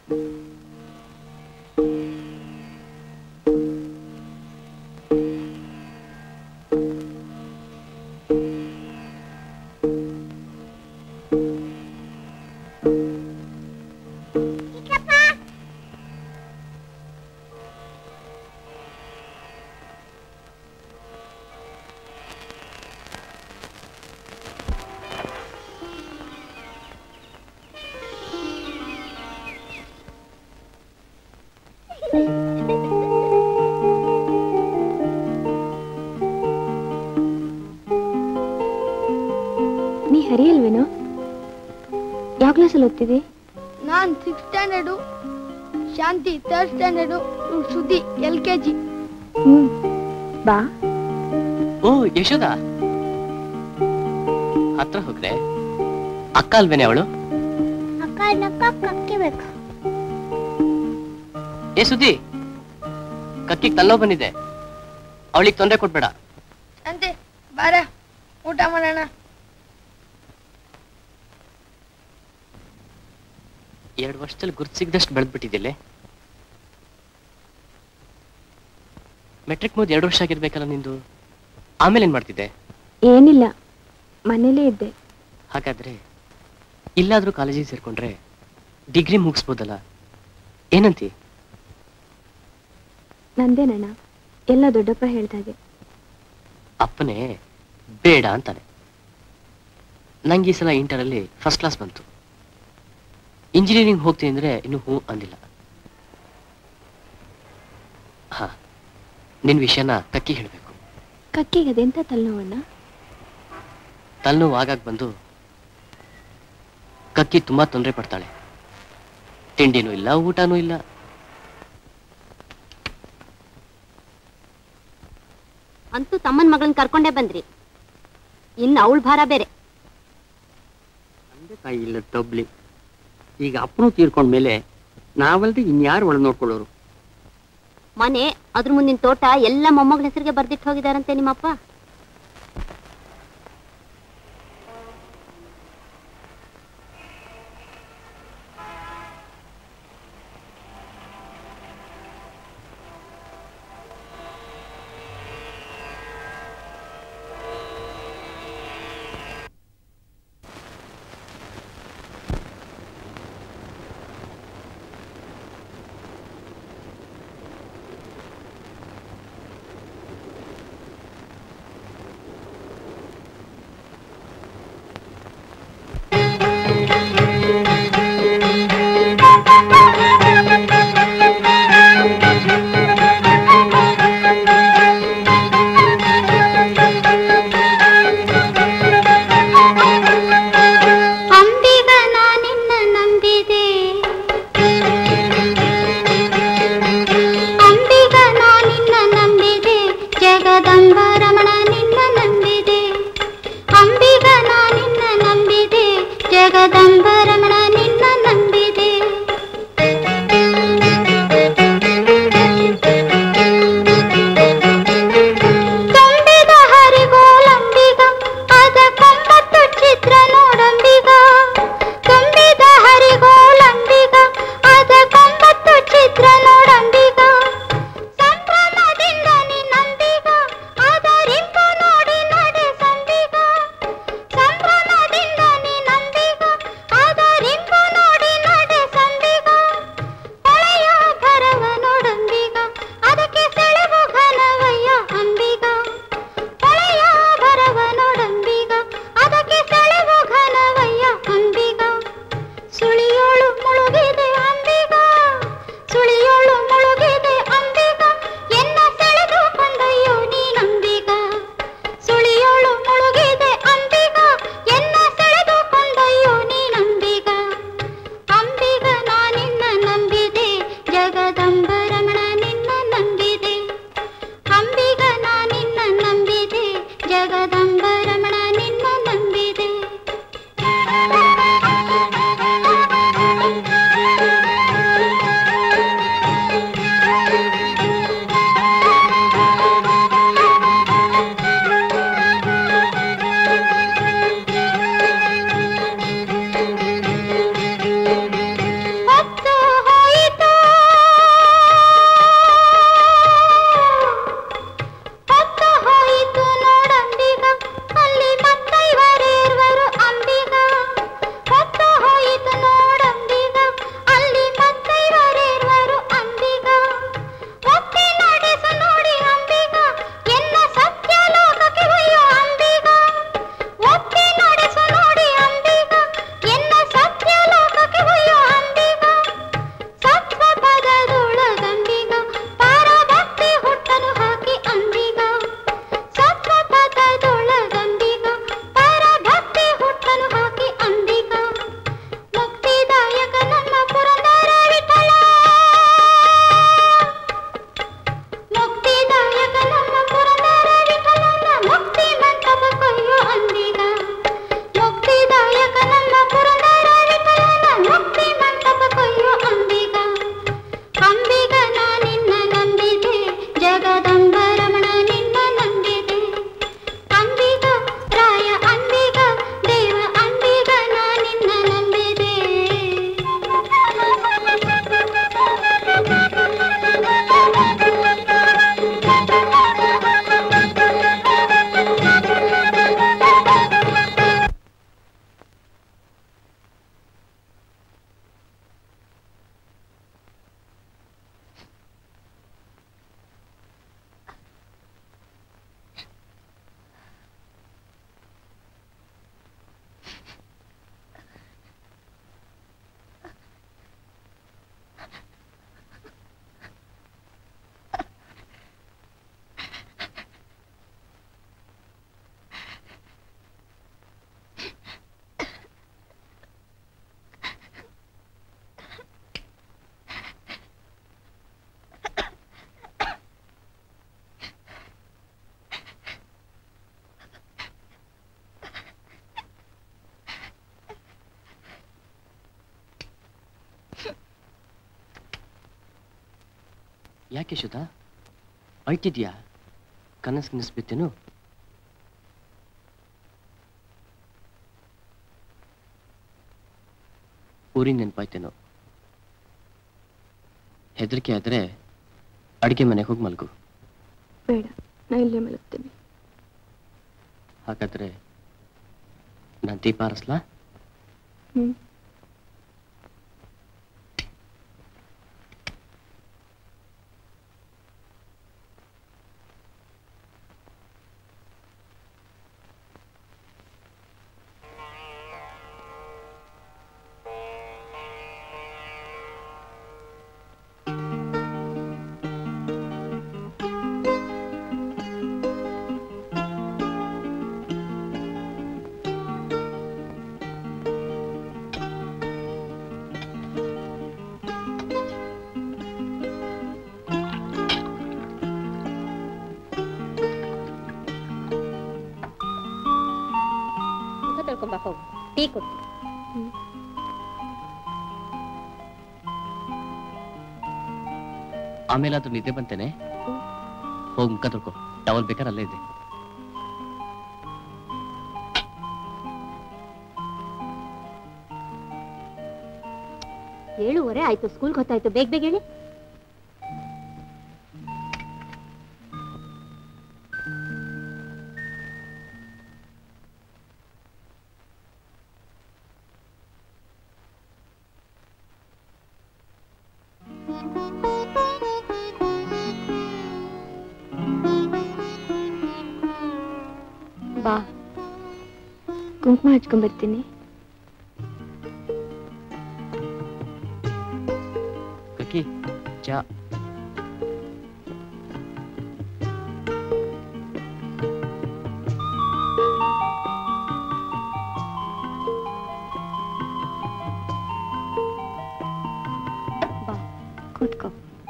ನೀ ಹರಿಯಲ್ವೇನೋ? ಯಾವ ಕ್ಲಾಸಲ್ಲಿ ಓದ್ತಿದ್ದಿ? ನಾನ್ 6th standard, Shanti 3rd standard, Shruti LKG. ಬಾ. ಓ ಯಶೋದ, ಹತ್ರ ಹೋಗ್ರೆ ಅಕ್ಕ ಅಲ್ವೇನೆ ಅವಳು? ಕಕ್ಕಿಬೇಕು. ಏ ಸುದ್ದಿ, ಕಕ್ಕಿಗೆ ತಲ್ಲೋ ಬಂದಿದೆ, ಅವಳಿಗೆ ತೊಂದರೆ ಕೊಡ್ಬೇಡ. ಶಾಂತಿ ಬಾರ, ಊಟ ಮಾಡೋಣ. 2 ವರ್ಷದಲ್ಲಿ ಗುರ್ತು ಸಿಗದಷ್ಟು ಬೆಳೆದ್ಬಿಟ್ಟಿದ್ದಿಲ್ಲ. ಮೆಟ್ರಿಕ್ ಮುಗಿದು 2 ವರ್ಷ ಆಗಿರ್ಬೇಕಲ್ಲ ನಿಂದು. ಆಮೇಲೆ ಏನ್ ಮಾಡ್ತಿದ್ದೆ? ಏನಿಲ್ಲ, ಮನೇಲೇ ಇದ್ದೆ. ಹಾಗಾದ್ರೆ ಇಲ್ಲಾದ್ರೂ ಕಾಲೇಜಿಗೆ ಸೇರ್ಕೊಂಡ್ರೆ ಡಿಗ್ರಿ ಮುಗಿಸ್ಬೋದಲ್ಲ, ಏನಂತಿ? ನಂದೇನಣ್ಣ, ಎಲ್ಲ ದೊಡ್ಡಪ್ಪ ಹೇಳ್ದಾಗೆ. ಅಪ್ಪನೇ ಬೇಡ ಅಂತಾನೆ. ನಂಗೆ ಈ ಸಲ ಇಂಟರಲ್ಲಿ ಫಸ್ಟ್ ಕ್ಲಾಸ್ ಬಂತು. ಇಂಜಿನಿಯರಿಂಗ್ ಹೋಗ್ತೀನಿ ಅಂದ್ರೆ ಇನ್ನು ಹೂ ಅಂದಿಲ್ಲ. ಹಾ, ನಿನ್ ವಿಷಯನ ಕಕ್ಕಿ ಹೇಳ್ಬೇಕು. ಕಕ್ಕಿಗೆ ಅದೆಂತ ತಲೆನೋವಣ್ಣ? ತಲೆನೋವು ಆಗಾಗ ಬಂದು ಕಕ್ಕಿ ತುಂಬಾ ತೊಂದರೆ ಪಡ್ತಾಳೆ. ತಿಂಡಿನೂ ಇಲ್ಲ, ಊಟನೂ ಇಲ್ಲ. ಅಂತೂ ತಮ್ಮನ ಮಗಳನ್ನ ಕರ್ಕೊಂಡೇ ಬಂದ್ರಿ, ಇನ್ನು ಅವಳ ಭಾರ ಬೇರೆ. ತಂದೆ ತಾಯಿ ಇಲ್ಲ ತಬ್ಲಿ. ಈಗ ಅಪ್ಪನು ತೀರ್ಕೊಂಡ್ಮೇಲೆ ನಾವಲ್ದೆ ಇನ್ಯಾರು ಒಳ ನೋಡ್ಕೊಳ್ಳೋರು? ಮನೆ, ಅದ್ರ ಮುಂದಿನ ತೋಟ ಎಲ್ಲ ಮೊಮ್ಮಗಳ ಹೆಸರಿಗೆ ಬರ್ದಿಟ್ಟು ಹೋಗಿದಾರಂತೆ ನಿಮ್ಮಪ್ಪ. ಯಾಕೆ ಶುದ್ಧ ಅಳ್ತಿದ್ಯಾ? ಕನಸಿನಿಸ್ಬಿತ್ತೇನು? ಊರಿನ ನೆನಪಾಯ್ತೇನೋ? ಹೆದರಿಕೆ ಆದ್ರೆ ಅಡಿಗೆ ಮನೆಗೆ ಹೋಗಿ ಮಲ್ಗು. ಬೇಡ, ನಾ ಇಲ್ಲೇ ಮಲಗ್ತೀನಿ. ಹಾಗಾದ್ರೆ ನಾನು ದೀಪ ಹರಿಸ್ಲಾ? ಹ್ಮ್. ಹೋಗು, ಟೀ ಕೊಡ್ತೀನಿ. ಆಮೇಲೆ ಅದು ನಿದ್ದೆ ಬಂತೇನೆ. ಹೋಗಿ ಮುಖ ತೊಳ್ಕೊ. ಟವಲ್ ಬೇಕಾದ್ರೆ ಅಲ್ಲೇ ಇದೆ. ಏಳುವರೆ ಆಯ್ತು, ಸ್ಕೂಲ್ ಗೊತ್ತಾಯ್ತು. ಬೇಗ ಬೇಗ ಹೇಳಿ. ಬಾ, ಕುಂಕುಮ ಹಚ್ಕೊಂಡ್ಬರ್ತೀನಿ. ಕಕ್ಕಿ ಚಾ. ಬಾ, ಕೂತ್ಕೋ.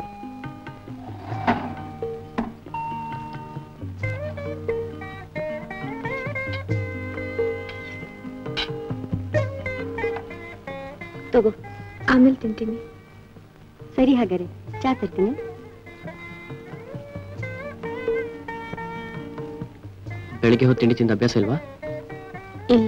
ತಗೋ, ಆಮೇಲೆ ತಿಂತೀನಿ. ಸರಿ, ಹಾಗಾದ್ರೆ ಚಾ ತರ್ತೀನಿ. ಬೆಳಿಗ್ಗೆ ಹೊತ್ತು ತಿಂಡಿ ತಿಂದ ಅಭ್ಯಾಸ ಇಲ್ವಾ? ಇಲ್ಲ.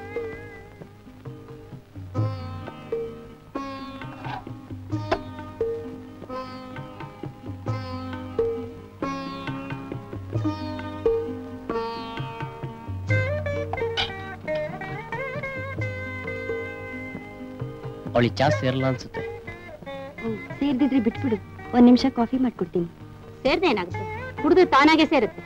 ಅವಳಿಗೆ ಚಾ ಸೇರಲ್ಲ ಅನ್ಸುತ್ತೆ. ಸೇರ್ದಿದ್ರೆ ಬಿಟ್ಬಿಡು, 1 ನಿಮಿಷ ಕಾಫಿ ಮಾಡ್ಕೊಡ್ತೀನಿ. ಸೇರ್ದೆ ಏನಾಗುತ್ತೆ, ಕುಡಿದು ತಾನಾಗೆ ಸೇರುತ್ತೆ.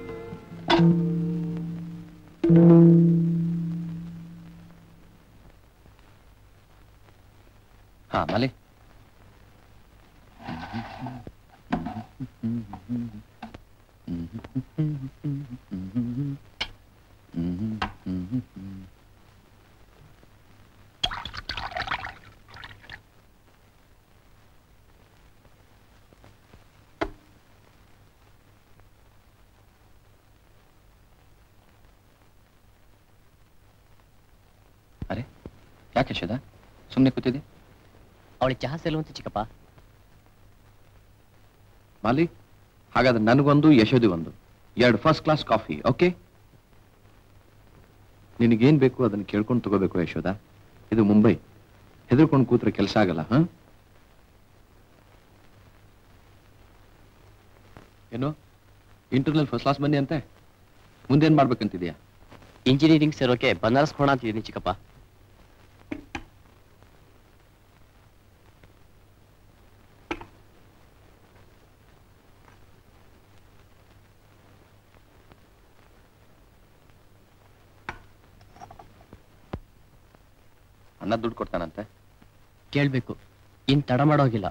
ಹಾ ಮಾಲಿ, ಅರೆ ಯಾಕೆ ಶುದ್ಧ ಸುಮ್ಮನೆ ಕೂತಿದೆ? ಅವಳಿಗೆ ಚಹಾ ಸೇರುವಂತ ಚಿಕ್ಕಪ್ಪ. ಮಾಲಿ, ಹಾಗಾದ್ರೆ ನನಗೊಂದು, ಯಶೋದಿ ಒಂದು, 2 ಫಸ್ಟ್ ಕ್ಲಾಸ್ ಕಾಫಿ. ಓಕೆ? ನಿನಗೇನ್ ಬೇಕು ಅದನ್ನು ಕೇಳ್ಕೊಂಡು ತಗೋಬೇಕು ಯಶೋದ. ಇದು ಮುಂಬೈ, ಹೆದರ್ಕೊಂಡು ಕೂತ್ರೆ ಕೆಲಸ ಆಗಲ್ಲ. ಹ ಏನು ಇಂಟರ್ನಲ್ ಫಸ್ಟ್ ಕ್ಲಾಸ್ ಬನ್ನಿ ಅಂತೆ, ಮುಂದೇನ್ ಮಾಡ್ಬೇಕಂತಿದ್ಯಾ? ಇಂಜಿನಿಯರಿಂಗ್ ಸೇರೋಕೆ ಬನಾರಸ್ ಹೋಣ ಅಂತಿದ್ದೀನಿ ಚಿಕ್ಕಪ್ಪ. ಅಣ್ಣ ದುಡ್ಡು ಕೊಡ್ತಾನಂತೆ? ಕೇಳ್ಬೇಕು, ಇನ್ ತಡ ಮಾಡೋಗಿಲ್ಲ.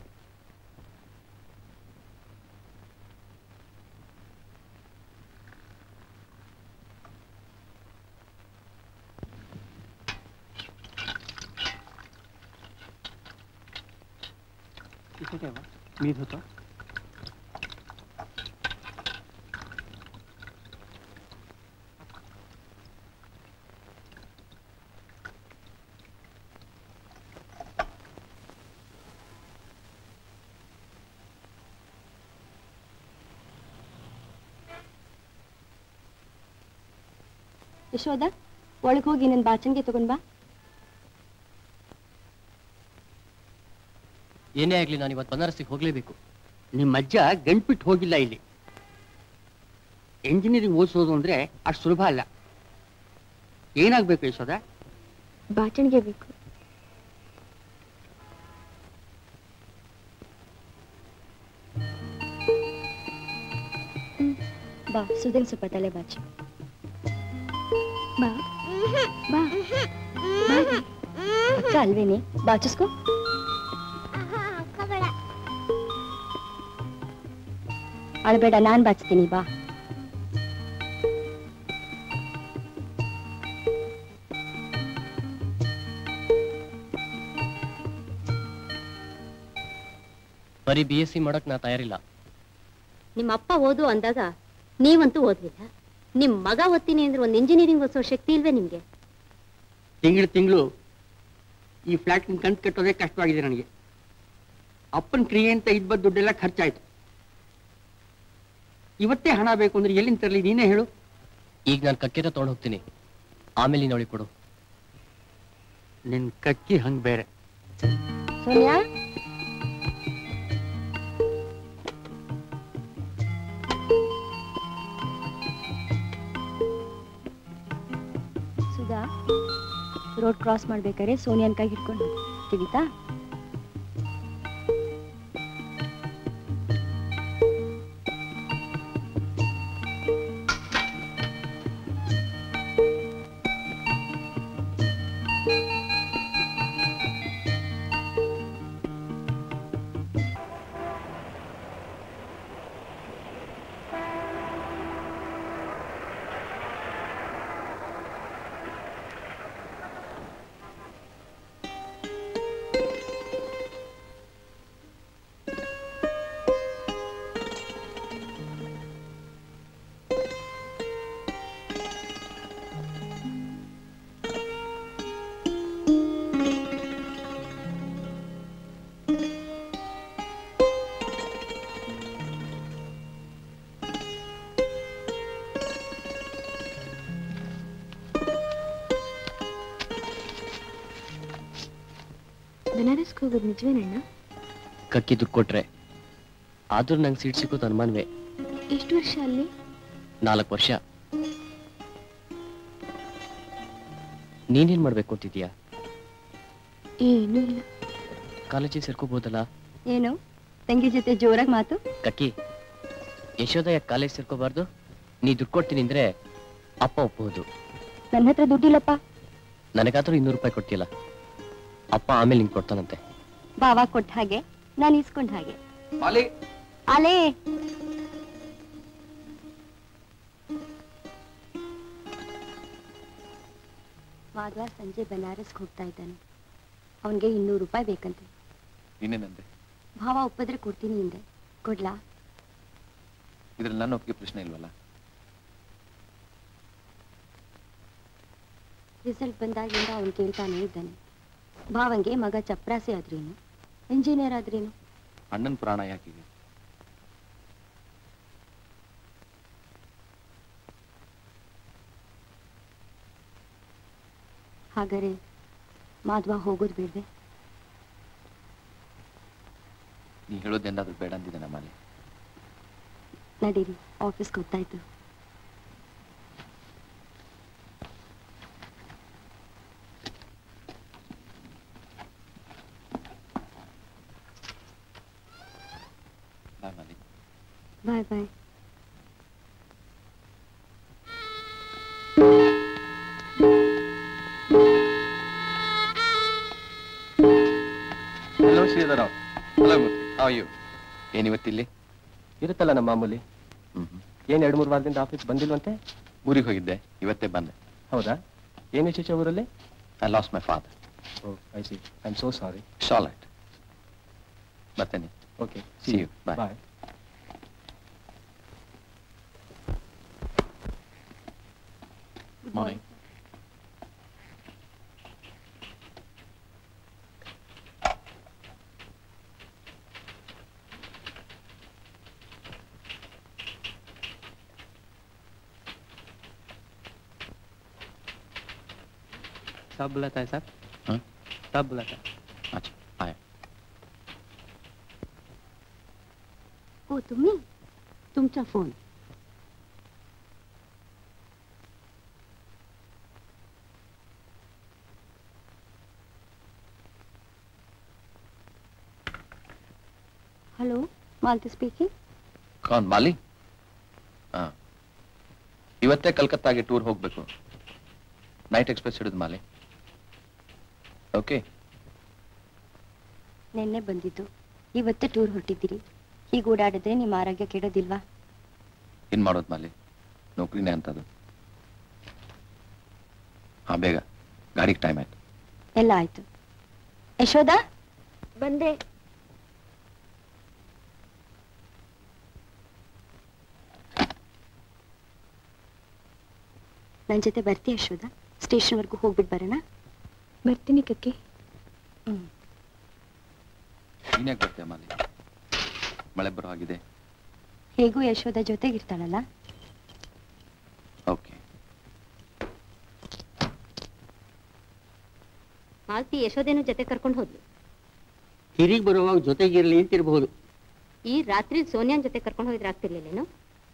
मीत होता ಯಶೋದ ಒಳಗೆ ಹೋಗಿ ನನ್ನ ಬಾಚನ್ಗೆ ತಗೊಂಡ್ ಬಾ. ಏನೇ ಆಗ್ಲಿ ನಾನು ಇವತ್ತು ಬನಾರಸ್ಸಿಗೆ ಹೋಗ್ಲೇಬೇಕು. ನಿಮ್ಮ ಅಜ್ಜ ಗಂಟ್ಬಿಟ್ಟು ಹೋಗಿಲ್ಲ ಇಲ್ಲಿ. ಎಂಜಿನಿಯರಿಂಗ್ ಓದಿಸೋದು ಅಂದ್ರೆ ಅಷ್ಟು ಸುಲಭ ಅಲ್ಲ. ಏನಾಗ್ಬೇಕು ಯಶೋದ? ಬಾಚಣಿಗೆ ಬೇಕು. ಬಾ ಸುದಿನ್ ಸ್ವಲ್ಪ ತಲೆ ಬಾಚಿ. ಬಾ ಬಾ ಅಕ್ಕ ಅಲ್ವೇನೆ, ಬಾಚಿಸ್ಕೋ. ಅಳ್ಬೇಡ, ನಾನ್ ಬಾಚ್ತೀನಿ, ಬಾ. ಬರೀ BSc ಮಾಡಕ್ ನಾ ತಯಾರಿಲ್ಲ. ನಿಮ್ಮ ಅಪ್ಪ ಓದು ಅಂದಾಗ ನೀವಂತೂ ಓದ್ಲಿಲ್ಲ. ನಿಮ್ ಮಗ ಓದ್ತೀನಿ ಅಂದ್ರೆ ಒಂದು ಇಂಜಿನಿಯರಿಂಗ್ ಓದಿಸೋ ಶಕ್ತಿ ಇಲ್ವೇ ನಿಮ್ಗೆ? ತಿಂಗಳು ಈ ಫ್ಲಾಟ್ ಕಂತು ಕಟ್ಟೋದೇ ಕಷ್ಟವಾಗಿದೆ ನನಗೆ. ಅಪ್ಪನ ಕ್ರಿಯೆ ಅಂತ ಇದ್ದ ದುಡ್ಡೆಲ್ಲ ಖರ್ಚಾಯ್ತು. ಇವತ್ತೇ ಹಣ ಬೇಕು ಅಂದ್ರೆ ಎಲ್ಲಿಂದ ತರಲಿ ನೀನೇ ಹೇಳು. ಈಗ ನಾನು ಕಕ್ಕಿರ ತಗೊಂಡು ಹೋಗ್ತೀನಿ, ಆಮೇಲೆ ನೀನು ಅವಳಿಗೆ ಕೊಡು. ನಿನ್ ಕಕ್ಕಿ ಹಂಗ್ ಬೇರೆ. ಸೋನಿಯಾ, ಸುಧಾ, ರೋಡ್ ಕ್ರಾಸ್ ಮಾಡ್ಬೇಕಾದ್ರೆ ಸೋನಿಯನ್ ಕೈ ಹಿಡ್ಕೊಂಡು ತಿಳಿತಾ? ಬನಾರಸ್ಗೆ ಹೋಗೋದು ನಿಜವೇನಣ್ಣ? ಕಕ್ಕಿ ದುಡ್ಡು ಕೊಟ್ರೆ, ಆದ್ರೂ ನಂಗೆ ಸೀಟ್ ಸಿಕ್ಕೋದು ಅನುಮಾನವೇ. ಎಷ್ಟು ವರ್ಷ ಅಲ್ಲಿ? 4 ವರ್ಷ. ನೀನೇನ್ ಮಾಡ್ಬೇಕು ಅಂತಿದ್ಯಾ? ಏನೂ ಇಲ್ಲ. ಕಾಲೇಜಿಗೆ ಸೇರ್ಕೋಬಹುದಲ್ಲ? ಏನು ತಂಗಿ ಜೊತೆ ಜೋರಾಗಿ ಮಾತು? ಕಕ್ಕಿ, ಯಶೋದ ಯಾಕೆ ಕಾಲೇಜ್ ಸೇರ್ಕೋಬಾರ್ದು? ನೀ ದುಡ್ಡು ಕೊಡ್ತೀನಿ ಅಂದ್ರೆ ಅಪ್ಪ ಒಪ್ಪಬಹುದು. ನನ್ನ ಹತ್ರ ದುಡ್ಡಿಲ್ಲಪ್ಪ. ನನಗಾದ್ರೂ 200 ರೂಪಾಯಿ ಕೊಡ್ತಿಯಲ್ಲ, ಅಪ್ಪ ಆಮೇಲೆ ನಿಂಗೆ ಕೊಡ್ತಾನಂತೆ. ಬಾವ ಕೊಟ್ಟ ಹಾಗೆ, ನಾನು ಇಸ್ಕೊಂಡ ಹಾಗೆ. ಅಲೇ ಮಾಧವ ಸಂಜೆ ಬನಾರಸ್ಗೆ ಹೋಗ್ತಾ ಇದ್ದಾನೆ. ಅವನಿಗೆ 200 ರೂಪಾಯಿ ಬೇಕಂತೆ. ನೀನೇನಂದೆ? ಭಾವ ಒಪ್ಪಿದ್ರೆ ಕೊಡ್ತೀನಿ ಹಿಂದೆ. ಕೊಡ್ಲಾ? ಇದ್ರಲ್ಲಿ ನನ್ನ ಒಪ್ಪಿಗೆ ಪ್ರಶ್ನೆ ಇಲ್ವಲ್ಲ. ರಿಸಲ್ಟ್ ಬಂದಾಗಿಂದ ಅವನು ಕೇಳ್ತಾನೆ ಇದ್ದಾನೆ, ಭಾವಂಗೆ ಮಗ ಚಪ್ರಾಸಿ ಆದ್ರೇನು, ಇಂಜಿನಿಯರ್ ಆದ್ರೇನು? ಅಣ್ಣನ ಪ್ರಾಣ ಯಾಕಿದೆ? ಹಾಗಾದ್ರೆ ಮಾಧವ ಹೋಗೋದು ಬೇಡ್ವೆ? ನೀ ಹೇಳೋದೇನಾದ್ರೂ ಬೇಡ ಅಂದಿದೆ ನಮ್ಮಲ್ಲಿ. ನಡೀರಿ, ಆಫೀಸ್ಗೆ ಗೊತ್ತಾಯ್ತು. Bye bye. Hello Sridhar. Hello Murthy, how you? ಏನಿವತ್ತಿಲ್ಲಿ? ಇರುತ್ತಲ್ಲ ನಮ್ಮ ಮಾಮೂಲಿ. ಏನ್ 2-3 ವಾರದಿಂದ ಆಫೀಸ್ ಬಂದಿಲ್ವಂತೆ? ಊರಿಗೆ ಹೋಗಿದ್ದೆ, ಇವತ್ತೇ ಬಂದೆ. ಹೌದಾ? ಏನ್ ವಿಶೇಷ ಊರಲ್ಲಿ? I lost my father. Oh, I see. I am so sorry. ಶಾಲೈಟ್. ಬರ್ತೇನೆ. Okay, See you. Bye. Bye. Morning. साहब बुलाता है साहब। हाँ? साहब बुलाता है। अच्छा आए। ओ तुम्ही, तुमचा फोन. Hello, Malti speaking. ಕೌನ್ ಮಾಲಿ? ಹಾ, ಇವತ್ತೇ ಕಲ್ಕತ್ತಾಗೆ ಟೂರ್ ಹೋಗ್ಬೇಕು. ನೈಟ್ ಎಕ್ಸ್ಪ್ರೆಸ್ ಹಿಡಿದು ಮಾಲಿ. ಓಕೆ. ನಿನ್ನೆ ಬಂದಿದ್ದು, ಇವತ್ತೇ ಟೂರ್ ಹೊರಟಿದ್ದೀರಿ. ಹೀಗೆ ಓಡಾಡಿದ್ರೆ ನಿಮ್ಮ ಆರೋಗ್ಯ ಕೆಡೋದಿಲ್ವಾ? ಏನ್ ಮಾಡೋದು ಮಾಲಿ, ನೌಕರಿನೇ ಅಂತದು. ಹಾ ಬೇಗ, ಗಾಡಿಗೆ ಟೈಮ್ ಆಯ್ತು. ಎಲ್ಲ ಆಯ್ತು. ಯಶೋದಾ ಬಂದೆ. ನನ್ನ ಜೊತೆ ಬರ್ತೀಯ ಯಶೋದಾ? ಸ್ಟೇಷನ್ವರೆಗೂ ಹೋಗ್ಬಿಟ್ಟು ಬರೋಣ. ಬರ್ತೀನಿ ಕಕ್ಕಿ. ನೀನ್ಯಾಕೆ ಬರ್ತೀಯ ಮಾಲಿ? ಮಳೆ ಬರೋ ಹಾಗಿದೆ. ಹೇಗೂ ಯಶೋದ ಜೊತೆಗಿರ್ತಾಳಲ್ಲ. ಓಕೆ. ಮಾಲ್ತಿ ಯಶೋದೇನು ಜೊತೆ ಕರ್ಕೊಂಡು ಹೋದ್ಲು. ಹಿರಿಗೆ ಬರುವಾಗ ಜೊತೆಗಿರ್ಲಿ ಅಂತಿರಬಹುದು. ಈ ರಾತ್ರಿ ಸೋನಿಯಾನ್ ಜೊತೆ ಕರ್ಕೊಂಡು ಹೋಗಿದ್ರೆ ಆಗ್ತಿರ್ಲಿಲ್ಲೇನು?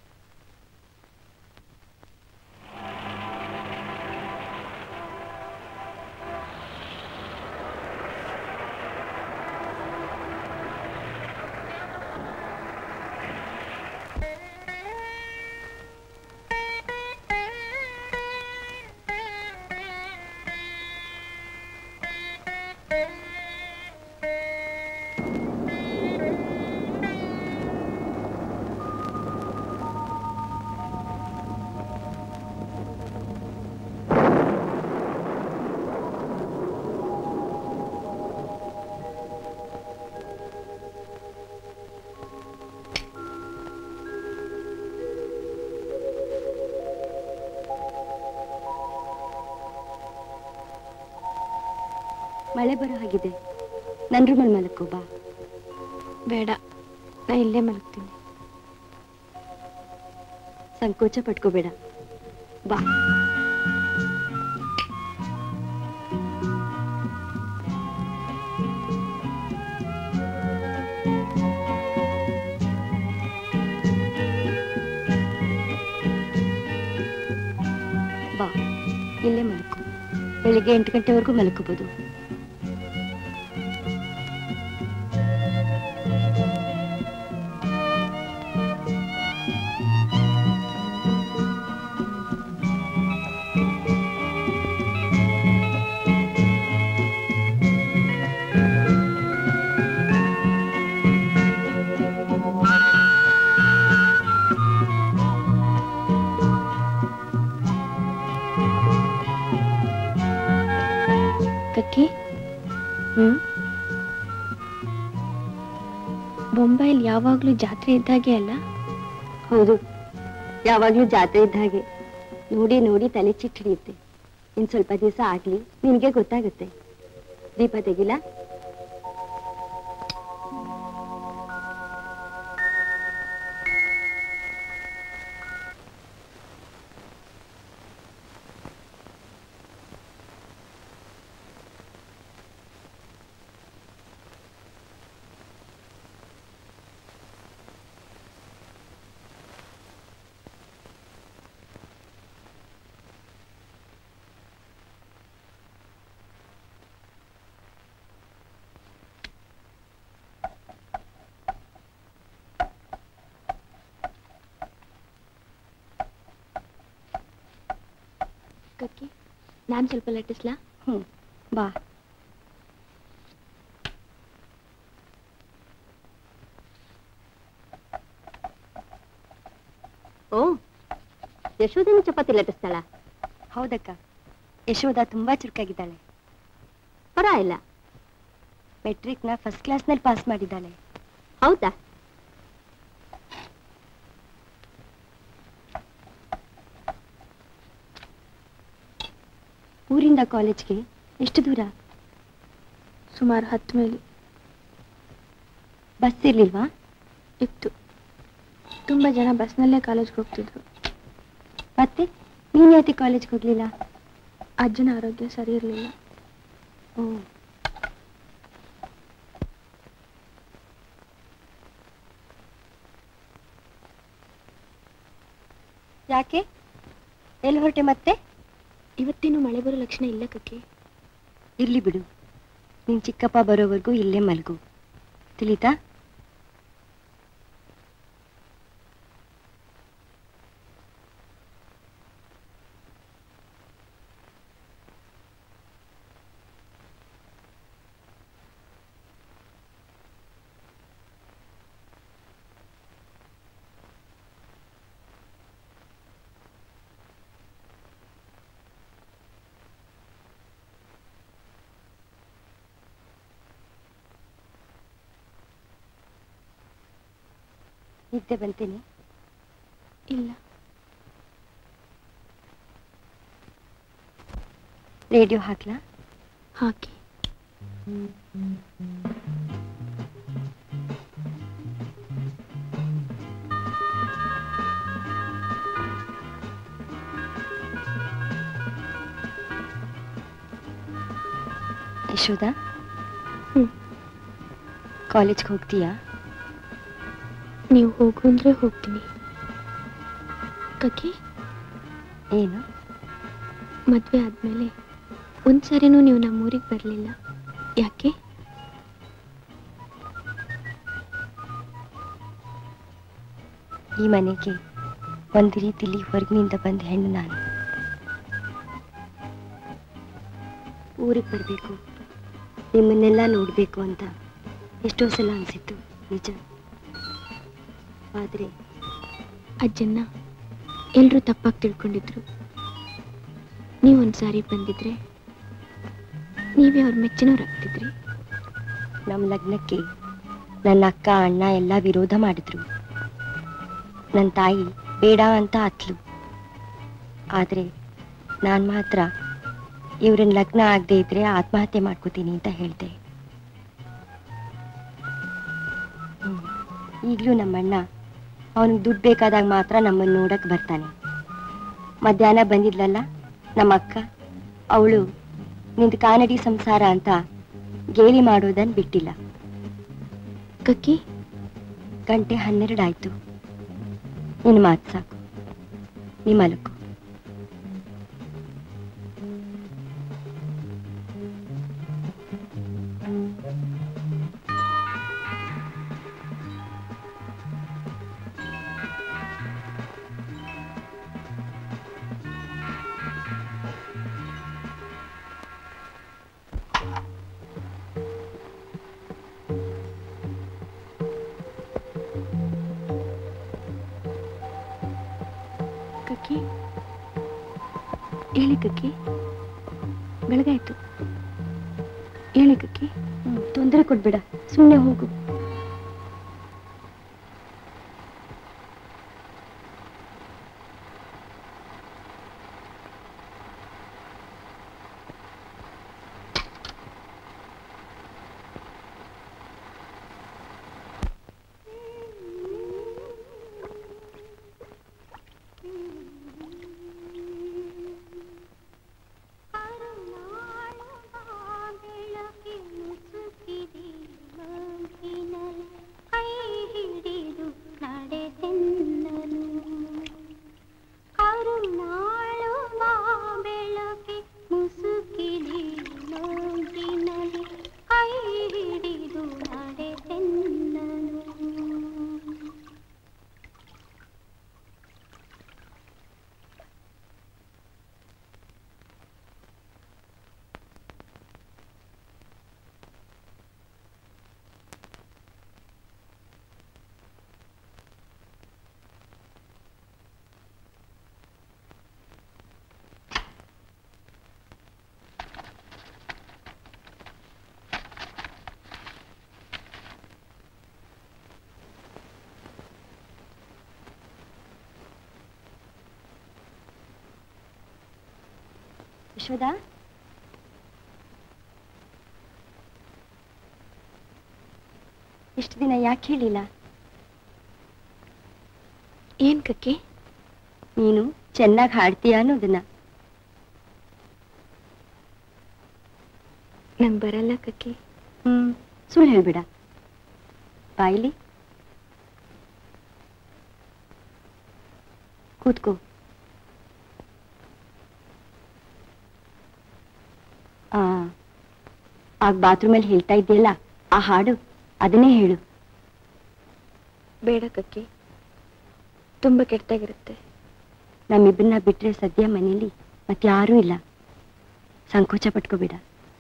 ಮಳೆ ಬರೋ ಹಾಗಿದೆ, ನನ್ನ ರೂಮಲ್ಲಿ ಮಲಕ್ಕೋ ಬಾ. ಬೇಡ, ನಾ ಇಲ್ಲೇ ಮಲಗ್ತೀನಿ. ಸಂಕೋಚ ಪಟ್ಕೋಬೇಡ, ಬಾ. ಬಾ, ಇಲ್ಲೇ ಮಲಕ್ಕೋ. ಬೆಳಿಗ್ಗೆ 8 ಗಂಟೆವರೆಗೂ ಮಲಕೋಬಹುದು. ಕಕ್ಕಿ, ಬೊಂಬೈಲಿ ಯಾವಾಗ್ಲೂ ಜಾತ್ರೆ ಇದ್ದಾಗೆ ಅಲ್ಲ? ಹೌದು, ಯಾವಾಗ್ಲೂ ಜಾತ್ರೆ ಇದ್ದ ಹಾಗೆ. ನೋಡಿ ನೋಡಿ ತಲೆ ಚಿಟ್ಟು ಹಿಡಿಯುತ್ತೆ. ಇನ್ ಸ್ವಲ್ಪ ದಿವಸ ಆಗ್ಲಿ, ನಿನಗೆ ಗೊತ್ತಾಗುತ್ತೆ. ದೀಪ ತೆಗಿಲ. ಕಕ್ಕಿ, ನಾನು ಸ್ವಲ್ಪ ಲಟ್ಟಿಸ್ಲಾ? ಬಾ. ಓ, ಯಶೋದೇನು ಚಪಾತಿ ಲಟ್ಟಿಸ್ತಾಳ? ಹೌದಕ್ಕ, ಯಶೋದ ತುಂಬಾ ಚುರುಕಾಗಿದ್ದಾಳೆ. ಪರವಾಗಿಲ್ಲ. ಮೆಟ್ರಿಕ್ನ ಫಸ್ಟ್ ಕ್ಲಾಸ್ನಲ್ಲಿ ಪಾಸ್ ಮಾಡಿದ್ದಾಳೆ. ಹೌದಾ? ಊರಿಂದ ಕಾಲೇಜ್ಗೆ ಎಷ್ಟು ದೂರ? ಸುಮಾರು 10 ಮೈಲಿ. ಬಸ್ ಇರ್ಲಿಲ್ವಾ? ಇತ್ತು. ತುಂಬಾ ಜನ ಬಸ್ನಲ್ಲೇ ಕಾಲೇಜ್ಗೆ ಹೋಗ್ತಿದ್ರು. ಮತ್ತೆ ನೀನ್ ಯಾಕೆ ಕಾಲೇಜ್ಗೆ ಹೋಗ್ಲಿಲ್ಲ? ಅಜ್ಜನ ಆರೋಗ್ಯ ಸರಿ ಇರಲಿಲ್ಲ. ಓ, ಯಾಕೆ? ಎಲ್ಲಿ ಹೊರಟೆ ಮತ್ತೆ? ಇವತ್ತೇನು ಮಳೆ ಬರೋ ಲಕ್ಷಣ ಇಲ್ಲ ಕಕ್ಕೆ. ಇರ್ಲಿ ಬಿಡು, ನಿನ್ ಚಿಕ್ಕಪ್ಪ ಬರೋವರೆಗೂ ಇಲ್ಲೇ ಮಲ್ಗು, ತಿಳಿತಾ? ನಿದ್ದೆ ಬಂತೇನೆ? ಇಲ್ಲ. ರೇಡಿಯೋ ಹಾಕ್ಲಾ? ಹಾಕಿ. ಯಶೋದ, ಕಾಲೇಜ್ಗೆ ಹೋಗ್ತೀಯಾ? ನೀವು ಹೋಗು ಅಂದ್ರೆ ಹೋಗ್ತೀನಿ. ಕಕ್ಕಿ, ಏನು? ಮದುವೆ ಆದಮೇಲೆ ಒಂದ್ಸರಿನೂ ನೀವು ನಮ್ಮೂರಿಗೆ ಬರಲಿಲ್ಲ, ಯಾಕೆ? ಈ ಮನೆಗೆ ಒಂದು ರೀತಿಲಿ ಹೊರಗಿನಿಂದ ಬಂದ ಹೆಣ್ಣು ನಾನು. ಊರಿಗೆ ಬರಬೇಕು, ನಿಮ್ಮನ್ನೆಲ್ಲ ನೋಡಬೇಕು ಅಂತ ಎಷ್ಟೋ ಸಲ ಅನಿಸಿತ್ತು, ನಿಜ. ಆದರೆ ಅಜ್ಜನ್ನ ಎಲ್ಲರೂ ತಪ್ಪಾಗಿ ತಿಳ್ಕೊಂಡಿದ್ರು. ನೀವೊಂದ್ಸಾರಿ ಬಂದಿದ್ರೆ ನೀವೇ ಅವ್ರ ಮೆಚ್ಚಿನವ್ರಾಗ್ತಿದ್ರಿ. ನಮ್ಮ ಲಗ್ನಕ್ಕೆ ನನ್ನ ಅಕ್ಕ ಅಣ್ಣ ಎಲ್ಲ ವಿರೋಧ ಮಾಡಿದ್ರು. ನನ್ನ ತಾಯಿ ಬೇಡ ಅಂತ ಅತ್ಲು. ಆದರೆ ನಾನು ಮಾತ್ರ ಇವ್ರನ್ನ ಲಗ್ನ ಆಗದೆ ಇದ್ರೆ ಆತ್ಮಹತ್ಯೆ ಮಾಡ್ಕೋತೀನಿ ಅಂತ ಹೇಳಿದೆ. ಈಗಲೂ ನಮ್ಮಣ್ಣ ಅವನಿಗೆ ದುಡ್ಡು ಬೇಕಾದಾಗ ಮಾತ್ರ ನಮ್ಮನ್ನು ನೋಡಕ್ಕೆ ಬರ್ತಾನೆ. ಮಧ್ಯಾಹ್ನ ಬಂದಿದ್ಲಲ್ಲ ನಮ್ಮ ಅಕ್ಕ, ಅವಳು ನಿಂದು ಕಾನಡಿ ಸಂಸಾರ ಅಂತ ಗೇಲಿ ಮಾಡೋದನ್ನು ಬಿಟ್ಟಿಲ್ಲ. ಕಕ್ಕಿ, ಗಂಟೆ 12 ಆಯ್ತು. ನಿನ್ನ ಮಾತು ಸಾಕು, ನೀ ಮಲಗು. ಕಕ್ಕಿ, ಹೇಳಿ ಕಕ್ಕಿ, ಬೆಳಗಾಯ್ತು. ಹೇಳಿ ಕಕ್ಕಿ. ತೊಂದರೆ ಕೊಡ್ಬೇಡ, ಸುಮ್ಮನೆ ಹೋಗು. ಯಶೋದ, ಇಷ್ಟು ದಿನ ಯಾಕೆ ಹೇಳಿಲ್ಲ? ಏನ್ ಕಕ್ಕಿ? ನೀನು ಚೆನ್ನಾಗಿ ಹಾಡ್ತೀಯ ಅನ್ನೋದನ್ನ. ನಂಗೆ ಬರಲ್ಲ ಕಕ್ಕಿ. ಸುಳ್ಳು ಹೇಳ್ಬೇಡ. ಬಾಯಿಲಿ ಕೂತ್ಕೋ. ಆಗ ಬಾತ್ರೂಮಲ್ಲಿ ಹೇಳ್ತಾ ಇದ್ದೀಯಲ್ಲ ಆ ಹಾಡು, ಅದನ್ನೇ ಹೇಳು. ಬೇಡ ಕಕ್ಕಿ, ತುಂಬ ಕೆಟ್ಟಾಗಿರುತ್ತೆ. ನಮ್ಮಿಬ್ಬರನ್ನ ಬಿಟ್ರೆ ಸದ್ಯ ಮನೇಲಿ ಮತ್ತಾರೂ ಇಲ್ಲ. ಸಂಕೋಚ ಪಟ್ಕೋಬೇಡ.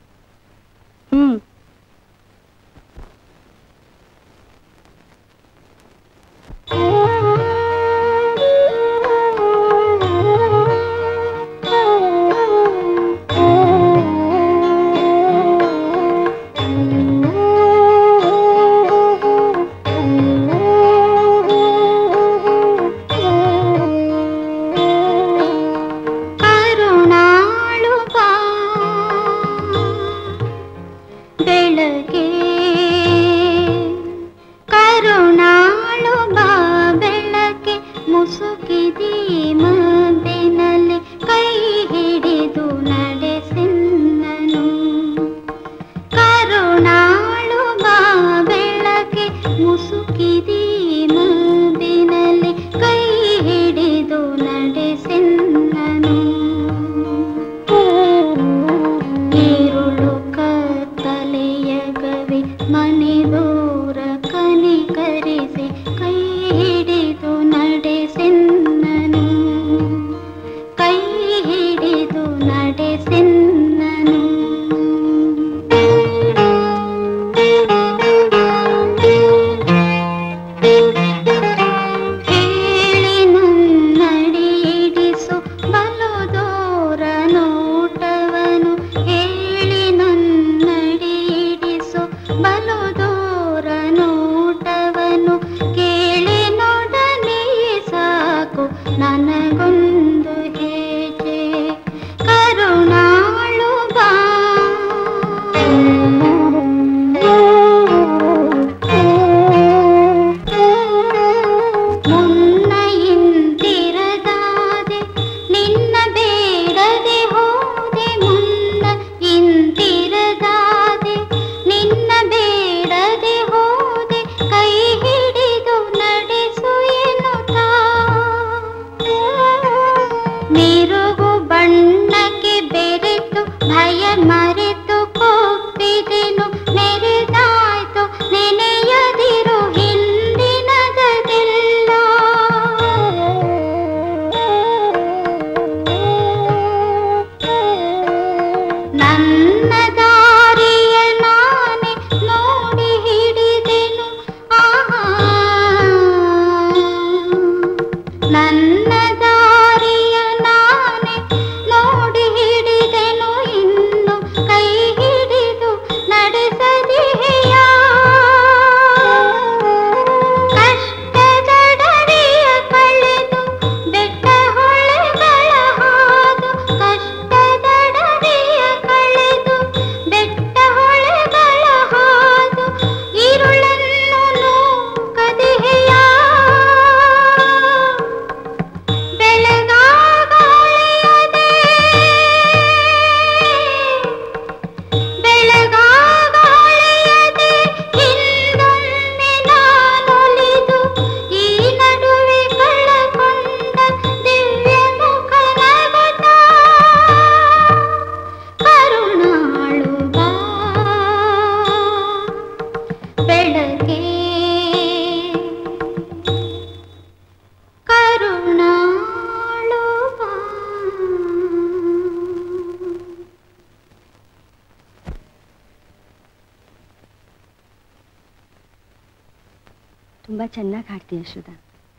ತುಂಬಾ ಚೆನ್ನಾಗಿ ಹಾಡ್ತೀಯ ಯಶೋದ.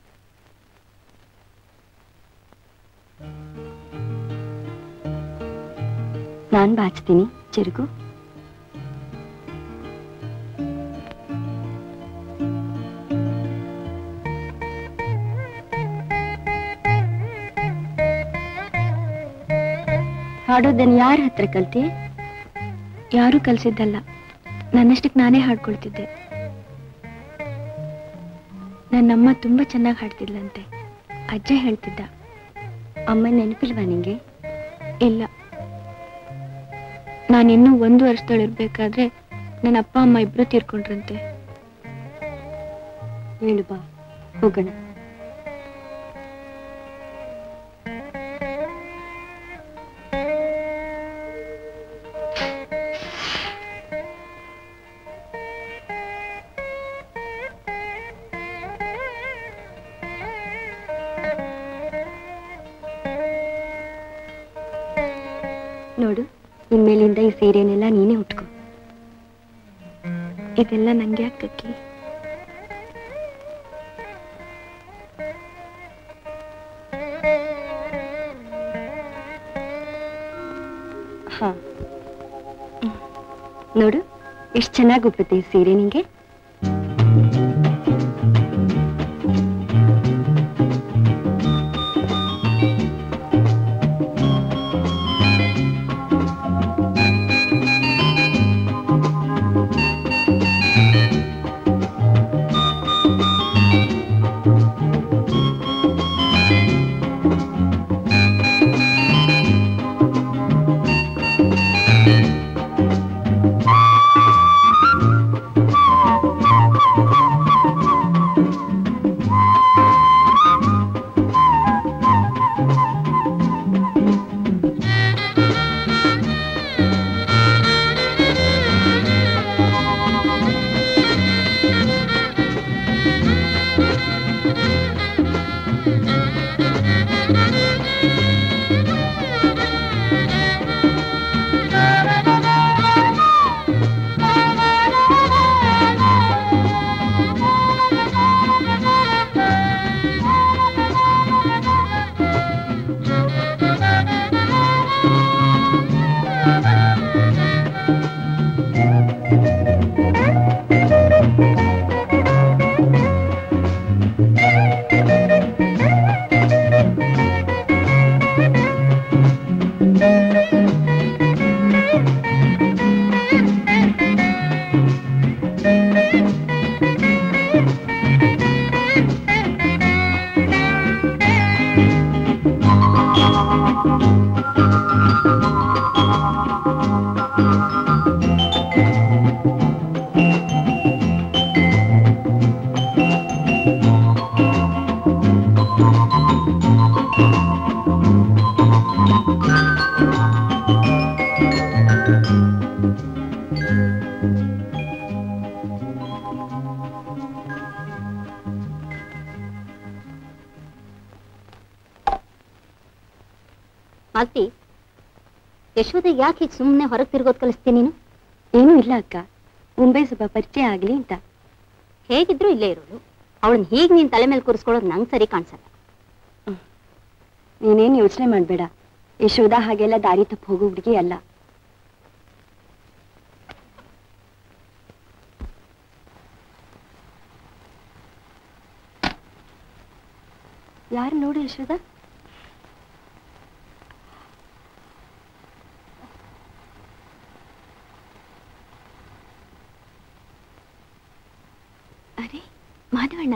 ನಾನ್ ಬಾಚ್ತೀನಿ ಚೆರುಗು. ಹಾಡೋದನ್ನ ಯಾರ ಹತ್ರ ಕಲ್ತಿ? ಯಾರು ಕಲ್ಸಿದ್ದಲ್ಲ, ನನ್ನಷ್ಟಕ್ಕೆ ನಾನೇ ಹಾಡ್ಕೊಳ್ತಿದ್ದೆ. ನನ್ನಮ್ಮ ತುಂಬಾ ಚೆನ್ನಾಗಿ ಹಾಡ್ತಿದ್ಲಂತೆ, ಅಜ್ಜ ಹೇಳ್ತಿದ್ದ. ಅಮ್ಮ ನೆನಪಿಲ್ವಾ ನಿಂಗೆ? ಇಲ್ಲ. ನಾನಿನ್ನೂ 1 ವರ್ಷದಲ್ಲಿರ್ಬೇಕಾದ್ರೆ ನನ್ನ ಅಪ್ಪ ಅಮ್ಮ ಇಬ್ರು ತೀರ್ಕೊಂಡ್ರಂತೆ. ಹೇಳು ಬಾ, ಹೋಗೋಣ. ನೋಡು, ಇನ್ಮೇಲಿಂದ ಈ ಸೀರೆನೆಲ್ಲ ನೀನೇ ಉಟ್ಕೋ. ಇದೆಲ್ಲ ನಂಗೆ ಯಾಕಕ್ಕಿ? ಹಾ, ನೋಡು ಎಷ್ಟು ಚೆನ್ನಾಗಿ ಒಪ್ಪುತ್ತೆ ಈ ಸೀರೆ ನಿಂಗೆ. ಮಾಲ್ತಿ, ಯಶೋಧ ಯಾಕೆ ಹೀಗೆ ಸುಮ್ಮನೆ ಹೊರಗೆ ತಿರ್ಗೋದು ಕಲಿಸ್ತೀನಿ ನೀನು? ಏನೂ ಇಲ್ಲ ಅಕ್ಕ, ಮುಂಬೈ ಸ್ವಲ್ಪ ಪರಿಚಯ ಆಗಲಿ ಅಂತ. ಹೇಗಿದ್ರು ಇಲ್ಲೇ ಇರೋದು, ಅವಳನ್ನ ಹೀಗೆ ನೀನು ತಲೆ ಮೇಲೆ ಕೂರಿಸ್ಕೊಳ್ಳೋದು ನಂಗೆ ಸರಿ ಕಾಣಿಸಲ್ಲ. ನೀನೇನು ಯೋಚನೆ ಮಾಡಬೇಡ, ಯಶೋಧ ಹಾಗೆಲ್ಲ ದಾರಿ ತಪ್ಪು ಹೋಗೋ ಹುಡುಗಿ ಅಲ್ಲ. ಯಾರು ನೋಡು ಯಶೋಧ? ಅರೆ ಮಾಧವಣ್ಣ,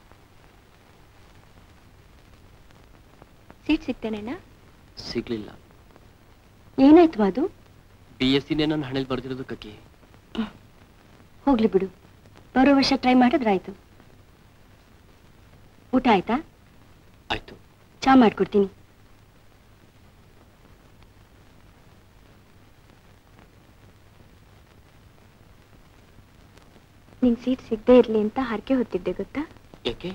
ಸೀಟ್ ಸಿಗ್ತೇನೆಣ್ಣ? ಸಿಗ್ಲಿಲ್ಲ. ಏನಾಯ್ತು ಮಾಧು? BSc ನನ್ನ ಹಣೆಲ್ ಬರ್ದಿರೋದು ಕಕ್ಕಿ. ಹೋಗ್ಲಿ ಬಿಡು, ಬರೋ ವರ್ಷ ಟ್ರೈ ಮಾಡಿದ್ರಾಯ್ತು. ಊಟ ಆಯ್ತಾ? ಆಯ್ತು. ಚಾ ಮಾಡ್ಕೊಡ್ತೀನಿ. ನಿಂಗೆ ಸೀಟ್ ಸಿಗದೆ ಇರಲಿ ಅಂತ ಹರಕೆ ಹೊತ್ತಿದ್ದೆ ಗೊತ್ತಾ? ಯಾಕೆ?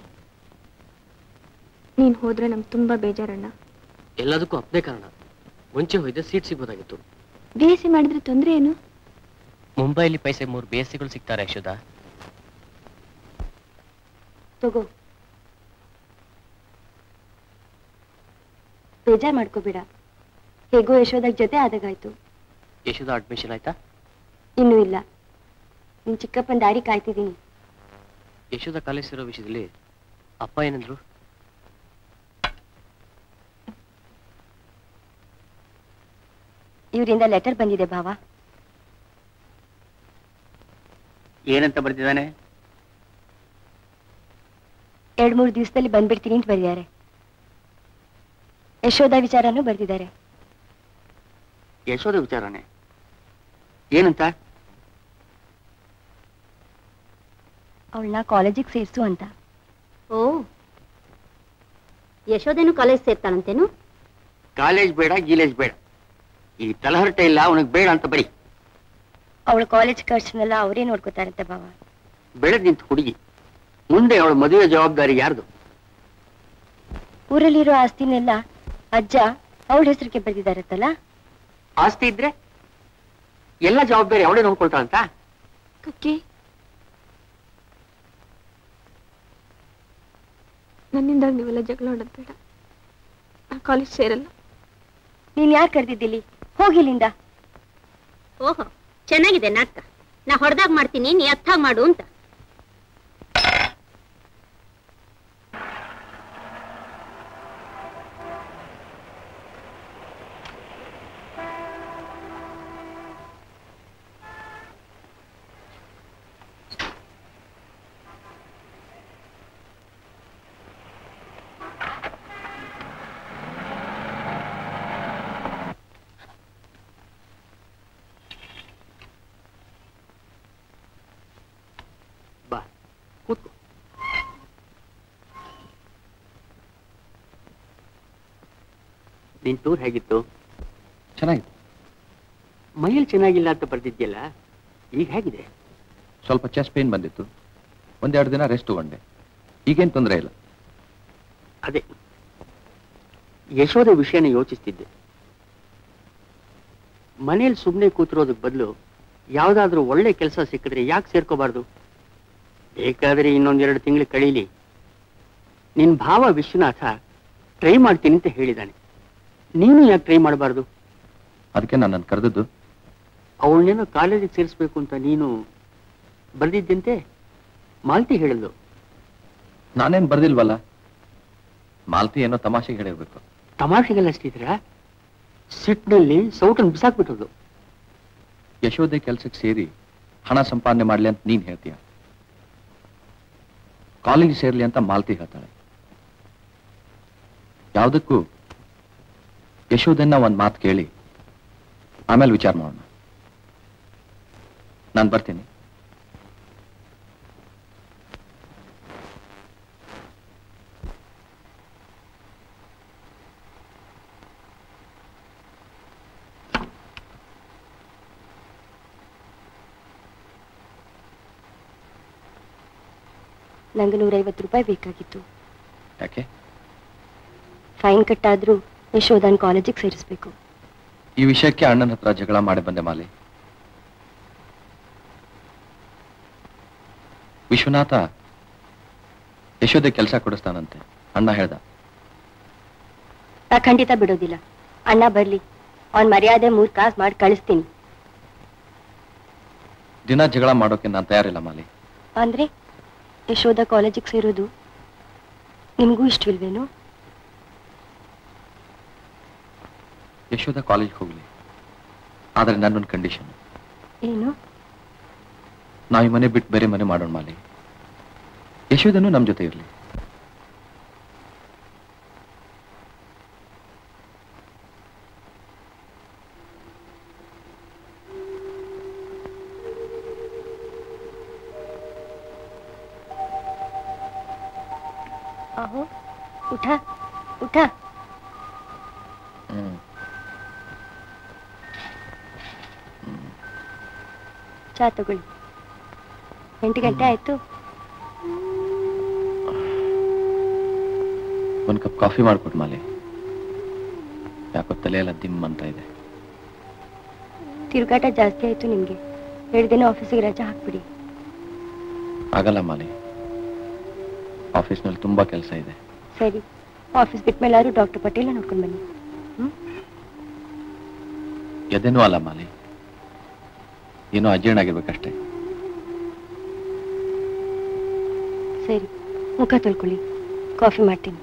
ನೀನು ಹೋದ್ರೆ ನಮ್ಗೆ ತುಂಬಾ ಬೇಜಾರಣ್ಣ. ಎಲ್ಲದಕ್ಕೂ ಅಪ್ನೇ ಕಾರಣ. ಮುಂಚೆ ಹೋಯ್ದೆ ಸೀಟ್ ಸಿಗ್ಬೋದಾಗಿತ್ತು. BSc ಮಾಡಿದ್ರೆ ತೊಂದ್ರೆ ಏನು? ಮುಂಬೈಲಿ ಪೈಸೆ 3 BScಗಳು ಸಿಗ್ತಾರೆ ಯಶೋಧ. ತಗೋ, ಬೇಜಾರ್ ಮಾಡ್ಕೋಬೇಡ. ಹೇಗೋ ಯಶೋದಾಗ ಜೊತೆ ಆದಾಗಾಯ್ತು. ಯಶೋಧ ಅಡ್ಮಿಷನ್ ಆಯ್ತಾ? ಇನ್ನೂ ಇಲ್ಲ, ನಿನ್ ಚಿಕ್ಕಪ್ಪನ ದಾರಿ ಕಾಯ್ತಿದ್ದೀನಿ. ಯಶೋಧ ಕಾಲೇಜ್ ಸೇರೋ ವಿಷಯದಲ್ಲಿ ಅಪ್ಪ ಏನಂದ್ರು? ಇವರಿಂದ ಲೆಟರ್ ಬಂದಿದೆ ಭಾವ. ಏನಂತ ಬರ್ತಿದ್ದಾನೆ? 2-3 ದಿವಸದಲ್ಲಿ ಬಂದ್ಬಿಡ್ತೀನಿ ಅಂತ ಬರೆದಿದ್ದಾರೆ. ಯಶೋಧ ವಿಚಾರನೂ ಬರ್ದಿದ್ದಾರೆ. ಯಶೋಧ ವಿಚಾರನೆ? ಏನಂತ? ಅವಳನ್ನ ಕಾಲೇಜಿಗೆ ಸೇರಿಸು ಅಂತ. ಓ, ಯಶೋದೇನು ಕಾಲೇಜ್ ಸೇರ್ತಾಳಂತೇನು? ಕಾಲೇಜ್ ಬೇಡ, ಗೀಲೇಜ್ ಬೇಡ, ಈ ತಲಹರಟೆ ಇಲ್ಲ, ಅವನಿಗೆ ಬೇಡ ಅಂತ ಬರೀ. ಅವಳ ಕಾಲೇಜ್ ಖರ್ಚನ್ನೆಲ್ಲ ಅವರೇ ನೋಡ್ಕೋತಾರಂತೆ ಬಾವ. ಬೆಳೆದ್ ನಿಂತು ಹುಡುಗಿ, ಮುಂದೆ ಅವಳ ಮದುವೆ ಜವಾಬ್ದಾರಿ ಯಾರ್ದು? ಊರಲ್ಲಿರೋ ಆಸ್ತಿನೆಲ್ಲ ಅಜ್ಜ ಅವಳ ಹೆಸರಿಗೆ ಬರೆದಿದ್ದಾರತ್ತಲ್ಲ. ಆಸ್ತಿ ಇದ್ರೆ ಎಲ್ಲ ಜವಾಬ್ದಾರಿ ಅವಳೇ ನೋಡ್ಕೊಳ್ತಾಳಂತ? ಕಕ್ಕಿ, ನನ್ನಿಂದಾಗ ನೀವೆಲ್ಲ ಜಗಳ ಆಡೋದು ಬೇಡ. ನಾ ಕಾಲೇಜ್ ಸೇರಲ್ಲ. ನೀನ್ ಯಾಕೆ ಕರೆದಿದ್ದಿಲ್ಲಿ? ಹೋಗಿಲ್ಲಿಂದ. ಓಹೋ, ಚೆನ್ನಾಗಿದೆ ನಾಟಕ. ನಾ ಹೊಡೆದಾಗ ಮಾಡ್ತೀನಿ, ನೀ ಅರ್ಥಾಗ್ ಮಾಡು ಅಂತ. ಬಾ, ಕೂತ್ಕೋ. ನಿನ್ ಟೂರ್ ಹೇಗಿತ್ತು? ಚೆನ್ನಾಗಿದೆ. ಮೈಯಲ್ಲಿ ಚೆನ್ನಾಗಿಲ್ಲ ಅಂತ ಬರ್ದಿದ್ಯಲ್ಲ, ಈಗ ಹೇಗಿದೆ? ಸ್ವಲ್ಪ ಚೆಸ್ಟ್ ಪೇನ್ ಬಂದಿತ್ತು, ಒಂದೆರಡು ದಿನ ರೆಸ್ಟ್ ತಗೊಂಡೆ. ಈಗೇನು ತೊಂದರೆ ಇಲ್ಲ. ಅದೇ ಯಶೋದ ವಿಷಯನ ಯೋಚಿಸ್ತಿದ್ದೆ. ಮನೇಲಿ ಸುಮ್ಮನೆ ಕೂತಿರೋದಕ್ಕೆ ಬದಲು ಯಾವ್ದಾದ್ರೂ ಒಳ್ಳೆ ಕೆಲಸ ಸಿಕ್ಕಿದ್ರೆ ಯಾಕೆ ಸೇರ್ಕೋಬಾರ್ದು? ಬೇಕಾದ್ರೆ ಇನ್ನೊಂದೆರಡು ತಿಂಗಳು ಕಳೀಲಿ. ನಿನ್ ಭಾವ ವಿಶ್ವನಾಥ ಟ್ರೈ ಮಾಡ್ತೀನಿ ಅಂತ ಹೇಳಿದಾನೆ. ನೀನು ಯಾಕೆ ಟ್ರೈ ಮಾಡಬಾರ್ದು? ಅದಕ್ಕೆ ನನ್ನನ್ನು ಕರೆದದ್ದು. ಅವಳನ್ನೇನೋ ಕಾಲೇಜಿಗೆ ಸೇರಿಸ್ಬೇಕು ಅಂತ ನೀನು ಬರ್ದಿದ್ದಂತೆ ಮಾಲ್ತಿ ಹೇಳಿದ್ಲು. ನಾನೇನು ಬರ್ದಿಲ್ವಲ್ಲ. ಮಾಲ್ತಿ ಏನೋ ತಮಾಷೆಗೆ ಹೇಳಿರ್ಬೇಕು. ತಮಾಷೆಗೆಲ್ಲ ಅಷ್ಟಿದ್ರ? ಸಿಟ್ನಲ್ಲಿ ಸೌಟನ್ನು ಬಿಸಾಕ್ಬಿಟ್ಟದು. ಯಶೋದೆ ಕೆಲ್ಸಕ್ಕೆ ಸೇರಿ ಹಣ ಸಂಪಾದನೆ ಮಾಡ್ಲಿ ಅಂತ ನೀನ್ ಹೇಳ್ತೀಯ. ಕಾಲೇಜ್ ಸೇರ್ಲಿ ಅಂತ ಮಾಲ್ತಿ ಹೇಳ್ತಾಳೆ. ಯಾವುದಕ್ಕೂ ಯಶೋದನ್ನ ಒಂದ್ ಮಾತು ಕೇಳಿ ಆಮೇಲೆ ವಿಚಾರ ಮಾಡೋಣ. ನಾನು ಬರ್ತೀನಿ. ನಂಗೆ 150 ರೂಪಾಯಿ ಬೇಕಾಗಿತ್ತು. ಯಾಕೆ? ಫೈನ್ ಕಟ್ಟಾದ್ರೂ ಯಶೋಧನ್ ಕಾಲೇಜಿಗೆ ಸೇರಿಸ್ಬೇಕು. ಈ ವಿಷಯಕ್ಕೆ ಅಣ್ಣನ ಹತ್ರ ಜಗಳ ಮಾಡಿ ಬಂದೆ ಮಾಲಿ. ವಿಶ್ವನಾಥ ಯಶೋದೆ ಕೆಲಸ ಕೊಡಿಸ್ತಾನಂತೆ ಅಣ್ಣ ಹೇಳ್ದ. ನಾ ಖಂಡಿತ ಬಿಡೋದಿಲ್ಲ. ಅಣ್ಣ ಬರ್ಲಿ, ಅವನ್ ಮರ್ಯಾದೆ 3 ಕಾಸು ಮಾಡಿ ಕಳಿಸ್ತೀನಿ. ದಿನ ಜಗಳ ಮಾಡೋಕೆ ನಾನು ತಯಾರಿಲ್ಲ ಮಾಲಿ. ಅಂದ್ರೆ ಯಶೋಧ ಕಾಲೇಜಿಗೆ ಸೇರೋದು ನಿಮಗೂ ಇಷ್ಟವಿಲ್ವೇನು? ಯಶೋಧ ಕಾಲೇಜ್ಗೆ ಹೋಗ್ಲಿ, ಆದ್ರೆ ನನ್ನೊಂದು ಕಂಡೀಷನ್. ಏನು? ನಾವು ಈ ಮನೆ ಬಿಟ್ಟು ಬೇರೆ ಮನೆ ಮಾಡೋಣ ಮಾಲಿ. ಯಶೋಧನು ನಮ್ಮ ಜೊತೆ ಇರಲಿ. आहो, उठा उठा. ಚಾ ತಗೊಳ್ಳಿ. 8 ಗಂಟೆ ಆಯ್ತು. ಒಂದು ಕಪ್ ಕಾಫಿ ಮಾಡ್ಕೊಟ್ಟು ಮಾಲಿ. ಯಾಕೋ ತಲೆ ಎಲ್ಲ ದಿಮ್ ಅಂತ ಇದೆ. ತಿರುಗಾಟ ಜಾಸ್ತಿ ಆಯ್ತು ನಿಮ್ಗೆ. 2 ದಿನ ಆಫೀಸಿಗೆ ರಜಾ ಹಾಕ್ಬಿಡಿ. ಆಗಲ್ಲ ಮಾಲಿ, ಆಫೀಸ್ನಲ್ಲಿ ತುಂಬಾ ಕೆಲಸ ಇದೆ. ಸರಿ, ಆಫೀಸ್ ಬಿಟ್ಮೇಲಾದ್ರೂ ಡಾಕ್ಟರ್ ಪಟೇಲ ನೋಡ್ಕೊಂಡು ಬನ್ನಿ. ಎದೇನೂ ಅಲ್ಲ ಮಾಲಿ, ಏನೋ ಅಜೀರ್ಣ ಆಗಿರ್ಬೇಕಷ್ಟೇ. ಸರಿ, ಮುಖ ತೊಳ್ಕೊಳ್ಳಿ, ಕಾಫಿ ಮಾಡ್ತೀನಿ.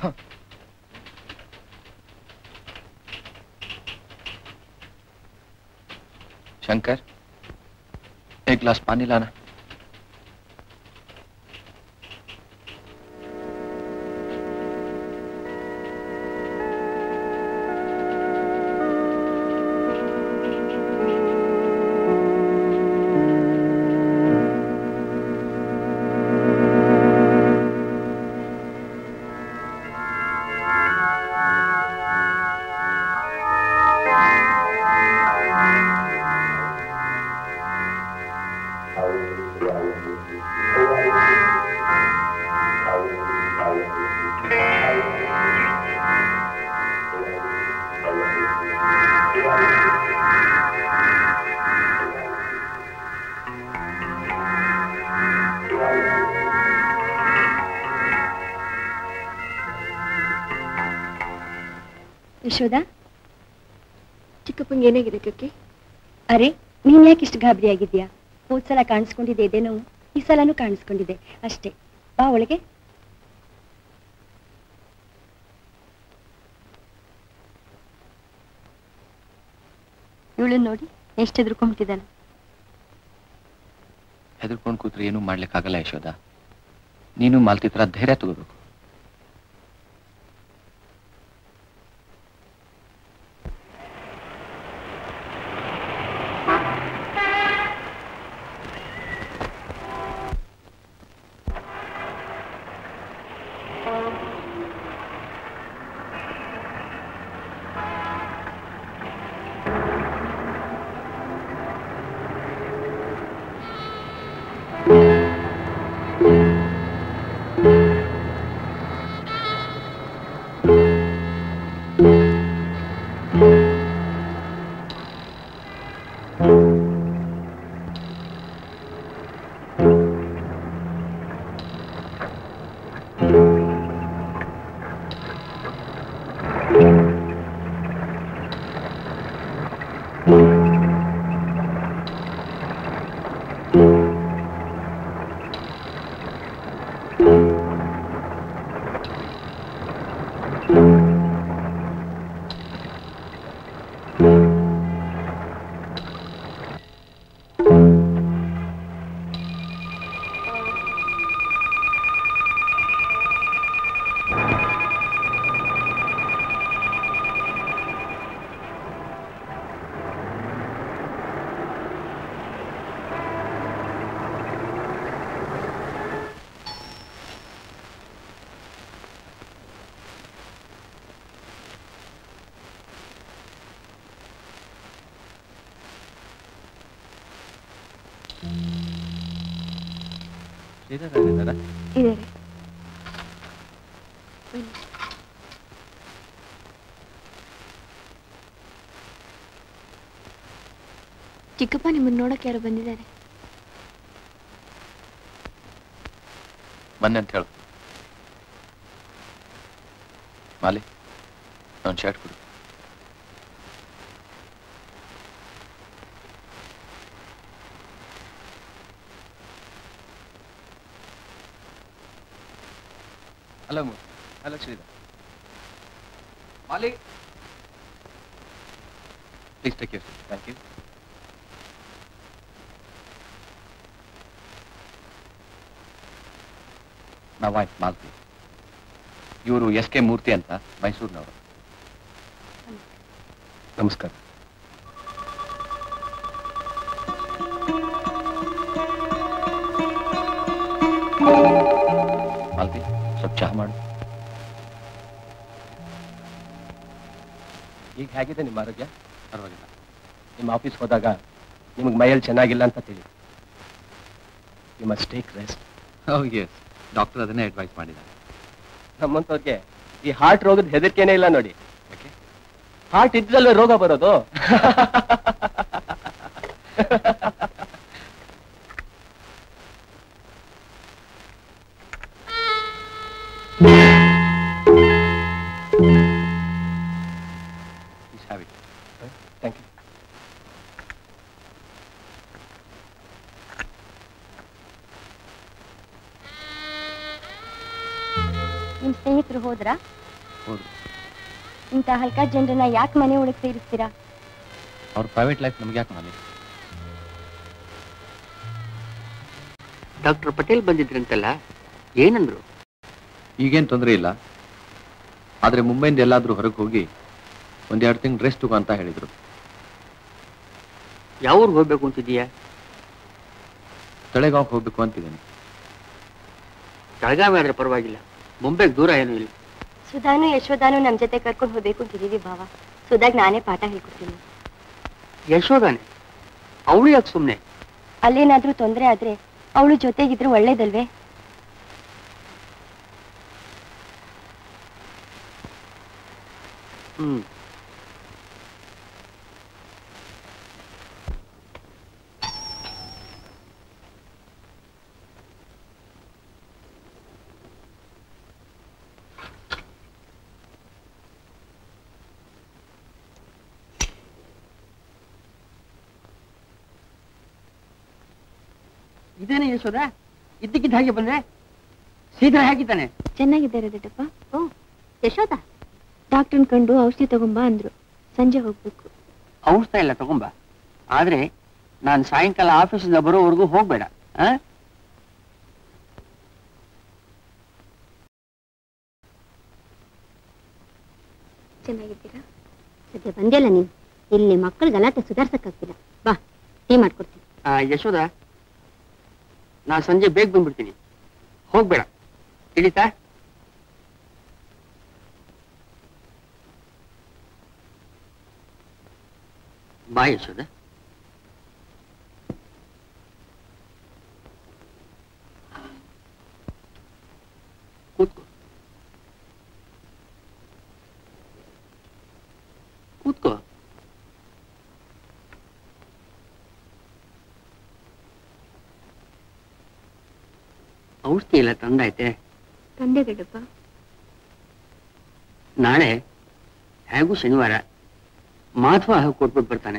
शंकर, एक गिलास पानी लाना। ಯಶೋದಾ, ಚಿಕ್ಕಪ್ಪಂಗೆ ಏನಾಗಿದೆ ಕಕ್ಕಿ? ಅರೆ ನೀನ್ ಯಾಕೆ ಇಷ್ಟು ಗಾಬರಿ ಆಗಿದ್ಯಾ? ಹೋದ್ ಸಲ ಕಾಣಿಸ್ಕೊಂಡಿದೆ ಎದೆ ನೋವು, ಈ ಸಲನೂ ಕಾಣಿಸ್ಕೊಂಡಿದೆ ಅಷ್ಟೇ. ಬಾ ಒಳಗೆ. ಇವಳು ನೋಡಿ ಎಷ್ಟು ಹೆದರ್ಕೊಂಡ್ಬಿಟ್ಟಿದ್ದಾನೆ. ಹೆದರ್ಕೊಂಡು ಕೂತ್ರೆ ಏನೂ ಮಾಡ್ಲಿಕ್ಕಾಗಲ್ಲ ಯಶೋದ. ನೀನು ಮಾಲ್ತಿ ತರ ಧೈರ್ಯ ತಗೋಬೇಕು. ಇದಾರೆ. ಚಿಕ್ಕಪ್ಪ ನಿಮ್ಮನ್ನು ನೋಡಕ್ಕೆ ಯಾರು ಬಂದಿದ್ದಾರೆ? ಮೊನ್ನೆ ಅಂತ ಹೇಳು. ಮಾಲಿ, ನಾನು ಶರ್ಟ್ ಕೊಡು. Hello hello Sridhar. Mali, please take your seat. Thank you. My wife Malti. ಇವರು ಎಸ್ ಕೆ ಮೂರ್ತಿ ಅಂತ, ಮೈಸೂರಿನವರು. ನಮಸ್ಕಾರ. ಮಾಲ್ತಿ, ಸ್ವಲ್ಪ ಚಹಾ ಮಾಡು. ಈಗ ಹೇಗಿದೆ ನಿಮ್ಮ ಆರೋಗ್ಯ? ಪರವಾಗಿಲ್ಲ. ನಿಮ್ಮ ಆಫೀಸ್ ಹೋದಾಗ ನಿಮಗೆ ಮೈಯಲ್ಲಿ ಚೆನ್ನಾಗಿಲ್ಲ ಅಂತ ತಿಳಿ. You must take rest. Oh yes, doctor ಅದನ್ನೇ ಅಡ್ವೈಸ್ ಮಾಡಿದ್ದಾರೆ. ನಮ್ಮಂತವ್ರಿಗೆ ಈ ಹಾರ್ಟ್ ರೋಗದ ಹೆದರಿಕೆನೇ ಇಲ್ಲ ನೋಡಿ. ಯಾಕೆ? ಹಾರ್ಟ್ ಇದ್ದಲ್ಲೇ ರೋಗ ಬರೋದು. Thank you. ನಿಮ್ ಸ್ನೇಹಿತರು ಹೋದ? ಹೋದ್ರಾ? ಹೌದು. ಇಂಥ ಹಲ್ಕ ಜನರನ್ನ ಯಾಕೆ ಮನೆ ಒಳಗೆ ಸೇರಿಸ್ತೀರಾ? ಅವ್ರ ಪ್ರೈವೇಟ್ ಲೈಫ್ ನಮ್ಗೆ ಯಾಕೆ ಮಾಡಿ? ಡಾಕ್ಟರ್ ಪಟೇಲ್ ಬಂದಿದ್ರಂತಲ್ಲ, ಏನಂದ್ರು? ಈಗೇನು ತೊಂದರೆ ಇಲ್ಲ, ಆದ್ರೆ ಮುಂಬೈಯಿಂದ ಎಲ್ಲಾದ್ರೂ ಹೊರಗೆ ಹೋಗಿ ಒಂದೆರಡು ತಿಂಗಳು ರೆಸ್ಟ್ ತಗೋ ಅಂತ ಹೇಳಿದ್ರು. ಯಾವ ಊರಿಗೆ ಹೋಗ್ಬೇಕು ಅಂತಿದೀಯಾ? ತಳೆಗಾಂವ್ಗೆ ಹೋಗ್ಬೇಕು ಅಂತಿದ್ದೀನಿ. ಬೆಳಗಾವಿ ಆದ್ರೆ ಪರವಾಗಿಲ್ಲ, ಮುಂಬೈಗೆ ದೂರ ಏನೂ ಇಲ್ಲ. ಸುಧಾನು ಯಶೋಧಾನು ನಮ್ ಜೊತೆ ಕರ್ಕೊಂಡು ಹೋಗ್ಬೇಕು ಅಂತಿದೀವಿ ಭಾವ. ಸುಧಾಗ್ ನಾನೇ ಪಾಠ ಹೇಳ್ಕೊಡ್ತೀನಿ. ಯಶೋದಾನೆ? ಅವಳು ಯಾಕೆ ಸುಮ್ಮನೆ? ಅಲ್ಲೇನಾದ್ರೂ ತೊಂದರೆ ಆದ್ರೆ ಅವಳು ಜೊತೆಗಿದ್ರೆ ಒಳ್ಳೇದಲ್ವೇ? ಇದೇನೇ ಯಶೋದ, ಇದ್ದಕ್ಕಿದ್ದ ಹಾಗೆ ಬಂದ್ರೆ? ಸೀದಾ ಹೇಗಿದ್ದಾನೆ? ಚೆನ್ನಾಗಿದ್ದಾರೆ ದೊಡ್ಡಪ್ಪ. ಓ ಯಶೋದ, ಡಾಕ್ಟರ್ನ ಕಂಡು ಔಷಧಿ ತಗೊಂಬಾ ಅಂದ್ರು. ಸಂಜೆ ಹೋಗ್ಬೇಕು. ಔಷಧ ಎಲ್ಲ ತಗೊಂಬ, ಆದ್ರೆ ನಾನು ಸಾಯಂಕಾಲ ಆಫೀಸಿಂದ ಬರೋವರೆಗೂ ಹೋಗ್ಬೇಡ. ಚೆನ್ನಾಗಿದ್ದೀರಾ? ಸದ್ಯ ಬಂದಿಲ್ಲ ನೀನು. ಇಲ್ಲಿ ಮಕ್ಕಳು ಗಲಾಟೆ ಸುಧಾರ್ಸಕ್ಕಾಗ್ತಿಲ್ಲ. ಬಾ, ಟೀ ಮಾಡ್ಕೊಡ್ತೀನಿ. ಯಶೋದ, ನಾನು ಸಂಜೆ ಬೇಗ ಬಂದ್ಬಿಡ್ತೀನಿ, ಹೋಗ್ಬೇಡ, ತಿಳಿತಾ? ಬಾ ಯಶೋದ. ಕೂತ್ಕೋ ಕೂತ್ಕೋ. ಔಷಧಿ ಎಲ್ಲ ತಂದಾಯ್ತೆ? ತಂದೆ ದೊಡ್ಡಪ್ಪ. ನಾಳೆ ಹೇಗೂ ಶನಿವಾರ, ಮಾಧವ ಕೊಟ್ಬಿಟ್ಟು ಬರ್ತಾನೆ.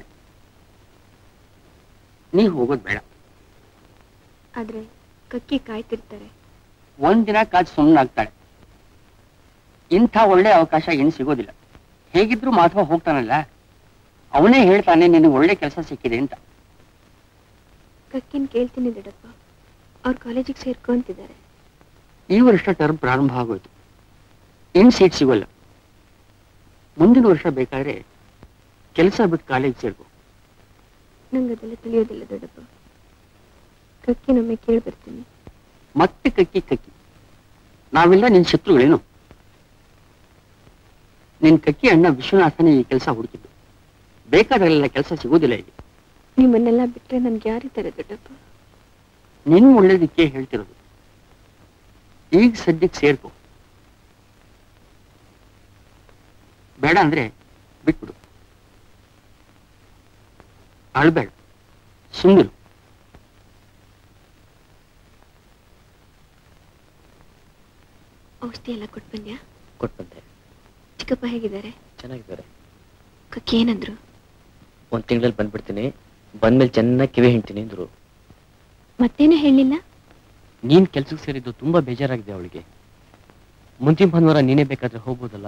ನೀ ಹೋಗೋದು ಬೇಡ. ಆದ್ರೆ ಕಕ್ಕಿ ಕಾಯ್ತಿರ್ತಾರೆ. ಒಂದಿನ ಕಾಚ್ ಸುಮ್ಮನಾಗ್ತಾಳೆ. ಇಂಥ ಒಳ್ಳೆ ಅವಕಾಶ ಏನು ಸಿಗೋದಿಲ್ಲ. ಹೇಗಿದ್ರು ಮಾಧವ ಹೋಗ್ತಾನಲ್ಲ, ಅವನೇ ಹೇಳ್ತಾನೆ ನಿನಗೆ ಒಳ್ಳೆ ಕೆಲಸ ಸಿಕ್ಕಿದೆ ಅಂತ. ಕಕ್ಕಿನ ಕೇಳ್ತೀನಿ ದೊಡ್ಡಪ್ಪ. ಅವ್ರ ಕಾಲೇಜಿಗೆ ಸೇರ್ಕೊಂತಿದ್ದಾರೆ. ಈ ವರ್ಷ ಟರ್ಮ್ ಪ್ರಾರಂಭ ಆಗೋಯ್ತು, ಇನ್ ಸೀಟ್ ಸಿಗೋಲ್ಲ. ಮುಂದಿನ ವರ್ಷ ಬೇಕಾದ್ರೆ ಕೆಲಸ ಬಿಟ್ಟು ಕಾಲೇಜ್ ಸೇರ್ಕೊ. ನಂಗೆ ಅದೆಲ್ಲ ತಿಳಿಯೋದಿಲ್ಲ ದೊಡ್ಡಪ್ಪ. ಕಕ್ಕಿ ನಮ್ಮೆ ಕೇಳ್ಬರ್ತೀನಿ. ಮತ್ತೆ ಕಕ್ಕಿ ಕಕ್ಕಿ, ನಾವೆಲ್ಲ ನಿನ್ ಶತ್ರುಗಳೇನು? ನಿನ್ ಕಕ್ಕಿ ಅಣ್ಣ ವಿಶ್ವನಾಥನೇ ಈ ಕೆಲಸ ಹುಡುಕಿದ್ದು. ಬೇಕಾದ್ರೆಲ್ಲ ಕೆಲಸ ಸಿಗೋದಿಲ್ಲ ಇಲ್ಲಿ. ನಿಮ್ಮನ್ನೆಲ್ಲ ಬಿಟ್ರೆ ನನ್ಗೆ ಯಾರಿದ್ದಾರೆ ದೊಡ್ಡಪ್ಪ? ನಿನ್ ಒಳ್ಳೇದಕ್ಕೆ ಹೇಳ್ತಿರೋದು. ಈಗ ಸದ್ಯಕ್ಕೆ ಸೇರ್ಕೊ, ಬೇಡ ಅಂದ್ರೆ ಬಿಟ್ಬಿಡು. ಅಳ್ಬೇಡ, ಸುಮ್ಮನಿರು. ಔಷಧಿ ಎಲ್ಲ ಕೊಟ್ಟು ಬಂದ್ಯಾ? ಕೊಟ್ಬಂದೆ. ಚಿಕ್ಕಪ್ಪ ಹೇಗಿದ್ದಾರೆ? ಚೆನ್ನಾಗಿದ್ದಾರೆ. ಕಕ್ಕಿ ಏನಂದ್ರು? 1 ತಿಂಗಳಲ್ಲಿ ಬಂದ್ಬಿಡ್ತೀನಿ, ಬಂದ್ಮೇಲೆ ಚೆನ್ನಾಗಿ ಕಿವಿ ಹಿಂಡ್ತೀನಿ ಅಂದ್ರು. ಮತ್ತೇನು ಹೇಳಿಲ್ಲ? ನೀನ್ ಕೆಲ್ಸಕ್ಕೆ ಸೇರಿದ್ದು ತುಂಬಾ ಬೇಜಾರಾಗಿದೆ ಅವಳಿಗೆ. ಮುಂದಿನ ಭಾನುವಾರ ನೀನೇ ಬೇಕಾದ್ರೆ ಹೋಗ್ಬೋದಲ್ಲ?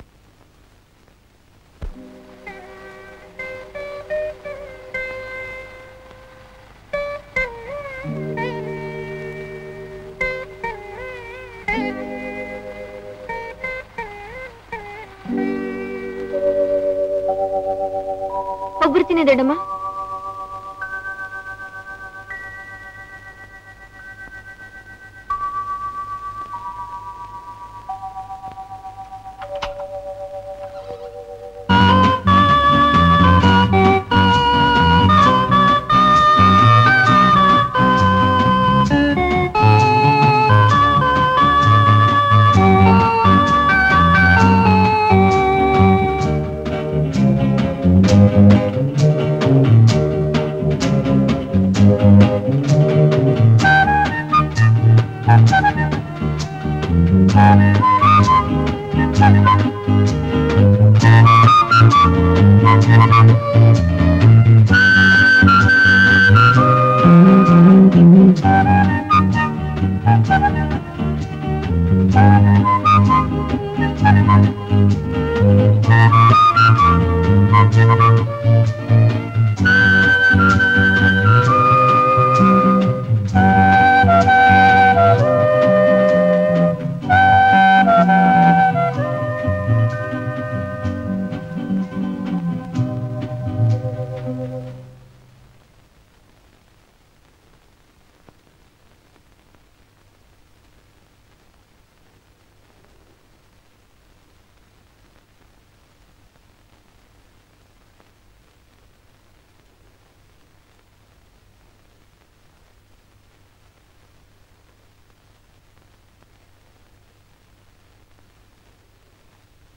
ಹೋಗ್ಬಿಡ್ತೀನಿ ದೊಡ್ಡಮ್ಮ.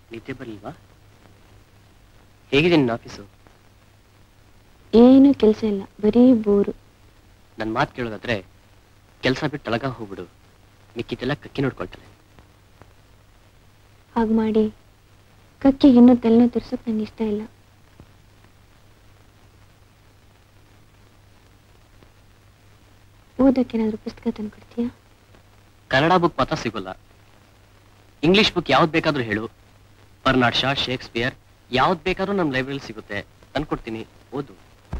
ನಿದ್ದೆ ಬರಲಿಲ್ವಾ? ಹೇಗಿದೆ ನಿನ್ನ ಆಫೀಸು? ಏನು ಕೆಲಸ ಇಲ್ಲ, ಬರೀ ಬೋರು. ನನ್ನ ಮಾತು ಕೇಳೋದಾದ್ರೆ ಕೆಲಸ ಬಿಟ್ಟು ಒಳಗ ಹೋಗ್ಬಿಡು, ಮಿಕ್ಕಿದ್ದೆಲ್ಲ ಕಕ್ಕಿ ನೋಡ್ಕೊಳ್ತಾಳೆ. ಹಾಗೆ ಮಾಡಿ ಕಕ್ಕಿಗೆ ಇನ್ನೂ ತಲೆನೋ ತಿರ್ಸೋಕೆ ನಂಗೆ ಇಷ್ಟ ಇಲ್ಲ. ಓದಕ್ಕೇನಾದ್ರೂ ಪುಸ್ತಕ ತಂದು ಕೊಡ್ತೀಯಾ? ಕನ್ನಡ ಬುಕ್ ಮಾತ್ರ ಸಿಗೋಲ್ಲ. ಇಂಗ್ಲಿಷ್ ಬುಕ್ ಯಾವ್ದು ಬೇಕಾದ್ರೂ ಹೇಳು. ಬರ್ನಾಡ್ ಶಾ, ಶೇಕ್ಸ್ಪಿಯರ್ ಯಾವ್ದು ಬೇಕಾದ್ರೂ ನಮ್ಮ ಲೈಬ್ರರಿಲಿ ಸಿಗುತ್ತೆ, ತಂದ್ಕೊಡ್ತೀನಿ, ಓದು.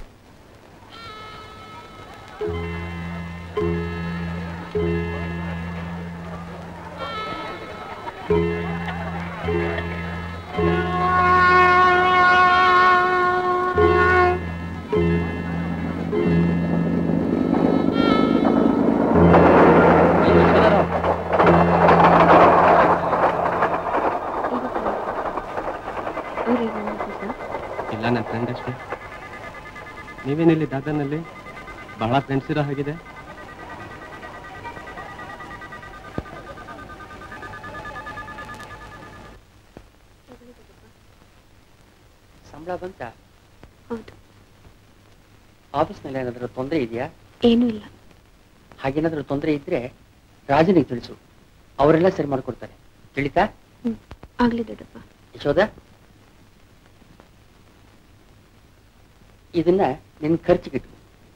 ಇಲ್ಲ, ನನ್ನ ಫ್ರೆಂಡ್ ಅಷ್ಟೇ. ನೀವೇನಿಲ್ಲಿ ದಾದರ್ನಲ್ಲಿ ಬಹಳ ಫ್ರೆಂಡ್ಸ್ ಇರೋ ಹಾಗಿದೆ. ಸಂಬಳ ಬಂತ? ಹೌದು. ಆಫೀಸ್ನಲ್ಲಿ ಏನಾದರೂ ತೊಂದರೆ ಇದೆಯಾ? ಏನೂ ಇಲ್ಲ. ಹಾಗೇನಾದ್ರೂ ತೊಂದರೆ ಇದ್ರೆ ರಾಜನಿಗೆ ತಿಳಿಸು, ಅವರೆಲ್ಲ ಸರಿ ಮಾಡ್ಕೊಡ್ತಾರೆ. ತಿಳಿತಾ? ಆಗ್ಲಿ ದೊಡ್ಡಪ್ಪ. ಯಶೋದ, ಇದನ್ನ ನಿನ್ ಖರ್ಚಿಗಿಟ್ಟು.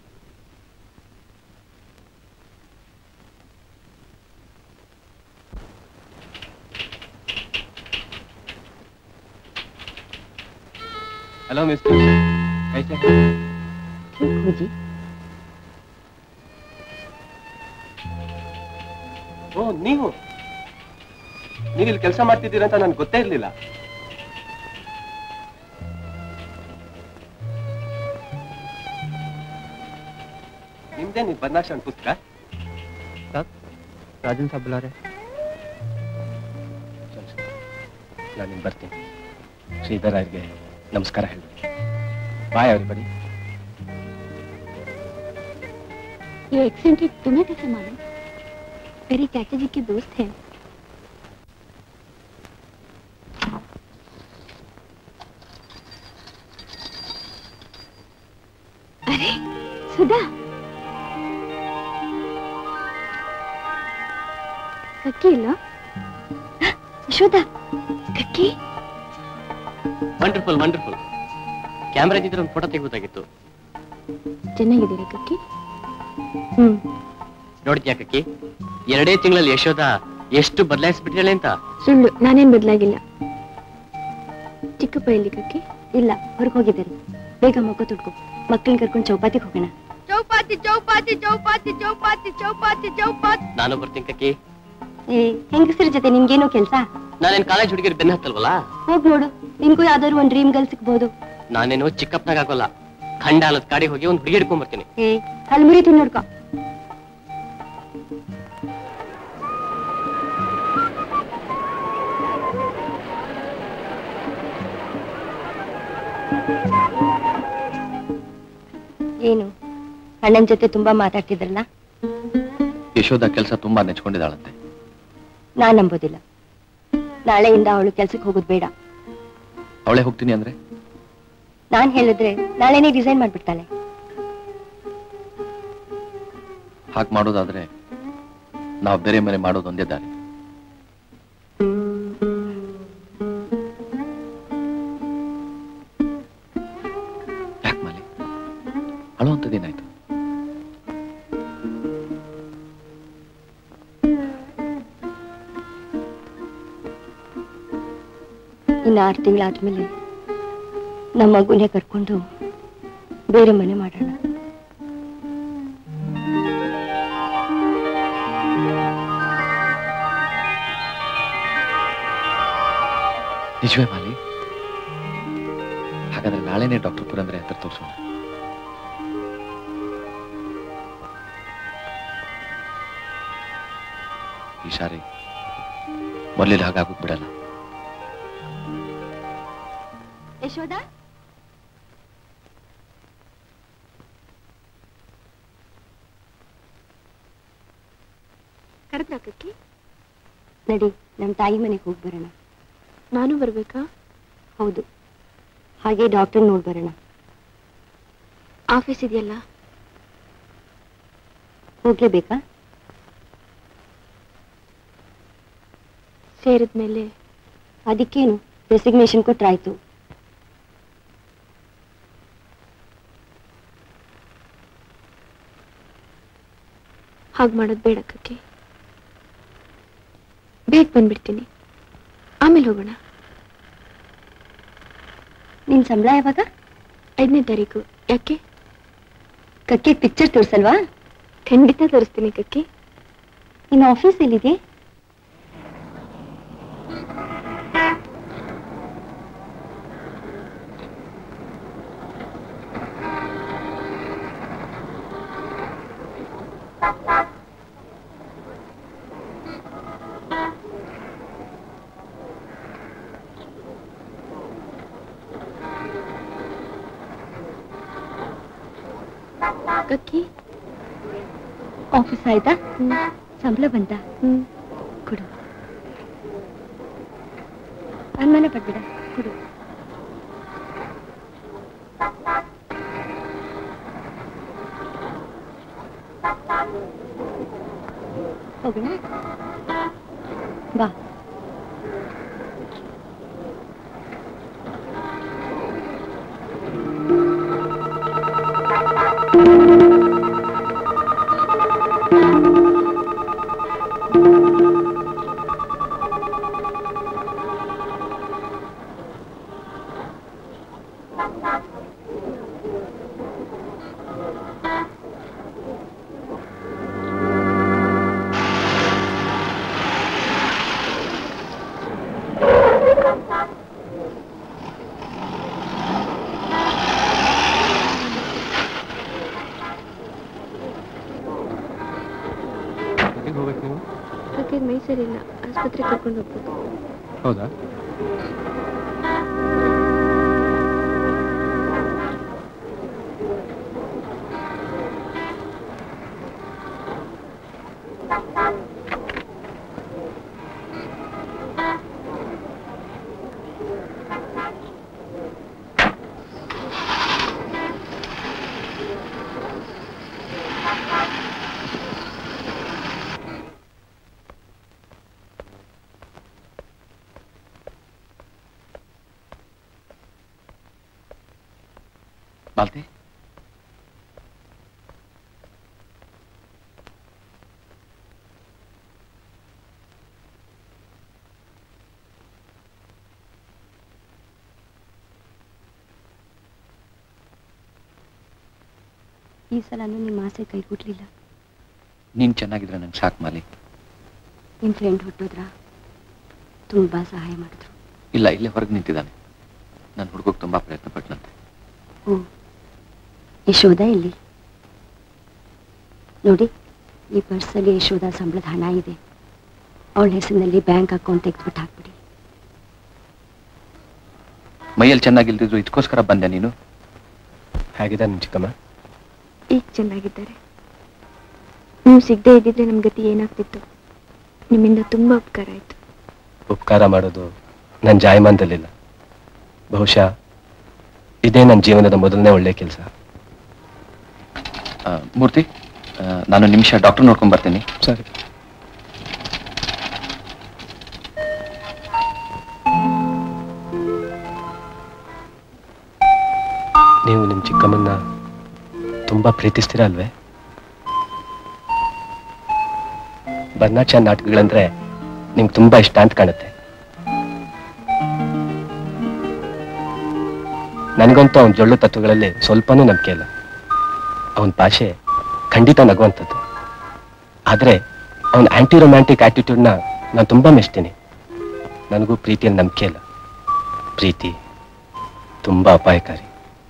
हेलो मिस्टर, कैसे हैं? ठीक हूँ जी। ಓ, ನೀವಿಲ್ಲಿ ಕೆಲಸ ಮಾಡ್ತಿದ್ದೀರಂತ ನನ್ಗೆ ಗೊತ್ತೇ ಇರ್ಲಿಲ್ಲ. ನಿಮ್ದೇ ನೀವು ಬರ್ನಾಕ್ಷನ್ ಪುಸ್ತಕ? ರಾಜನ್ ಸಾಬ್ ಬುಲಾ ರೇ. ನಾನು ನಿಮ್ ಬರ್ತೀನಿ. ಶ್ರೀಧರ್ ಅವ್ರಿಗೆ ನಮಸ್ಕಾರ ಹೇಳಿ. ಬಾಯ್ ಎವ್ರಿಬಡಿ. ये एक्सेंट्रिक तुम्हें कैसे मालूम? मेरी चाचा जी के दोस्त हैं। अरे सुधा, कक्की ಇಲ್ಲ? ಯಶೋದಾ, ಕಕ್ಕಿ. Wonderful wonderful. ಕ್ಯಾಮ್ರಾ ಇದ್ದಿದ್ರೆ ಒಂದು ಫೋಟೋ ತೆಗೆಬೋದಾಗಿತ್ತು. ಚೆನ್ನಾಗಿದ್ದೀರಾ ಕಕ್ಕಿ? ನೋಡ್ತೀಯಾ ಕಕ್ಕಿ, 2 ತಿಂಗಳಲ್ಲಿ ಯಶೋದ ಎಷ್ಟು ಬದಲಾಯಿಸ್ಬಿಟ್ಟಿದ್ದಾಳೆ ಅಂತ. ಸುಳ್ಳು, ನಾನೇನ್ ಬದಲಾಗಿಲ್ಲ. ಚಿಕ್ಕಪ್ಪ ಎಲ್ಲಿ ಕಕ್ಕಿ? ಇಲ್ಲ, ಹೊರಗೆ ಹೋಗಿದ್ದಾರೆ. ಬೇಗ ಮಕ್ಕ ತುಡ್ಕೊ, ಮಕ್ಕಳನ್ನ ಕರ್ಕೊಂಡು ಚೌಪಾತಿಗೆ ಹೋಗೋಣ. ಚೌಪಾತಿ ಚೌಪಾತಿ ಚೌಪಾತಿ ಚೌಪಾತಿ ಚೌಪಾತಿ ಚೌಪಾತಿ. ನಾನು ಬರ್ತೀನಿ ಕಕ್ಕಿ. ಏ, ಹೆಂಗಸರ ಜೊತೆ ನಿಮ್ಗೇನೋ ಕೆಲ್ಸ? ನಾನೇನ್ ಕಾಲೇಜ್ ಹುಡುಗಿರ್ ಬೆನ್ನ ಹತ್ತಲ್ವಲ್ಲ? ಹೋಗ್ ನೋಡು, ನಿಮ್ಗೂ ಯಾವ್ದಾದ್ರು ಒಂದ್ ಡ್ರೀಮ್ ಗರ್ಲ್ ಸಿಕ್ಬೋದು. ನಾನೇನು ಚಿಕ್ಕಪ್ಪನಾಗ ಆಗೋಲ್ಲ. ಖಂಡಾಲದ ಕಾಡಿಗೆ ಹೋಗಿ ಒಂದು ಹುಡುಗಿ ಹಿಡ್ಕೊಂಡ್ ಬರ್ತೀನಿ. ಏ, ಅಲ್ಲಿ ಮುರಿತೀನಿ ನೋಡ್ಕೊ. ಏನು ಅಣ್ಣನ ಜೊತೆ ತುಂಬಾ ಮಾತಾಡ್ತಿದ್ರಲ್ಲ? ಯಶೋಧ ಕೆಲಸ ತುಂಬಾ ನೆಚ್ಕೊಂಡಿದ್ದಾಳಂತೆ. ನಾನ್ ನಂಬೋದಿಲ್ಲ. ನಾಳೆಯಿಂದ ಅವಳು ಕೆಲ್ಸಕ್ಕೆ ಹೋಗೋದು ಬೇಡ. ಅವಳೇ ಹೋಗ್ತೀನಿ ಅಂದ್ರೆ? ನಾನ್ ಹೇಳಿದ್ರೆ ನಾಳೆನೇ ರಿಸೈನ್ ಮಾಡ್ಬಿಡ್ತಾಳೆ. ಹಾಗೆ ಮಾಡೋದಾದ್ರೆ ನಾವು ಬೇರೆ ಮನೆ ಮಾಡೋದು ಒಂದೇ ದಾರಿ. ಯಾಕೆ ಮಾಲಿ ಅಳುವಂಥದ್ದೇನಾಯ್ತು? ಇನ್ನು 6 ತಿಂಗಳಾದ್ಮೇಲೆ ನಮ್ಮ ಮಗುನೇ ಕರ್ಕೊಂಡು ಬೇರೆ ಮನೆ ಮಾಡೋಣ. ನಿಜವೇ ಮಾಲಿ? ಹಾಗಾದ್ರೆ ನಾಳೆನೆ ಡಾಕ್ಟರ್ ಪುರಂದ್ರೆ ಹತ್ರ ತೋರಿಸೋಣ. ಈ ಸಾರಿ ಮೊದಲಿಗೆ ಹಾಗಾಗೋಕ್ ಬಿಡಲ್ಲ. ಯಶೋದ, ಕರೆದ್ರಾ ಕಕ್ಕಿ? ನಡಿ, ನಮ್ಮ ತಾಯಿ ಮನೆಗೆ ಹೋಗಿ ಬರೋಣ. ನಾನು ಬರ್ಬೇಕಾ? ಹೌದು, ಹಾಗೆ ಡಾಕ್ಟರ್ ನೋಡಿ ಬರೋಣ. ಆಫೀಸ್ ಇದೆಯಲ್ಲ? ಹೋಗ್ಲೇಬೇಕಾ? ಸೇರಿದ್ಮೇಲೆ ಅದಕ್ಕೇನು, ರೆಸಿಗ್ನೇಷನ್ ಕೊಟ್ರಾಯ್ತು. ಹಾಗೆ ಮಾಡೋದು ಬೇಡ ಕಕ್ಕೆ. ಬೇಗ ಬಂದ್ಬಿಡ್ತೀನಿ, ಆಮೇಲೆ ಹೋಗೋಣ. ನಿನ್ ಸಂಬಳ ಯಾವಾಗ? 5ನೇ ತಾರೀಕು. ಯಾಕೆ? ಕಕ್ಕೆ ಪಿಕ್ಚರ್ ತೋರ್ಸಲ್ವಾ? ಖಂಡಿತ ತೋರಿಸ್ತೀನಿ ಕಕ್ಕೆ. ನಿನ್ನ ಆಫೀಸ್ ಎಲ್ಲಿದೆ? ಕಕ್ಕಿ, ಆಫೀಸ್ ಆಯ್ತಾ? ಸಂಬಳ ಬಂತ? ಕೊಡು. ಅನುಮಾನ ಪಡ್ಬೇಡ, ಕೊಡು. ಹೋಗೋಣ ಬಾ. ಕಕ್ಕಿಗೆ ಮೈ ಸರಿಯಿಲ್ಲ, ಆಸ್ಪತ್ರೆಗೆ ಕರ್ಕೊಂಡು ಹೋಗ್ಬೇಕು. ಹೌದಾ? ಮಾಲ್ತಿ, ಈ ಸಲನೂ ನಿಮ್ಮ ಆಸೆ ಕೈಗೂಡ್ಲಿಲ್ಲ. ನೀನ್ ಚೆನ್ನಾಗಿದ್ರೆ ನಂಗೆ ಸಾಕು ಮಾಲಿ. ನಿಮ್ಮ ಫ್ರೆಂಡ್ ಹುಟ್ಟೋದ್ರ ತುಂಬಾ ಸಹಾಯ ಮಾಡಿದ್ರು. ಇಲ್ಲ, ಇಲ್ಲೇ ಹೊರಗೆ ನಿಂತಿದ್ದಾನೆ. ನನ್ನ ಹುಡುಗೋಕೆ ತುಂಬಾ ಪ್ರಯತ್ನ ಪಟ್ನಂತೆ. ಓ, ಯಶೋಧ ಇಲ್ಲಿ ನೋಡಿ. ಈ ಪರ್ಸಲ್ಲಿ ಯಶೋಧ ಸಂಬಳದ ಹಣ ಇದೆ. ಅವಳ ಹೆಸರಿನಲ್ಲಿ ಬ್ಯಾಂಕ್ ಅಕೌಂಟ್ ತೆಗೆದ್ಬಿಟ್ಟು ಹಾಕ್ಬಿಡಿ. ಮೈಯಲ್ಲಿ ಚೆನ್ನಾಗಿಲ್ದಿದ್ರು ಇದಕ್ಕೋಸ್ಕರ ಬಂದೆ ನೀನು? ಹೇಗಿದೆ ನಿಮ್ ಚಿಕ್ಕಮ್ಮ? ಈಗ ಚೆನ್ನಾಗಿದ್ದಾರೆ. ನೀವು ಸಿಗದೆ ಇದ್ದಿದ್ರೆ ನಮ್ ಗತಿ ಏನಾಗ್ತಿತ್ತು. ನಿಮ್ಮಿಂದ ತುಂಬಾ ಉಪಕಾರ ಆಯ್ತು. ಉಪಕಾರ ಮಾಡೋದು ನನ್ನ ಜಾಯಮಾನದಲ್ಲಿಲ್ಲ. ಬಹುಶಃ ಇದೇ ನನ್ನ ಜೀವನದ ಮೊದಲನೇ ಒಳ್ಳೆ ಕೆಲಸ. ಮೂರ್ತಿ, ನಾನು ನಿಮಿಷ ಡಾಕ್ಟರ್ ನೋಡ್ಕೊಂಡ್ ಬರ್ತೀನಿ. ಸರಿ. ನೀವು ನಿಮ್ಮ ಚಿಕ್ಕಮ್ಮನ್ನ ತುಂಬಾ ಪ್ರೀತಿಸ್ತೀರಾ ಅಲ್ವೇ? ಬರ್ನಾಚಾನ್ ನಾಟಕಗಳಂದ್ರೆ ನಿಮ್ಗೆ ತುಂಬಾ ಇಷ್ಟ ಅಂತ ಕಾಣುತ್ತೆ. ನನಗಂತೂ ಅವನ ಜೊಳ್ಳು ತತ್ವಗಳಲ್ಲಿ ಸ್ವಲ್ಪನೂ ನಂಬಿಕೆ ಇಲ್ಲ. ಅವನ ಭಾಷೆ ಖಂಡಿತ ನಗುವಂಥದ್ದು. ಆದ್ರೆ ಅವನ ಆಂಟಿ ರೊಮ್ಯಾಂಟಿಕ್ ಆಟಿಟ್ಯೂಡ್ನ ನಾನು ತುಂಬಾ ಮೆಚ್ತೀನಿ. ನನಗೂ ಪ್ರೀತಿಯಲ್ಲಿ ನಂಬಿಕೆ ಇಲ್ಲ. ಪ್ರೀತಿ ತುಂಬಾ ಅಪಾಯಕಾರಿ.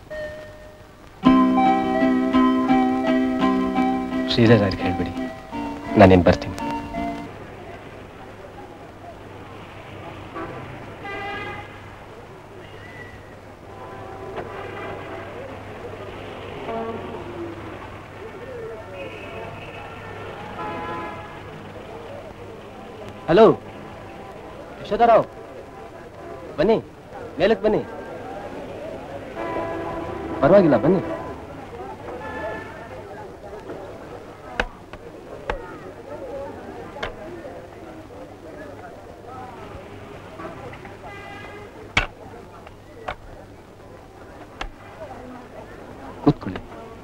ಶ್ರೀಧರ್ ಅವ್ರಿಗೆ ಹೇಳ್ಬಿಡಿ, ನಾನೇನು ಬರ್ತೀನಿ. ಹಲೋ ಯಶೋಧರಾವ್, ಬನ್ನಿ, ಮೇಲಕ್ಕೆ ಬನ್ನಿ. ಪರವಾಗಿಲ್ಲ, ಬನ್ನಿ. ಕೂತ್ಕೊಳ್ಳಿ.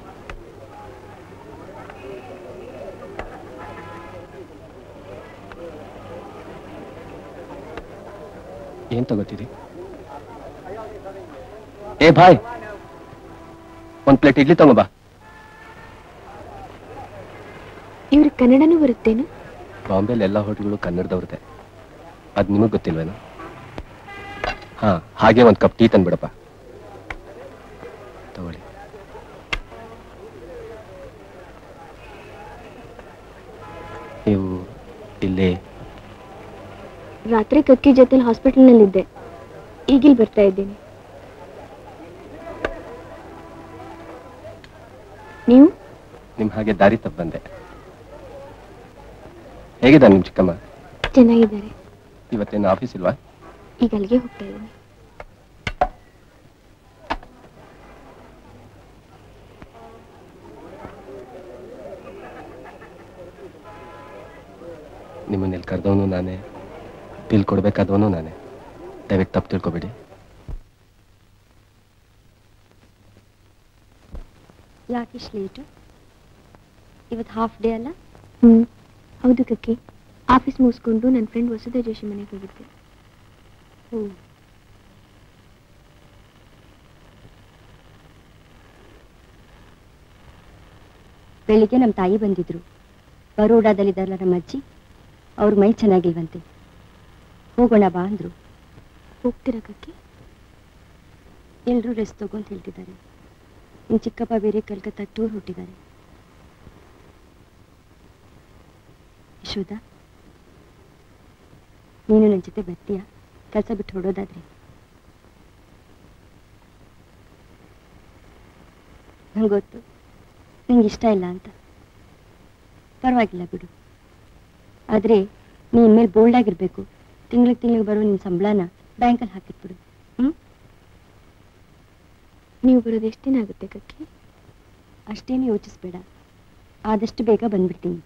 ಏನ್ ತಗೋತೀರಿ? ಏ ಭಾಯ್, ಒಂದ್ ಪ್ಲೇಟ್ ಇಡ್ಲಿ ತಗೋಬಾ. ಇವ್ರಿಗೆ ಕನ್ನಡನೂ ಬರುತ್ತೇನು? ಬಾಂಬೆಲಿ ಎಲ್ಲ ಹೋಟೆಲ್ಗಳು ಕನ್ನಡದವ್ರದೆ, ಅದ್ ನಿಮಗ್ ಗೊತ್ತಿಲ್ವೇನು? ಹಾ, ಹಾಗೆ ಒಂದ್ ಕಪ್ ಟೀ ತಂದ್ಬಿಡಪ್ಪ. ತಗೊಳ್ಳಿ. ನೀವು ಇಲ್ಲಿ ರಾತ್ರಿ ಕಕ್ಕಿ ಜೊತೆ ಹಾಸ್ಪಿಟಲ್ನಲ್ಲಿದ್ದೆ, ಈಗಿಲ್ ಬರ್ತಾ ಇದ್ದೀನಿ. ನೀವು? ನಿಮ್ ಹಾಗೆ ದಾರಿ ತಪ್ಪ ಬಂದೆ. ಹೇಗಿದ್ದಾರೆ ನಿಮ್ ಚಿಕ್ಕಮ್ಮ? ಚೆನ್ನಾಗಿದ್ದಾರೆ. ಇವತ್ತೇನು ಆಫೀಸ್ ಇಲ್ವಾ? ಈಗ ಅಲ್ಲಿಗೆ ಹೋಗ್ತಾ ಇದ್ದೀನಿ. ನಿಮ್ಮನ್ನ ಇಲ್ಲಿ ಕರೆದವನು ನಾನೇ, ಬಿಲ್ ಕೊಡ್ಬೇಕಾದವನು ನಾನೇ. ದಯವಿಟ್ಟು ತಪ್ಪು ತಿಳ್ಕೊಬೇಡಿ. ಯಾಕಿಷ್ಟು ಲೇಟು? ಇವತ್ತು ಹಾಫ್ ಡೇ ಅಲ್ಲ? ಹೌದು ಕಕ್ಕಿ, ಆಫೀಸ್ ಮುಗಿಸ್ಕೊಂಡು ನನ್ನ ಫ್ರೆಂಡ್ ವಸುಧಾ ಜೋಶಿ ಮನೆಗೆ ಹೋಗಿದ್ದೆ. ಬೆಳಿಗ್ಗೆ ನಮ್ಮ ತಾಯಿ ಬಂದಿದ್ರು. ಬರೋಡಾದಲ್ಲಿದ್ದಾರಲ್ಲ ನಮ್ಮ ಅಜ್ಜಿ, ಅವ್ರ ಮೈ ಚೆನ್ನಾಗಿಲ್ವಂತೆ. ಹೋಗೋಣ ಬಾ ಅಂದ್ರು. ಹೋಗ್ತೀರಾ ಕಕ್ಕಿ? ಎಲ್ಲರೂ ರೆಸ್ಟ್ ತಗೊಂತ ಹೇಳ್ತಿದ್ದಾರೆ. ನಿನ್ನ ಚಿಕ್ಕಪ್ಪ ಬೇರೆ ಕಲ್ಕತ್ತಾ ಟೂರ್ ಹೊಟ್ಟಿದ್ದಾರೆ. ಯಶೋಧ, ನೀನು ನನ್ನ ಜೊತೆ ಬರ್ತೀಯಾ? ಕೆಲಸ ಬಿಟ್ಟು ಹೊಡೋದಾದ್ರೆ. ನಂಗೆ ಗೊತ್ತು ನಿಂಗೆ ಇಷ್ಟ ಇಲ್ಲ ಅಂತ. ಪರವಾಗಿಲ್ಲ ಬಿಡು. ಆದರೆ ನೀನ್ ಮೇಲೆ ಬೋಲ್ಡ್ ಆಗಿರ್ಬೇಕು. ತಿಂಗಳಿಗೆ ಬರೋ ನಿನ್ನ ಸಂಬಳನ ಬ್ಯಾಂಕಲ್ಲಿ ಹಾಕಿಟ್ಬಿಡು. ನೀವು ಬರೋದು ಎಷ್ಟು ದಿನ ಆಗುತ್ತೆ ಕಕ್ಕಿ? ಅಷ್ಟೇನು ಯೋಚಿಸ್ಬೇಡ, ಆದಷ್ಟು ಬೇಗ ಬಂದ್ಬಿಡ್ತೀನಿ.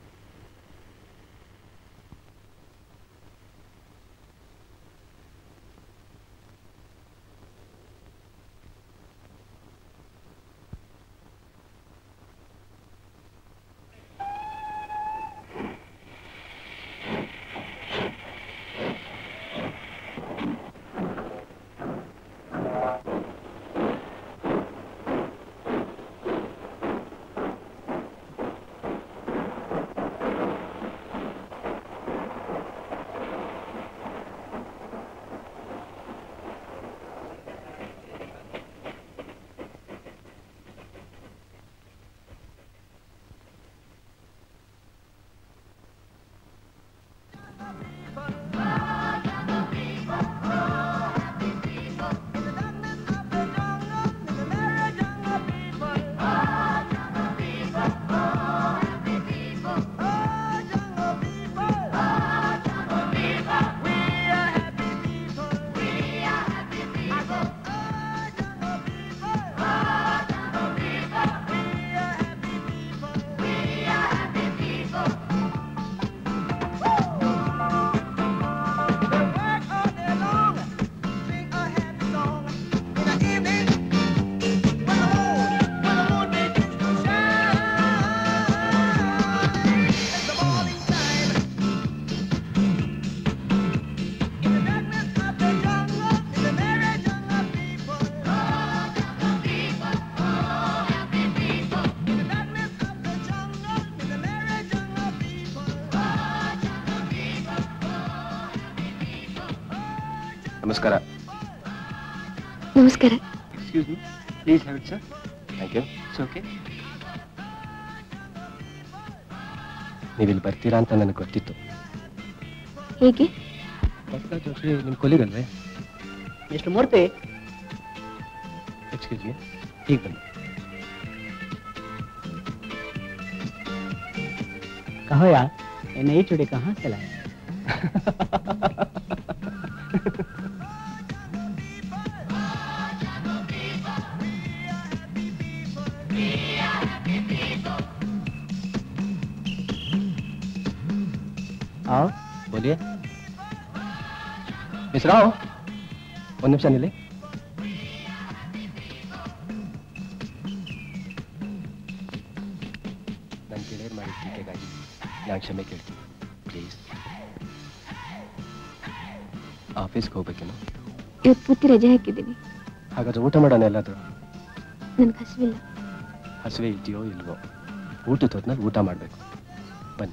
ನಮಸ್ಕಾರ. ನಮಸ್ಕಾರ. Excuse me, please have it sir. Thank you. It's okay. ನೀವಿಲ್ಲಿ ಬರ್ತೀರಾ ಅಂತ ನನಗೆ ಗೊತ್ತಿತ್ತು. ಹೇಗೆ? ವಸುಧಾ ಜೋಶಿ ನಿಮ್ಮ ಕೊಲಿಗಲ್ವೇ? ಮಿಸ್ಟರ್ ಮೂರ್ತಿ, ಎಕ್ಸ್ಕ್ಯೂಸ್ ಮೀ, ಹೀಗೆ ಬನ್ನಿ. कहो यार, ये नई चूड़ी कहाँ से लाए? हाँ बोलिए मिस राव ಒಂದು ನಿಮಿಷ ನಿಲ್ಲಿ ನಾನು ಗೆಳೆಯರು ಮಾಡಿದ ಟೀಕೆಗಾಗಿ ನಾನು ಕ್ಷಮೆ ಕೇಳ್ತೀನಿ ಪ್ಲೀಸ್ ಆಫೀಸ್ಗೆ ಹೋಗ್ಬೇಕೇನು ಇವತ್ತು ಪೂರ್ತಿ ರಜೆ ಹಾಕಿದ್ದೀನಿ ಹಾಗಾದ್ರೆ ಊಟ ಮಾಡೋಣ ಎಲ್ಲಾದರೂ ನನ್ಗೆ ಹಸಿವಿಲ್ಲ ಹಸಿವೆ ಇದೆಯೋ ಇಲ್ವೋ ಊಟದ ಹೊತ್ನಲ್ಲಿ ಊಟ ಮಾಡಬೇಕು ಬನ್ನಿ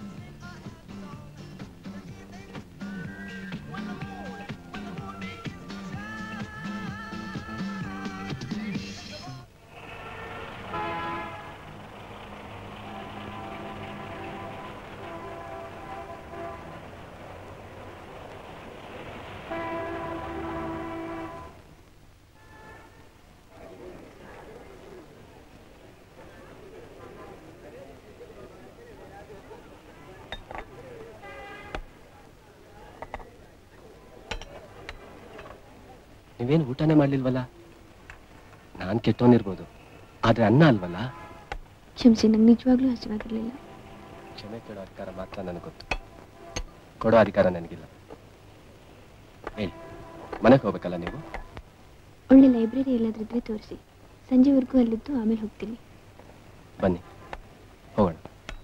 ನೀವೇನು ಊಟನೇ ಮಾಡ್ಲಿಲ್ವಲ್ಲ ನಾನು ಕೆಟ್ಟೋನಿರ್ಬೋದು ಆದ್ರೆ ಅನ್ನ ಅಲ್ವಲ್ಲ ಕ್ಷಮಿಸಿ ನಂಗೆ ನಿಜವಾಗ್ಲೂ ಹಸಿವಾಗಿರ್ಲಿಲ್ಲ ಕ್ಷಮೆ ಕೇಳೋ ಅಧಿಕಾರ ಮಾತ್ರ ನನಗೆ ಗೊತ್ತು ಕೊಡೋ ಅಧಿಕಾರ ನನಗಿಲ್ಲ ಹೇಳಿ ಮನೆಗೆ ಹೋಗ್ಬೇಕಲ್ಲ ನೀವು ಒಳ್ಳೆ ಲೈಬ್ರರಿ ಎಲ್ಲಾದ್ರಿದ್ರೆ ತೋರಿಸಿ ಸಂಜೆವರೆಗೂ ಅಲ್ಲಿದ್ದು ಆಮೇಲೆ ಹೋಗ್ತೀನಿ ಬನ್ನಿ ಹೋಗೋಣ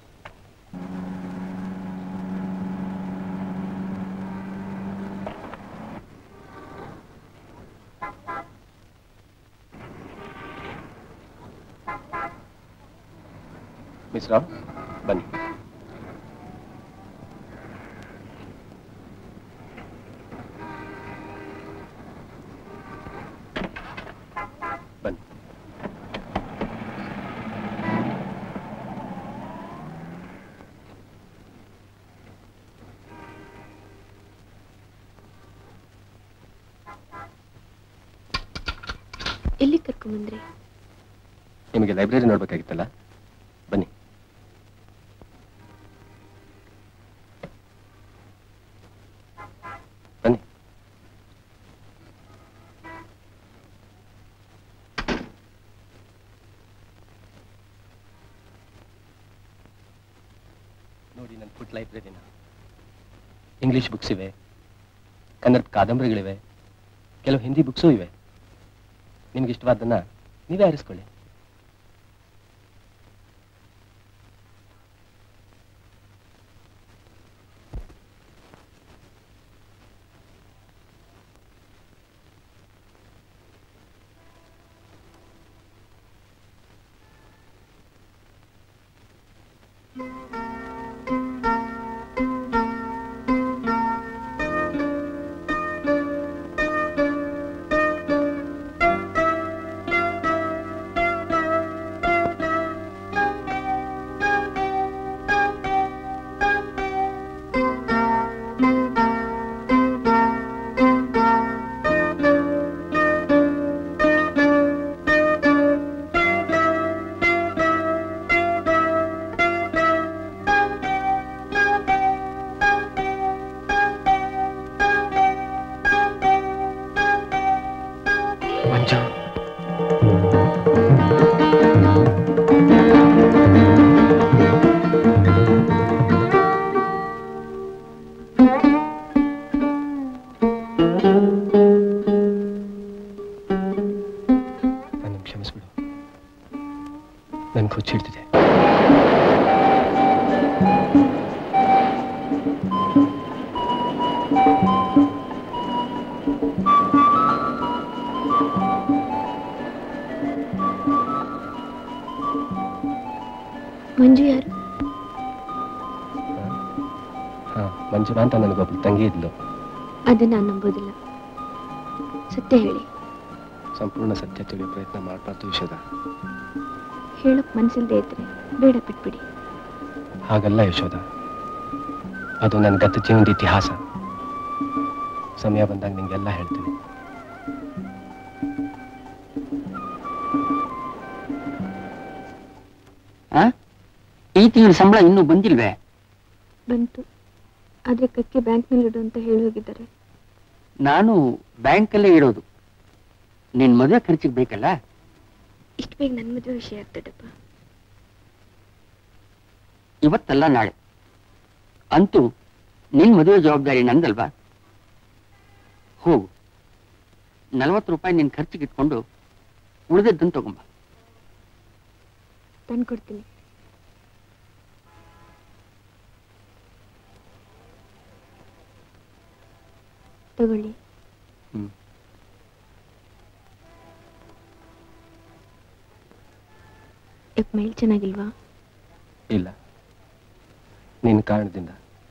ಮಿಸ್ ರಾವ್ ಬನ್ನಿ ಬನ್ನಿ ಎಲ್ಲಿ ಕರ್ಕೊಂಬಂದ್ರಿ ನಿಮಗೆ ಲೈಬ್ರರಿ ನೋಡ್ಬೇಕಾಗಿತ್ತಲ್ಲ ಬನ್ನಿ ಬನ್ನಿ ನೋಡಿ ನನ್ನ ಪುಟ್ ಲೈಬ್ರರಿನ ಇಂಗ್ಲಿಷ್ ಬುಕ್ಸ್ ಇವೆ ಕನ್ನಡ ಕಾದಂಬರಿಗಳಿವೆ ಕೆಲವು ಹಿಂದಿ ಬುಕ್ಸೂ ಇವೆ ನಿಮ್ಗೆ ಇಷ್ಟವಾದನ್ನ ನೀವೇ ಆರಿಸ್ಕೊಳ್ಳಿ ನನ್ಗೆ ಹುಚ್ಚಿಡ್ತಿದೆ. ಮಂಜು ಯಾರು? ಹಾ, ಮಂಜುಳಾ ಅಂತ ನನಗೊಬ್ಳು ತಂಗಿ ಇದ್ಲು. ಅದನ್ನ ನಾನು ನಂಬೋದಿಲ್ಲ. ಸತ್ಯ ಹೇಳಿ. ಸಂಪೂರ್ಣ ಸತ್ಯ ತಿಳಿಯೋ ಪ್ರಯತ್ನ ಮಾಡಬಾರ್ದು ಯಶೋದ. ಹೇಳಕ್ ಮನ್ಸಿಲ್ದೇ ಇದ್ರೆ ಬೇಡ, ಬಿಟ್ಬಿಡಿ. ಹಾಗಲ್ಲ ಯಶೋದ, ಅದು ನನ್ನ ಗತ ಜೀವನದ ಇತಿಹಾಸ. ಸಮಯ ಬಂದಾಗ ನಿಂಗೆಲ್ಲ ಹೇಳ್ತೀನಿ. ಈ ತಿಂಗಳ ಸಂಬಳ ಇನ್ನೂ ಬಂದಿಲ್ವೇ? ಬಂತು, ಆದ್ರೆ ಕಕ್ಕೆ ಬ್ಯಾಂಕ್ನಲ್ಲಿ ಇಡು ಅಂತ ಹೇಳಿ ಹೋಗಿದ್ದಾರೆ. ನಾನು ಬ್ಯಾಂಕಲ್ಲೇ ಇಡೋದು. ನಿನ್ ಮದುವೆ ಖರ್ಚಿಗೆ ಬೇಕಲ್ಲ. ಇಷ್ಟು ಬೇಗ ನನ್ನ ಮದುವೆ ವಿಷಯ ಆಗ್ತದಪ್ಪ. ಇವತ್ತಲ್ಲ ನಾಳೆ. ಅಂತೂ ನಿನ್ ಮದುವೆ ಜವಾಬ್ದಾರಿ ನಂದಲ್ವಾ? ಹೋಗು, 40 ರೂಪಾಯಿ ನಿನ್ ಖರ್ಚಿಗೆ ಇಟ್ಕೊಂಡು ಉಳಿದದ್ದನ್ನು ತಗೊಂಬ. ತಂದ್ಕೊಡ್ತೀನಿ. ತಗೊಳ್ಳಿ. ಮೈಲ್ ಚೆನ್ನಾಗಿಲ್ವಾ? ಇಲ್ಲ, ನಿನ್ನ ಕಾರಣದಿಂದ.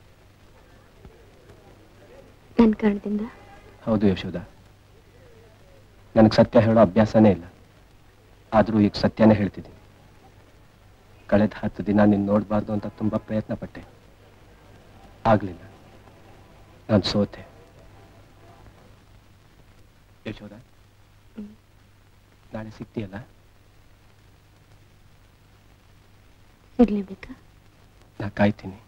ನನ್ನ ಕಾರಣದಿಂದ? ಹೌದು ಯಶೋಧ, ನನಗೆ ಸತ್ಯ ಹೇಳೋ ಅಭ್ಯಾಸನೇ ಇಲ್ಲ. ಆದರೂ ಈಗ ಸತ್ಯನೇ ಹೇಳ್ತಿದ್ದೀನಿ. ಕಳೆದ 10 ದಿನ ನೀನು ನೋಡಬಾರ್ದು ಅಂತ ತುಂಬಾ ಪ್ರಯತ್ನ ಪಟ್ಟೆ, ಆಗ್ಲಿಲ್ಲ. ನಾನು ಸೋತೆ. ಯಶೋಧ, ನಾಳೆ ಸಿಗ್ತೀಯಲ್ಲ? ಸಿಗ್ಲೇಬೇಕಾ? ನಾ ಕಾಯ್ತೀನಿ.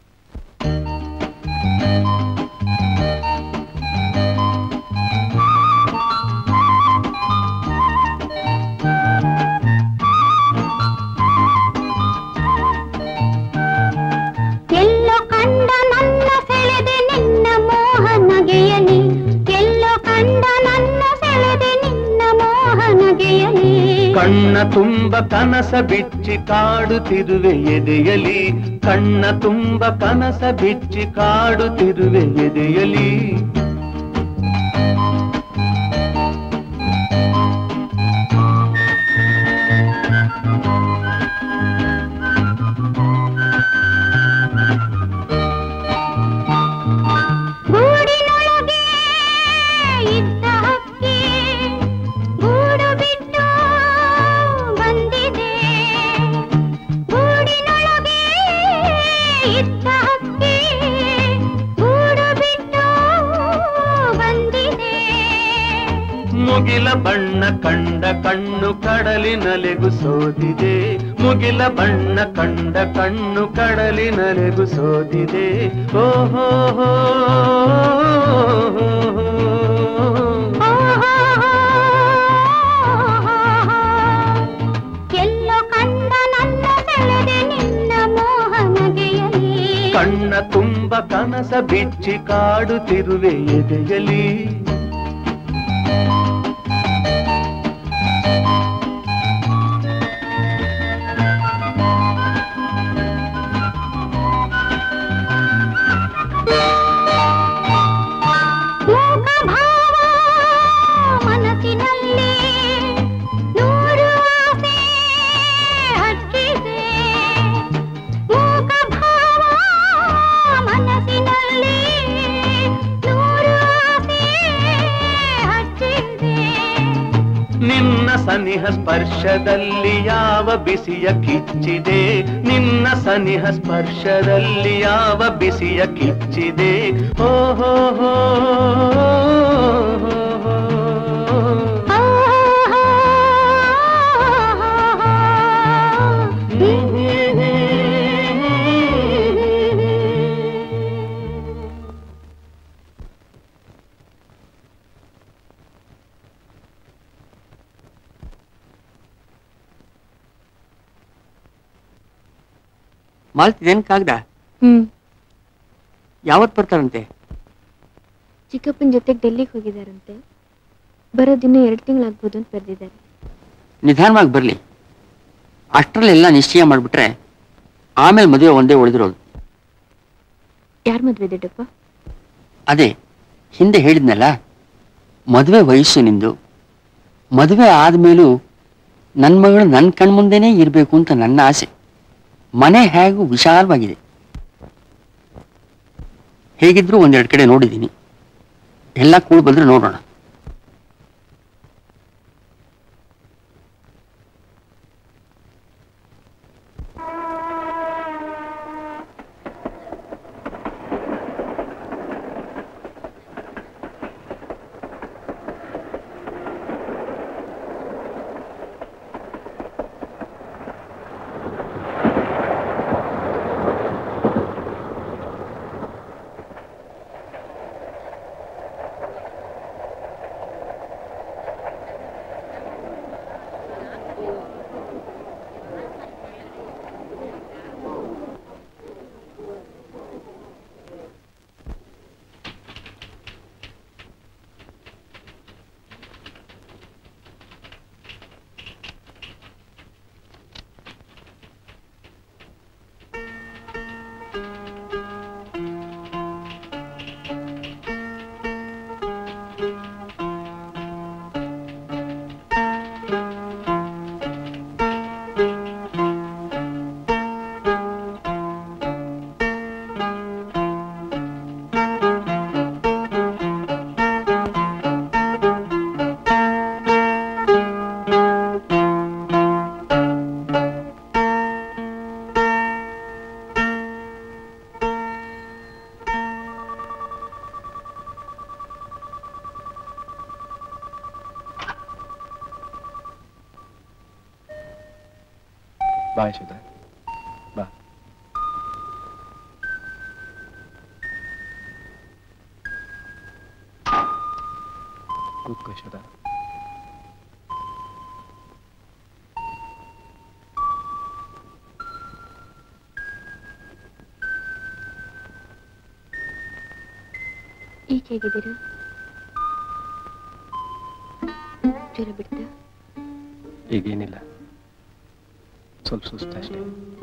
ಎಲ್ಲೋ ಕಂಡ ನನ್ನ ಸೆಳೆದೆ ನಿನ್ನ ಮೋಹನಗೆಯಲಿ, ಎಲ್ಲೋ ಕಂಡ ನನ್ನ ಸೆಳೆದೆ ನಿನ್ನ ಮೋಹನಗೆಯಲಿ. ಕಣ್ಣ ತುಂಬ ಕನಸ ಬಿಚ್ಚಿ ಕಾಡುತ್ತಿರುವೆ ಎದೆಯಲಿ, ಕಣ್ಣ ತುಂಬ ಕನಸ ಬಿಚ್ಚಿ ಕಾಡುತ್ತಿರುವೆ ಎದೆಯಲಿ. ಗೂಡಿನೊಳಗೆ ಇದ್ದ ಹಕ್ಕಿ ಗೂಡು ಬಿಟ್ಟು ಬಂದಿದೆ, ಗೂಡಿನೊಳಗೆ ಇದ್ದ ಹಕ್ಕಿ ಗೂಡು ಬಿಟ್ಟು ಬಂದಿದೆ. ಮುಗಿಲ ಬಣ್ಣ ಕಂಡ ಕಣ್ಣು ಕಡಲಿನಲೆಗು ಸೋದಿದೆ, ಮುಗಿಲ ಬಣ್ಣ ಕಂಡ ಕಣ್ಣು ಕಡಲಿನಲೆಗು ಸೋದಿದೆ. ಓಹೋ ಎಲ್ಲೋ ಕಂಡ ನನ್ನ ಸೆಳೆದೆ ನಿನ್ನ ಮೋಹನಗೆಯಲಿ, ಕಣ್ಣ ತುಂಬ ಕನಸ ಬಿಚ್ಚಿ ಕಾಡುತ್ತಿರುವೆ ಎದೆಯಲಿ. ಮೂಕ ಭಾವ ಮನಸ್ಸಿನಲ್ಲಿ ನೂರು ಆಸೆ ಹಚ್ಚಿದೆ, ಮೂಕ ಭಾವ ಮನಸ್ಸಿನಲ್ಲಿ ನೂರು ಆಸೆ ಹಚ್ಚಿದೆ. ನಿನ್ನ ಸನಿಹ ಸ್ಪರ್ಶದಲ್ಲಿ ಯಾವ ಬಿಸಿಯ ಕಿಚ್ಚಿದೆ, ನಿನ್ನ ಸನಿಹ ಸ್ಪರ್ಶದಲ್ಲಿ ಯಾವ ಬಿಸಿಯ ಕಿಚ್ಚಿದೆ. ಓಹೋ ಮಾಲ್ತಿದೇನ್ ಕಾಗ್ದ? ಯಾವತ್ ಬರ್ತಾರಂತೆ? ಚಿಕ್ಕಪ್ಪನ ಜೊತೆಗೆ ಡೆಲ್ಲಿಗೆ ಹೋಗಿದಾರಂತೆ. ಬರೋದಿನ್ನು 2 ತಿಂಗಳಾಗ್ಬೋದು ಅಂತ ಬರೆದಿದ್ದಾರೆ. ನಿಧಾನವಾಗಿ ಬರ್ಲಿ, ಅಷ್ಟರಲ್ಲೆಲ್ಲ ನಿಶ್ಚಯ ಮಾಡ್ಬಿಟ್ರೆ ಆಮೇಲೆ ಮದುವೆ ಒಂದೇ ಉಳಿದಿರೋದು. ಯಾರ ಮದ್ವೆ ದೊಡ್ಡಪ್ಪ? ಅದೇ ಹಿಂದೆ ಹೇಳಿದ್ನಲ್ಲ, ಮದುವೆ ವಯಸ್ಸು ನಿಂದು. ಮದುವೆ ಆದ್ಮೇಲೂ ನನ್ನ ಮಗಳು ನನ್ನ ಕಣ್ಮುಂದೆನೇ ಇರಬೇಕು ಅಂತ ನನ್ನ ಆಸೆ. ಮನೆ ಹೇಗೂ ವಿಶಾಲವಾಗಿದೆ, ಹೇಗಿದ್ರು 1-2 ಕಡೆ ನೋಡಿದ್ದೀನಿ. ಎಲ್ಲ ಕೂಡ್ ಬಂದ್ರೆ ನೋಡೋಣ. ಬಾ ಯಶೋಧ, ಬಾ. ಕೂತ್ಕೋ ಯಶೋಧ. ಈಗ ಹೇಗಿದ್ದೀರಾ? ಜ್ವರ ಬಿಡ್ತಾ? ಈಗೇನಿಲ್ಲ, ಸ್ವಲ್ಪ ಸುಸ್ತಷ್ಟೇ.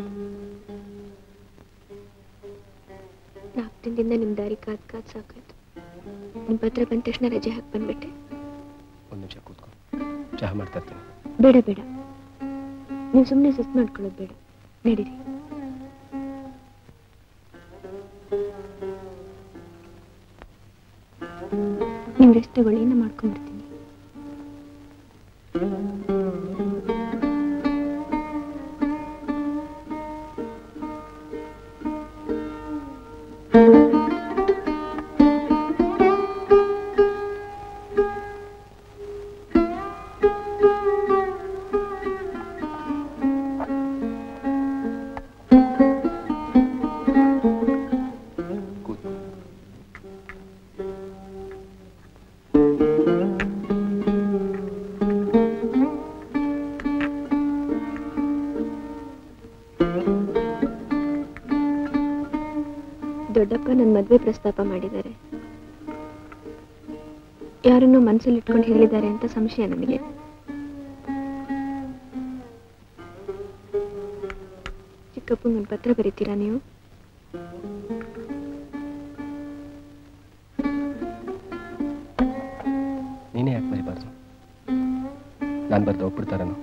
4 ದಿನದಿಂದ ನಿಮ್ಮ ದಾರಿ ಕಾದ್ ಸಾಕಾಯ್ತು. ನಿಮ್ಮ ಪತ್ರ ಬಂದ ತಕ್ಷಣ ರಜೆ ಹಾಕಿ ಬಂದ್ಬಿಟ್ಟೆ. ಒಂದು ನಿಮಿಷ ಕೂತ್ಕೊ, ಚಹಾ ಮಾಡ್ತಾ ಇರ್ತೀನಿ. ಬೇಡ ಬೇಡ, ನೀವು ಸುಮ್ಮನೆ ಸುಸ್ತು ಮಾಡ್ಕೊಳ್ಳೋದು ಬೇಡ, ನಡೀರಿ. ನೀವು ರೆಸ್ಟ್ ತಗೊಳ್ಳಿ, ನಾ ಮಾಡ್ಕೊಂಡ್ಬಿಡ್ತೀನಿ. ದೊಡ್ಡಪ್ಪ ನನ್ನ ಮದುವೆ ಪ್ರಸ್ತಾಪ ಮಾಡಿದ್ದಾರೆ. ಯಾರನ್ನೋ ಮನಸ್ಸಲ್ಲಿ ಇಟ್ಕೊಂಡು ಹೇಳಿದ್ದಾರೆ ಅಂತ ಸಂಶಯ ನನಗೆ. ಚಿಕ್ಕಪ್ಪಂಗೊಂದು ಪತ್ರ ಬರೀತೀರಾ ನೀವು? ನೀನೇ ಯಾಕೆ ಬರೀಬಾರ್ದು? ನಾನು ಬರ್ದು ಒಪ್ಪಿಡ್ತಾರನು?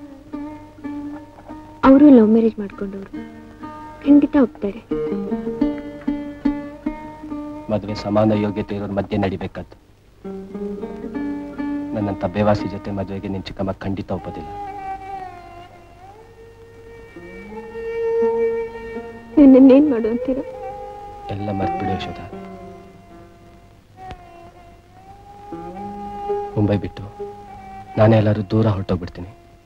ಅವರು ಲವ್ ಮ್ಯಾರೇಜ್ ಮಾಡ್ಕೊಂಡವ್ರು, ಖಂಡಿತ ಒಪ್ತಾರೆ. ಮದುವೆ ಸಮಾನ ಯೋಗ್ಯತೆ ಇರೋರ ಮಧ್ಯೆ ನಡಿಬೇಕಾದ್ದು. ನನ್ನಂತ ಬೇವಾಸಿ ಜೊತೆ ಮದುವೆಗೆ ನಿನ್ ಚಿಕ್ಕಮ್ಮ ಖಂಡಿತ ಒಪ್ಪೋದಿಲ್ಲ. ನನ್ನೇನ್ ಮಾಡು ಅಂತೀರ? ಎಲ್ಲ ಮರ್ತ್ಬಿಡು ಯಶೋಧ. ಮುಂಬೈ ಬಿಟ್ಟು ನಾನೇ ಎಲ್ಲರೂ ದೂರ ಹೊರಟೋಗ್ಬಿಡ್ತೀನಿ.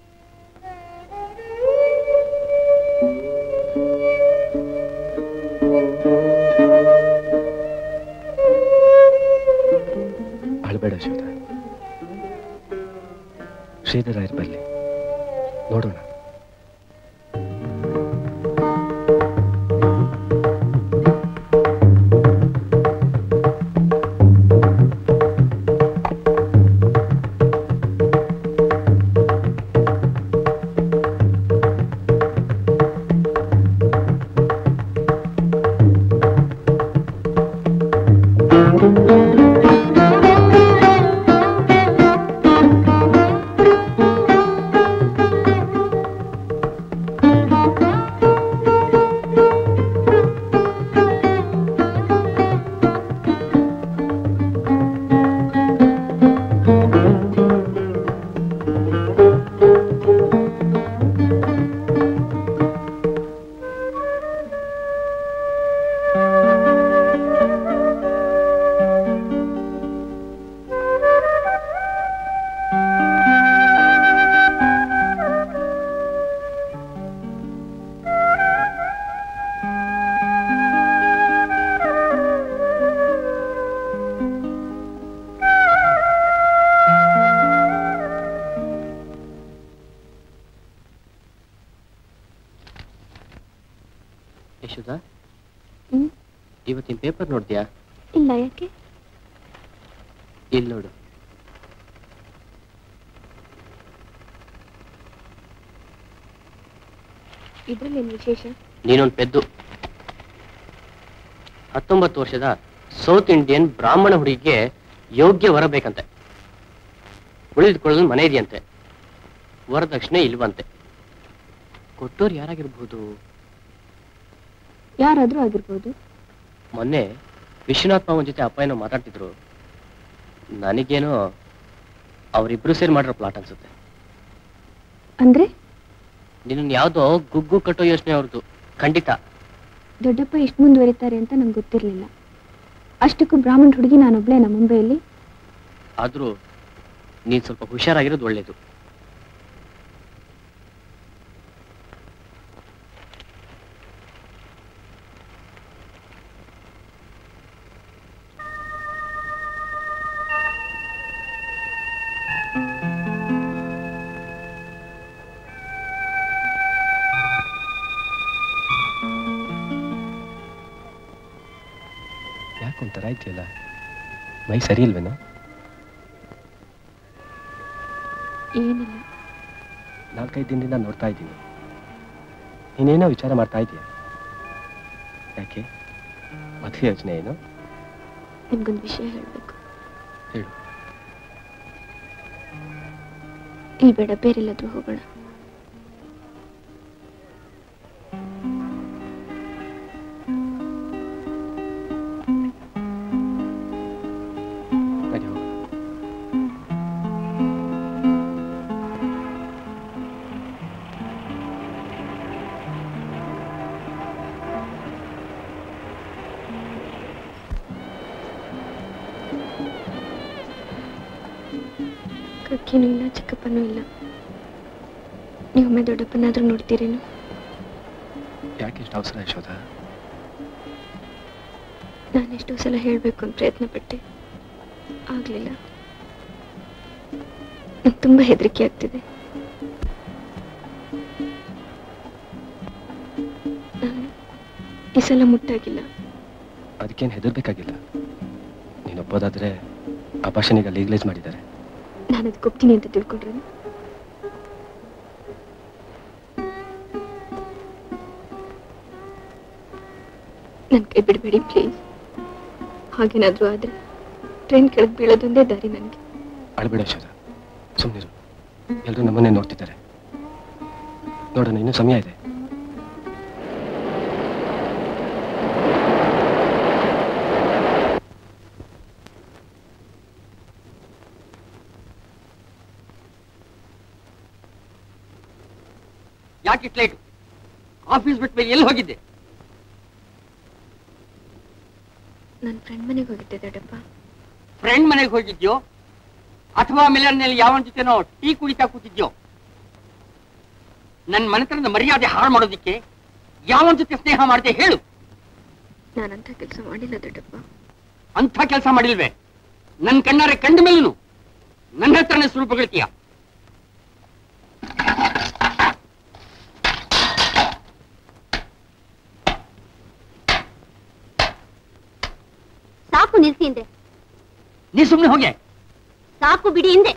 ಅಳ್ಬೇಡ ಯಶೋಧ. ಶ್ರೀಧರ ಇರ್ಬಲ್ಲಿ ನೋಡೋಣ. ಯಶೋಧ, ಇವತ್ತಿನ ಪೇಪರ್ ನೋಡ್ತೀಯಾ? ಇಲ್ಲ, ಯಾಕೆ? ಇಲ್ಲಿ ನೋಡು. ಇದ್ರಲ್ಲಿ ಏನ್ ವಿಶೇಷ? ನೀನೊಂದು ಪೆದ್ದು. 19 ವರ್ಷದ ಸೌತ್ ಇಂಡಿಯನ್ ಬ್ರಾಹ್ಮಣ ಹುಡುಗಿಗೆ ಯೋಗ್ಯ ವರ ಬೇಕಂತೆ. ಉಳಿದುಕೊಳ್ಳಲು ಮನೆ ಇದೆಯಂತೆ. ವರದಕ್ಷಿಣೆ ಇಲ್ವಂತೆ. ಕೊಟ್ಟೋರು ಯಾರಾಗಿರ್ಬಹುದು? ಯಾರಾದ್ರೂ ಆಗಿರ್ಬೋದು. ಮೊನ್ನೆ ವಿಶ್ವನಾಥ್ ಮಾವನ್ ಜೊತೆ ಅಪ್ಪ ಏನೋ ಮಾತಾಡ್ತಿದ್ರು. ನನಗೇನೋ ಅವರಿಬ್ರು ಸೇರಿ ಮಾಡಿರೋ ಪ್ಲಾಟ್ ಅನ್ಸುತ್ತೆ. ಅಂದ್ರೆ ನಿನ್ನ ಯಾವ್ದೋ ಗುಗ್ಗು ಕಟ್ಟೋ ಯೋಚನೆ ಅವ್ರದ್ದು. ಖಂಡಿತ. ದೊಡ್ಡಪ್ಪ ಎಷ್ಟು ಮುಂದುವರಿತಾರೆ ಅಂತ ನಂಗೆ ಗೊತ್ತಿರ್ಲಿಲ್ಲ. ಅಷ್ಟಕ್ಕೂ ಬ್ರಾಹ್ಮಣ ಹುಡುಗಿ ನಾನೊಬ್ಳೆ ನಮ್ಮ ಮುಂಬೈಯಲ್ಲಿ. ಆದ್ರೂ ನೀನ್ ಸ್ವಲ್ಪ ಹುಷಾರಾಗಿರೋದು ಒಳ್ಳೇದು. ಥರ ಇದೆಯಲ್ಲ, ಮೈ ಸರಿ ಇಲ್ವೇನೋ? ಏನಿಲ್ಲ. 4-5 ದಿನದಿಂದ ನೋಡ್ತಾ ಇದ್ದೀನಿ. ನೀನೇನೋ ವಿಚಾರ ಮಾಡ್ತಾ ಇದೀಯ. ಯಾಕೆ? ಮದುವೆ ಯೋಚನೆ ಏನು? ನಿಮ್ಗೊಂದು ವಿಷಯ ಹೇಳಬೇಕು. ಹೇಳು. ಇಲ್ಲಿ ಬೇಡ, ಬೇರೆಲ್ಲಾದ್ರೂ ಹೋಗೋಣ. ಕಕ್ಕಿನೂ ಇಲ್ಲ, ಚಿಕ್ಕಪ್ಪನೂ ಇಲ್ಲ. ನೀವೊಮ್ಮೆ ದೊಡ್ಡಪ್ಪನಾದ್ರೂ ನೋಡ್ತೀರೇನು? ಯಾಕೆ ಇಷ್ಟು ಅವಸರ ಯಶೋಧ? ನಾನೆಷ್ಟೋ ಸಲ ಹೇಳಬೇಕು ಅಂತ ಪ್ರಯತ್ನ ಪಟ್ಟೆ, ಆಗ್ಲಿಲ್ಲ. ನಂಗೆ ತುಂಬಾ ಹೆದರಿಕೆ ಆಗ್ತಿದೆ. ನಾನು ಈ ಸಲ ಮುಟ್ಟಾಗಿಲ್ಲ. ಅದಕ್ಕೇನು ಹೆದರ್ಬೇಕಾಗಿಲ್ಲ. ನೀನು ಒಪ್ಪೋದಾದ್ರೆ ಆ ಭಾಷೆನಿಗೆ ಲೀಗಲೈಸ್ ಮಾಡಿದ್ದಾರೆ. ನಾನು ಅದಕ್ಕೆ ಒಪ್ತೀನಿ ಅಂತ ತಿಳ್ಕೊಂಡ್ರೆ ನನ್ನ ಕೈ ಬಿಡಬೇಡಿ ಪ್ಲೀಸ್. ಹಾಗೇನಾದ್ರೂ ಆದ್ರೆ ಟ್ರೈನ್ ಕೆಳಗೆ ಬೀಳೋದೊಂದೇ ದಾರಿ ನನಗೆ. ಅಳ್ಬೇಡ ಯಶೋಧ, ಸುಮ್ಮನಿರು. ಎಲ್ಲರೂ ನಮ್ಮನ್ನೇ ನೋಡ್ತಿದ್ದಾರೆ. ನೋಡೋಣ, ಇನ್ನೂ ಸಮಯ ಇದೆ. ಯಾಕೆ ಲೇಟು? ಆಫೀಸ್ ಬಿಟ್ಟ ಮೇಲೆ ಎಲ್ಲಿ ಹೋಗಿದ್ದೆ? ನನ್ನ ಫ್ರೆಂಡ್ ಮನೆಗೆ ಹೋಗಿದ್ದೆ ದೊಡ್ಡಪ್ಪ. ಫ್ರೆಂಡ್ ಮನೆಗೆ ಹೋಗಿದ್ಯೋ ಅಥವಾ ಮಿಲನ್ನಲ್ಲಿ ಯಾವನ ಜೊತೆನೋ ಟೀ ಕುಡಿತಾ ಕೂತಿದ್ಯೋ? ನನ್ನ ಮನೆತನದ ಮರ್ಯಾದೆ ಹಾಳು ಮಾಡೋದಿಕ್ಕೆ ಯಾವನ ಜೊತೆ ಸ್ನೇಹ ಮಾಡಿದೆ ಹೇಳು? ನಾನಂತ ಕೆಲಸ ಮಾಡಿಲ್ಲ ದೊಡ್ಡಪ್ಪ. ಅಂಥ ಕೆಲಸ ಮಾಡಿಲ್ವೇ? ನನ್ನ ಕಣ್ಣಾರೆ ಕಂಡ ಮೇಲೂ ನನ್ನ ಹತ್ರನೇ ಸುಲಭ ಗೆಳ್ತೀಯ. ಸಾಕು ನಿಲ್ಸಿ ಹಿಂದೆ. ನೀ ಸುಮ್ಮನೆ ಹೋಗೆ. ಸಾಕು ಬಿಡಿ ಹಿಂದೆ.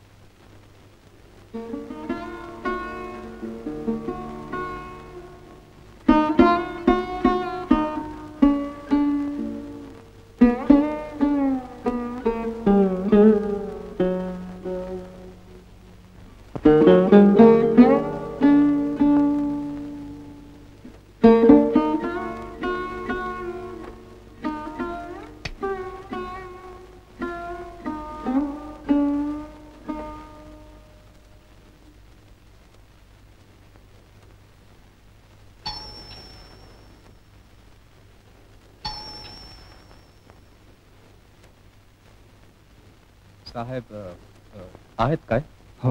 साहेब आहेत काय? हो.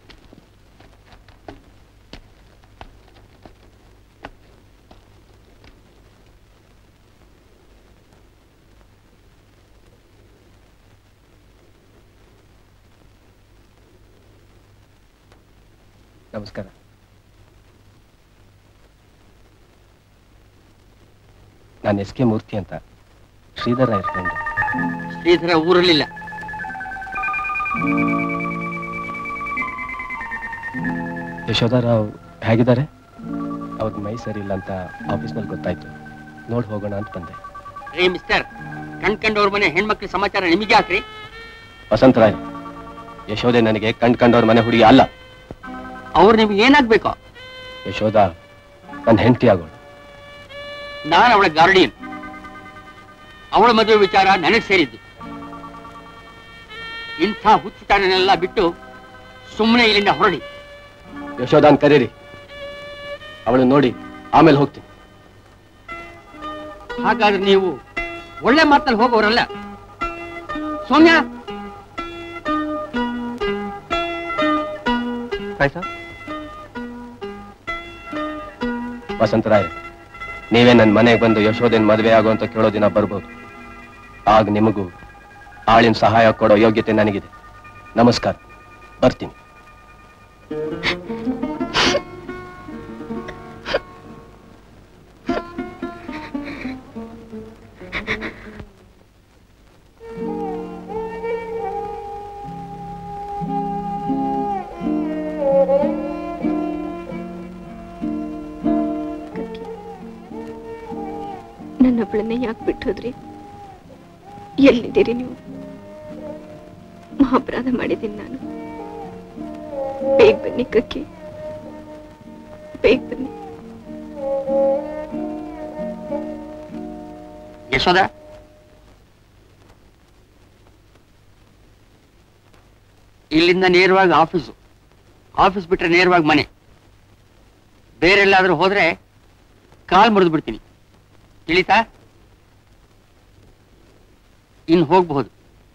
ನಮಸ್ಕಾರ. ನಾನು ಎಸ್ ಕೆ ಮೂರ್ತಿ ಅಂತ, ಶ್ರೀಧರ ರಾಯರ್ ಫ್ರೆಂಡ್. ಶ್ರೀಧರ ಊರಲ್ಲಿಲ್ಲ. ಯಶೋಧರಾವ್ ಹೇಗಿದ್ದಾರೆ? ಅವ್ರ ಮೈ ಸರಿ ಇಲ್ಲ ಅಂತ ಆಫೀಸ್ನಲ್ಲಿ ಗೊತ್ತಾಯ್ತು. ನೋಡಿ ಹೋಗೋಣ ಅಂತ ಬಂದೆ. ರೇ ಮಿಸ್ಟರ್, ಕಂಡ್ಕಂಡವ್ರ ಮನೆ ಹೆಣ್ಮಕ್ಳ ಸಮಾಚಾರ ನಿಮಗೆ ಯಾಕ್ರಿ? ವಸಂತರಾಯ್, ಯಶೋಧೆ ನನಗೆ ಕಂಡ್ಕಂಡವ್ರ ಮನೆ ಹುಡುಗಿ ಅಲ್ಲ. ಅವ್ರು ನಿಮ್ಗೆ ಏನಾಗ್ಬೇಕು? ಯಶೋಧ ನನ್ನ ಹೆಂಡತಿ ಆಗೋಳು. ನಾನು ಅವಳ ಗಾರ್ಡಿಯನ್. ಅವಳ ಮದುವೆ ವಿಚಾರ ನನಗೆ ಸೇರಿದ್ದು. ಇಂಥ ಹುಚ್ಚುತನನೆಲ್ಲ ಬಿಟ್ಟು ಸುಮ್ಮನೆ ಇಲ್ಲಿಂದ ಹೊರಡಿ. ಯಶೋಧಾನ್ ಕರೀರಿ, ಅವಳು ನೋಡಿ ಆಮೇಲೆ ಹೋಗ್ತೀನಿ. ಹಾಗಾದ್ರೆ ನೀವು ಒಳ್ಳೆ ಮಾತಲ್ಲಿ ಹೋಗೋರಲ್ಲ. ಸೌಮ್ಯ, ವಸಂತರಾಯ್, ನೀವೇ ನನ್ನ ಮನೆಗೆ ಬಂದು ಯಶೋಧನ್ ಮದುವೆ ಆಗೋ ಅಂತ ಕೇಳೋ ದಿನ ಬರ್ಬೋದು. ಆಗ ನಿಮಗೂ ಆಳಿನ ಸಹಾಯ ಕೊಡೋ ಯೋಗ್ಯತೆ ನನಗಿದೆ. ನಮಸ್ಕಾರ, ಬರ್ತೀನಿ. ಒಬ್ಬಳನ್ನ ಯಾಕೆ ಬಿಟ್ಟೋದ್ರಿ? ಎಲ್ಲಿದ್ದೀರಿ ನೀವು? ಮಹಾಪರಾಧ ಮಾಡಿದ್ದೀನಿ ನಾನು. ಬೇಗ ಬನ್ನಿ ಕಕ್ಕಿ, ಬೇಗ ಬನ್ನಿ. ಯಶೋದ, ಇಲ್ಲಿಂದ ನೇರವಾಗಿ ಆಫೀಸ್ ಬಿಟ್ರೆ ನೇರವಾಗಿ ಮನೆ. ಬೇರೆಲ್ಲಾದ್ರೂ ಹೋದ್ರೆ ಕಾಲ್ ಮುರಿದು ಬಿಡ್ತೀನಿ, ತಿಳಿತಾ? ಇನ್ನು ಹೋಗಬಹುದು.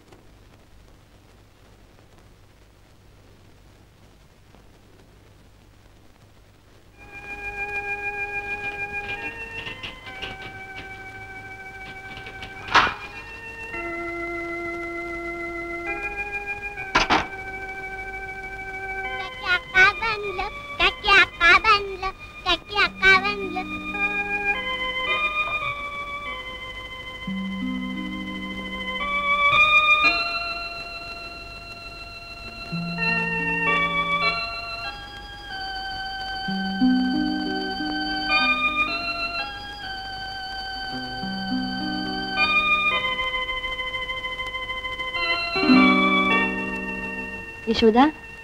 ಯಶೋದ,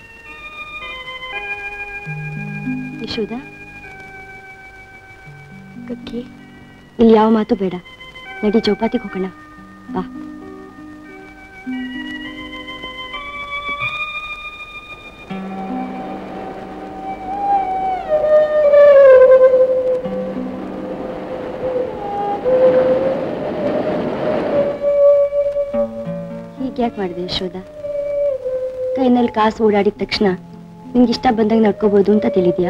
ಯಶೋದ, ಕಕ್ಕಿ, ಇಲ್ಲಿ ಯಾವ ಮಾತು ಬೇಡ, ನಡಿ ಚೌಪಾತಿಗೆ ಹೋಗೋಣ, ಬಾ. ಹೀಗ್ಯಾಕೆ ಮಾಡಿದೆ ಯಶೋದ? ಕೈನಲ್ಲಿ ಕಾಸು ಓಡಾಡಿದ ತಕ್ಷಣ ನಿಂಗಿಷ್ಟ ಬಂದಾಗ ನಡ್ಕೋಬಹುದು ಅಂತ ತಿಳಿದ್ಯಾ?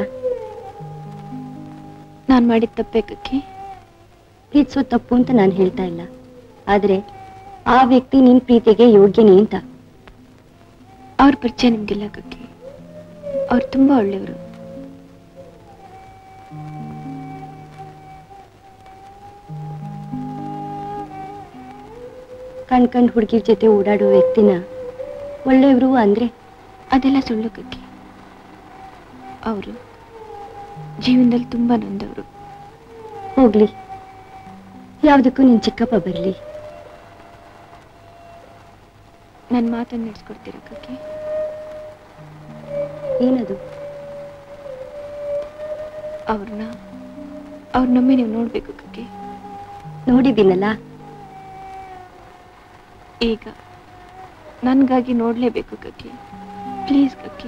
ನಾನ್ ಮಾಡಿದ ತಪ್ಪೇ ಕಕ್ಕಿ. ಪ್ರೀತಿಸೋ ತಪ್ಪು ಅಂತ ನಾನು ಹೇಳ್ತಾ ಇಲ್ಲ, ಆದ್ರೆ ಆ ವ್ಯಕ್ತಿ ನಿನ್ ಪ್ರೀತಿಗೆ ಯೋಗ್ಯನೇ ಅಂತ. ಅವ್ರ ಪರಿಚಯ ನಿಮ್ಗಿಲ್ಲ ಕಕ್ಕಿ, ಅವ್ರು ತುಂಬಾ ಒಳ್ಳೆಯವರು. ಕಣ್ ಹುಡುಗಿರ್ ಜೊತೆ ಓಡಾಡೋ ವ್ಯಕ್ತಿನ ಒಳ್ಳೆಯವರು ಅಂದ್ರೆ ಅದೆಲ್ಲ ಸುಳ್ಳು ಕಕ್ಕಿ. ಅವರು ಜೀವನದಲ್ಲಿ ತುಂಬಾ ನೊಂದವರು. ಹೋಗ್ಲಿ, ಯಾವುದಕ್ಕೂ ನಿನ್ ಚಿಕ್ಕಪ್ಪ ಬರ್ಲಿ. ನನ್ನ ಮಾತನ್ನು ನಡೆಸ್ಕೊಡ್ತೀರಾ ಕಕ್ಕಿ? ಏನದು? ಅವ್ರನ್ನೊಮ್ಮೆ ನೀವು ನೋಡ್ಬೇಕು ಕಕ್ಕಿ. ನೋಡಿದ್ದೀನಲ್ಲ. ಈಗ ನನ್ಗಾಗಿ ನೋಡ್ಲೇಬೇಕು ಕಕ್ಕಿ, ಪ್ಲೀಸ್ ಕಕ್ಕಿ.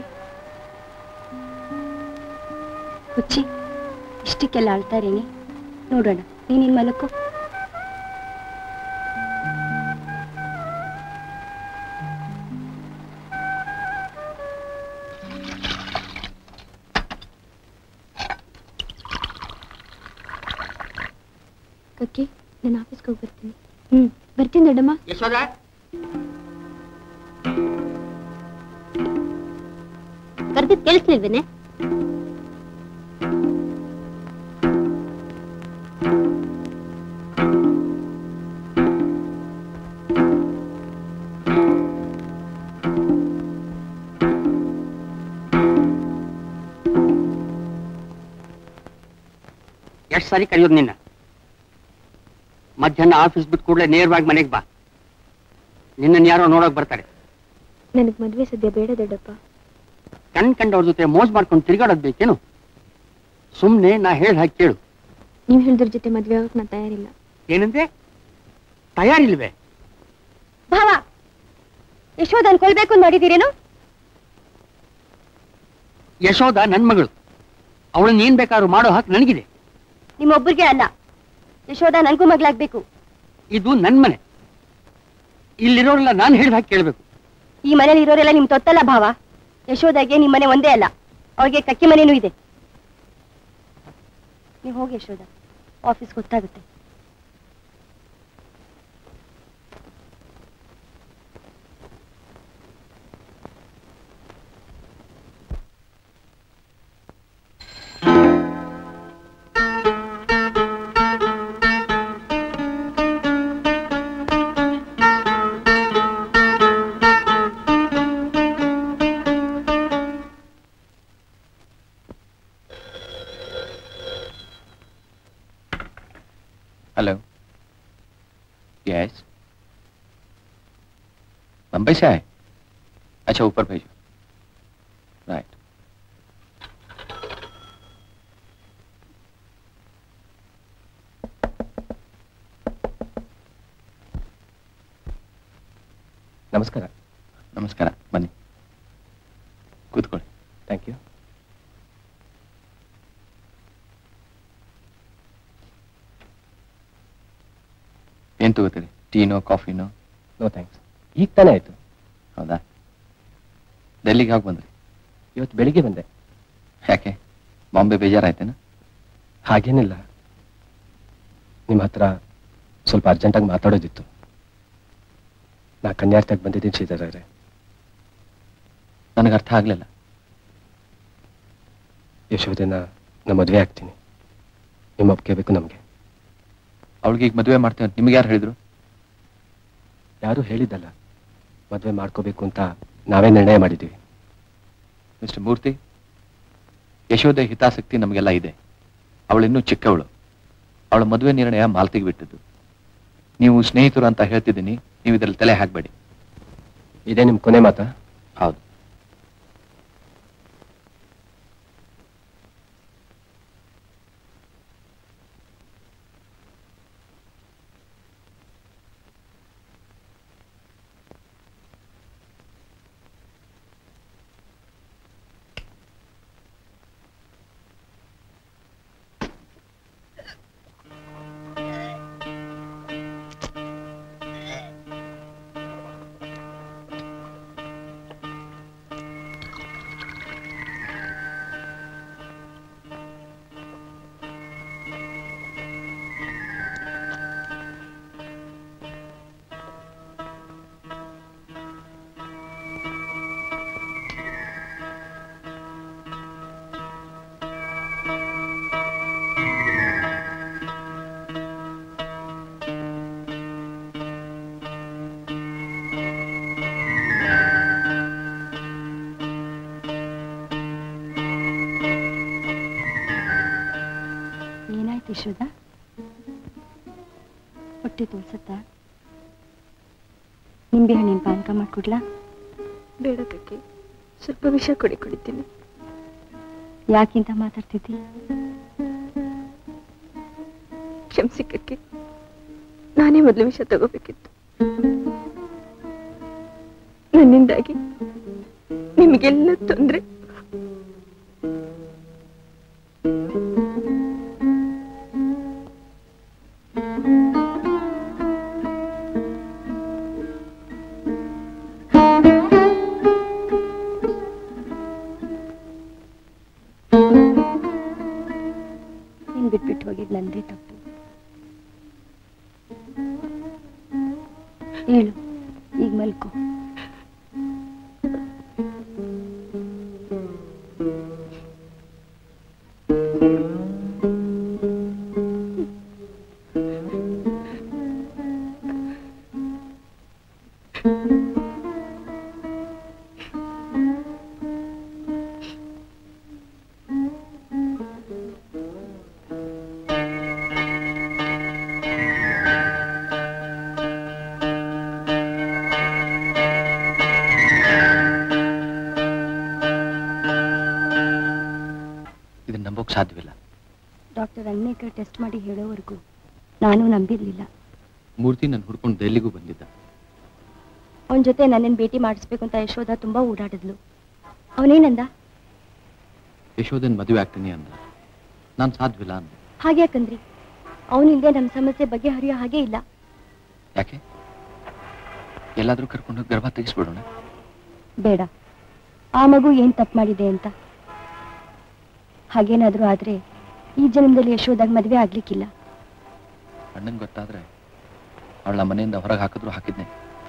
ಹುಚ್ಚಿ, ಇಷ್ಟಕ್ಕೆಲ್ಲ ಆಳ್ತಾರೇನೆ? ನೋಡೋಣ, ನೀನಿನ್ ಮಲಕ್ಕೋ. ಕಕ್ಕಿ, ನಾನು ಆಫೀಸ್ಗೆ ಹೋಗಿ ಬರ್ತೀನಿ. ಬರ್ತೀನಿ ದೊಡ್ಡಮ್ಮ. ಯಶೋದ, ಕರೆದಿದ್ದು ಕೇಳಿಸ್ಲಿಲ್ವೇನೆ? ಎಷ್ಟು ಸಾರಿ ಕರೆಯೋದು ನಿನ್ನ? ಮಧ್ಯಾಹ್ನ ಆಫೀಸ್ ಬಿಟ್ಟು ಕೂಡಲೇ ನೇರವಾಗಿ ಮನೆಗೆ ಬಾ. ನಿನ್ನನ್ನು ಯಾರೋ ನೋಡೋಕೆ ಬರ್ತಾರೆ. ನನಗೆ ಮದುವೆ ಸದ್ಯ ಬೇಡ ದೊಡ್ಡಪ್ಪ. ಕಂಡವ್ರ ಜೊತೆ ಮೋಜ್ ಮಾಡ್ಕೊಂಡು ತಿರುಗಾಡೋದು ಬೇಕೇನು? ಸುಮ್ನೆ ನಾ ಹೇಳ್ದ ಹಾಗೆ ಕೇಳು. ನೀವು ಹೇಳಿದ್ರ ಜೊತೆ ಮದುವೆ ಆಗೋಕೆ ನಾನು ತಯಾರಿಲ್ಲ. ಏನಂದ್ರೆ ತಯಾರಿಲ್ವೇ? ಭಾವ, ಯಶೋಧ ಅನ್ಕೊಳ್ಬೇಕು ಅಂತ ಮಾಡಿದ್ದೀರೇನು? ಯಶೋಧ ನನ್ ಮಗಳು, ಅವಳನ್ನ ಏನ್ ಬೇಕಾದ್ರೂ ಮಾಡೋ ಹಕ್ಕು ನನಗಿದೆ. ನಿಮ್ಮೊಬ್ಬರಿಗೆ ಅಲ್ಲ, ಯಶೋಧ ನನ್ಗೂ ಮಗಳಾಗ್ಬೇಕು. ಇದು ನನ್ ಮನೆ, ಇಲ್ಲಿರೋರೆಲ್ಲ ನಾನು ಹೇಳ್ದ ಹಾಗೆ ಕೇಳ್ಬೇಕು. ಈ ಮನೇಲಿ ಇರೋರೆಲ್ಲ ನಿಮ್ ತೊತ್ತಲ್ಲ ಭಾವ. ಯಶೋಧಾಗೆ ನಿಮ್ ಮನೆ ಒಂದೇ ಅಲ್ಲ, ಅವ್ರಿಗೆ ಕಕ್ಕಿ ಮನೇನೂ ಇದೆ. ನೀವು ಹೋಗಿ ಯಶೋಧ, ಆಫೀಸ್ ಗೊತ್ತಾಗುತ್ತೆ. ಹಲೋ. यस, मुंबई से आए? अच्छा, ऊपर भेजो। राइट। ನಮಸ್ಕಾರ. ನಮಸ್ಕಾರ, ಬನ್ನಿ ಕೂತ್ಕೊಳ್ಳಿ. Thank you. ಏನ್ ತಗೋತೀರಿ? ಟೀನೋ ಕಾಫಿನೋ? No thanks. ಈಗ ತಾನೇ ಆಯ್ತು. ಹೌದಾ? ಡೆಲ್ಲಿಗೆ ಯಾವಾಗ ಬಂದ್ರಿ? ಇವತ್ತು ಬೆಳಿಗ್ಗೆ ಬಂದೆ. ಯಾಕೆ, ಬಾಂಬೆ ಬೇಜಾರಾಯ್ತೇನ? ಹಾಗೇನಿಲ್ಲ, ನಿಮ್ಮ ಹತ್ರ ಸ್ವಲ್ಪ ಅರ್ಜೆಂಟಾಗಿ ಮಾತಾಡೋದಿತ್ತು. ನಾ ಕನ್ಯಾರ್ಥಕ್ಕೆ ಬಂದಿದ್ದೀನಿ ಶ್ರೀಧರವ್ರೆ. ನನಗೆ ಅರ್ಥ ಆಗ್ಲಿಲ್ಲ. ಯಶೋಧನ ನಾ ಮದುವೆ ಆಗ್ತೀನಿ, ನಿಮ್ಮ ಒಪ್ಪಿಗೆ ಬೇಕು ನಮಗೆ. ಅವಳಿಗೆ ಈಗ ಮದುವೆ ಮಾಡ್ತೇವೆ ಅಂತ ನಿಮ್ಗೆ ಯಾರು ಹೇಳಿದ್ರು? ಯಾರೂ ಹೇಳಿದ್ದಲ್ಲ, ಮದುವೆ ಮಾಡ್ಕೋಬೇಕು ಅಂತ ನಾವೇ ನಿರ್ಣಯ ಮಾಡಿದ್ದೀವಿ. ಮಿಸ್ಟರ್ ಮೂರ್ತಿ, ಯಶೋದೆ ಹಿತಾಸಕ್ತಿ ನಮಗೆಲ್ಲ ಇದೆ. ಅವಳಿನ್ನೂ ಚಿಕ್ಕವಳು. ಅವಳ ಮದುವೆ ನಿರ್ಣಯ ಮಾಲ್ತಿಗೆ ಬಿಟ್ಟದ್ದು. ನೀವು ಸ್ನೇಹಿತರು ಅಂತ ಹೇಳ್ತಿದ್ದೀನಿ, ನೀವು ಇದರಲ್ಲಿ ತಲೆ ಹಾಕಬೇಡಿ. ಇದೇ ನಿಮ್ಮ ಕೊನೆ ಮಾತಾ? ಹೌದು. ಯಶೋಧ, ಹೊಟ್ಟೆ ತೋರ್ಸತ್ತಾ? ನಿಂಬೆ ಹಣ್ಣಿನ ಪಾನಕ ಮಾಡ್ಕೊಡ್ಲಾ? ಬೇಡ ಕಕ್ಕಿ, ಸ್ವಲ್ಪ ವಿಷ ಕುಡಿತೀನಿ. ಯಾಕಿಂತ ಮಾತಾಡ್ತಿದ್ದಿ? ಕ್ಷಮಿಸಿ ಕಕ್ಕಿ, ನಾನೇ ಮೊದಲು ವಿಷ ತಗೋಬೇಕಿತ್ತು. ನನ್ನಿಂದಾಗಿ ನಿಮಗೆಲ್ಲ ತೊಂದರೆ. ಬಿಟ್ಬಿಟ್ಟು ಹೋಗಿದ್ ನಂದೇ ತಪ್ಪು. ಹೇಳು, ಈಗ ಮಲ್ಕೋ. ಸಾಧ್ಯವಿಲ್ಲ. ಡಾಕ್ಟರ್ ಅನ್ನೇಕರ್ ಟೆಸ್ಟ್ ಮಾಡಿ ಹೇಳೋವರೆಗೂ ನಾನು ನಂಬಿರ್ಲಿಲ್ಲ. ಮೂರ್ತಿ ನನ್ನ ಹುಡ್ಕೊಂಡು ಡೆಲ್ಲಿಗೂ ಬಂದಿದ್ದ. ಅವನ ಜೊತೆ ನನ್ನನ್ನು ಭೇಟಿ ಮಾಡಿಸ್ಬೇಕು ಅಂತ ಯಶೋಧ ತುಂಬಾ ಓಡಾಡಿದ್ಲು. ಅವನೇನಂದ? ಯಶೋಧನ್ ಮದುವೆ ಆಗ್ತೀನಿ ಅಂದ. ನಾನು ಸಾಧ್ಯವಿಲ್ಲ ಅಂದೆ. ಹಾಗ್ಯಾಕಂದ್ರಿ? ಅವನಿಂದೆ ನಮ್ಮ ಸಮಸ್ಯೆ ಬಗ್ಗೆ ಹರಿಯೋ ಹಾಗೆ ಇಲ್ಲ. ಯಾಕೆ? ಎಲ್ಲಾದ್ರೂ ಕರ್ಕೊಂಡು ಗರ್ಭ ತೆಗಿಸ್ಬಿಡೋಣ. ಬೇಡ, ಆ ಮಗು ಏನ್ ತಪ್ಪು ಮಾಡಿದೆ ಅಂತ. ಹಾಗೇನಾದ್ರೂ ಆದ್ರೆ ಈ ಜನ್ಮದಲ್ಲಿ ಯಶೋದಾಗ ಮದುವೆ ಆಗ್ಲಿಕ್ಕಿಲ್ಲ. ಅಣ್ಣಂಗೆ ಗೊತ್ತಾದ್ರೆ ಅವಳ ಮನೆಯಿಂದ ಹೊರಗೆ ಹಾಕಿದ್ರು ಹಾಕಿದ್ನೆ.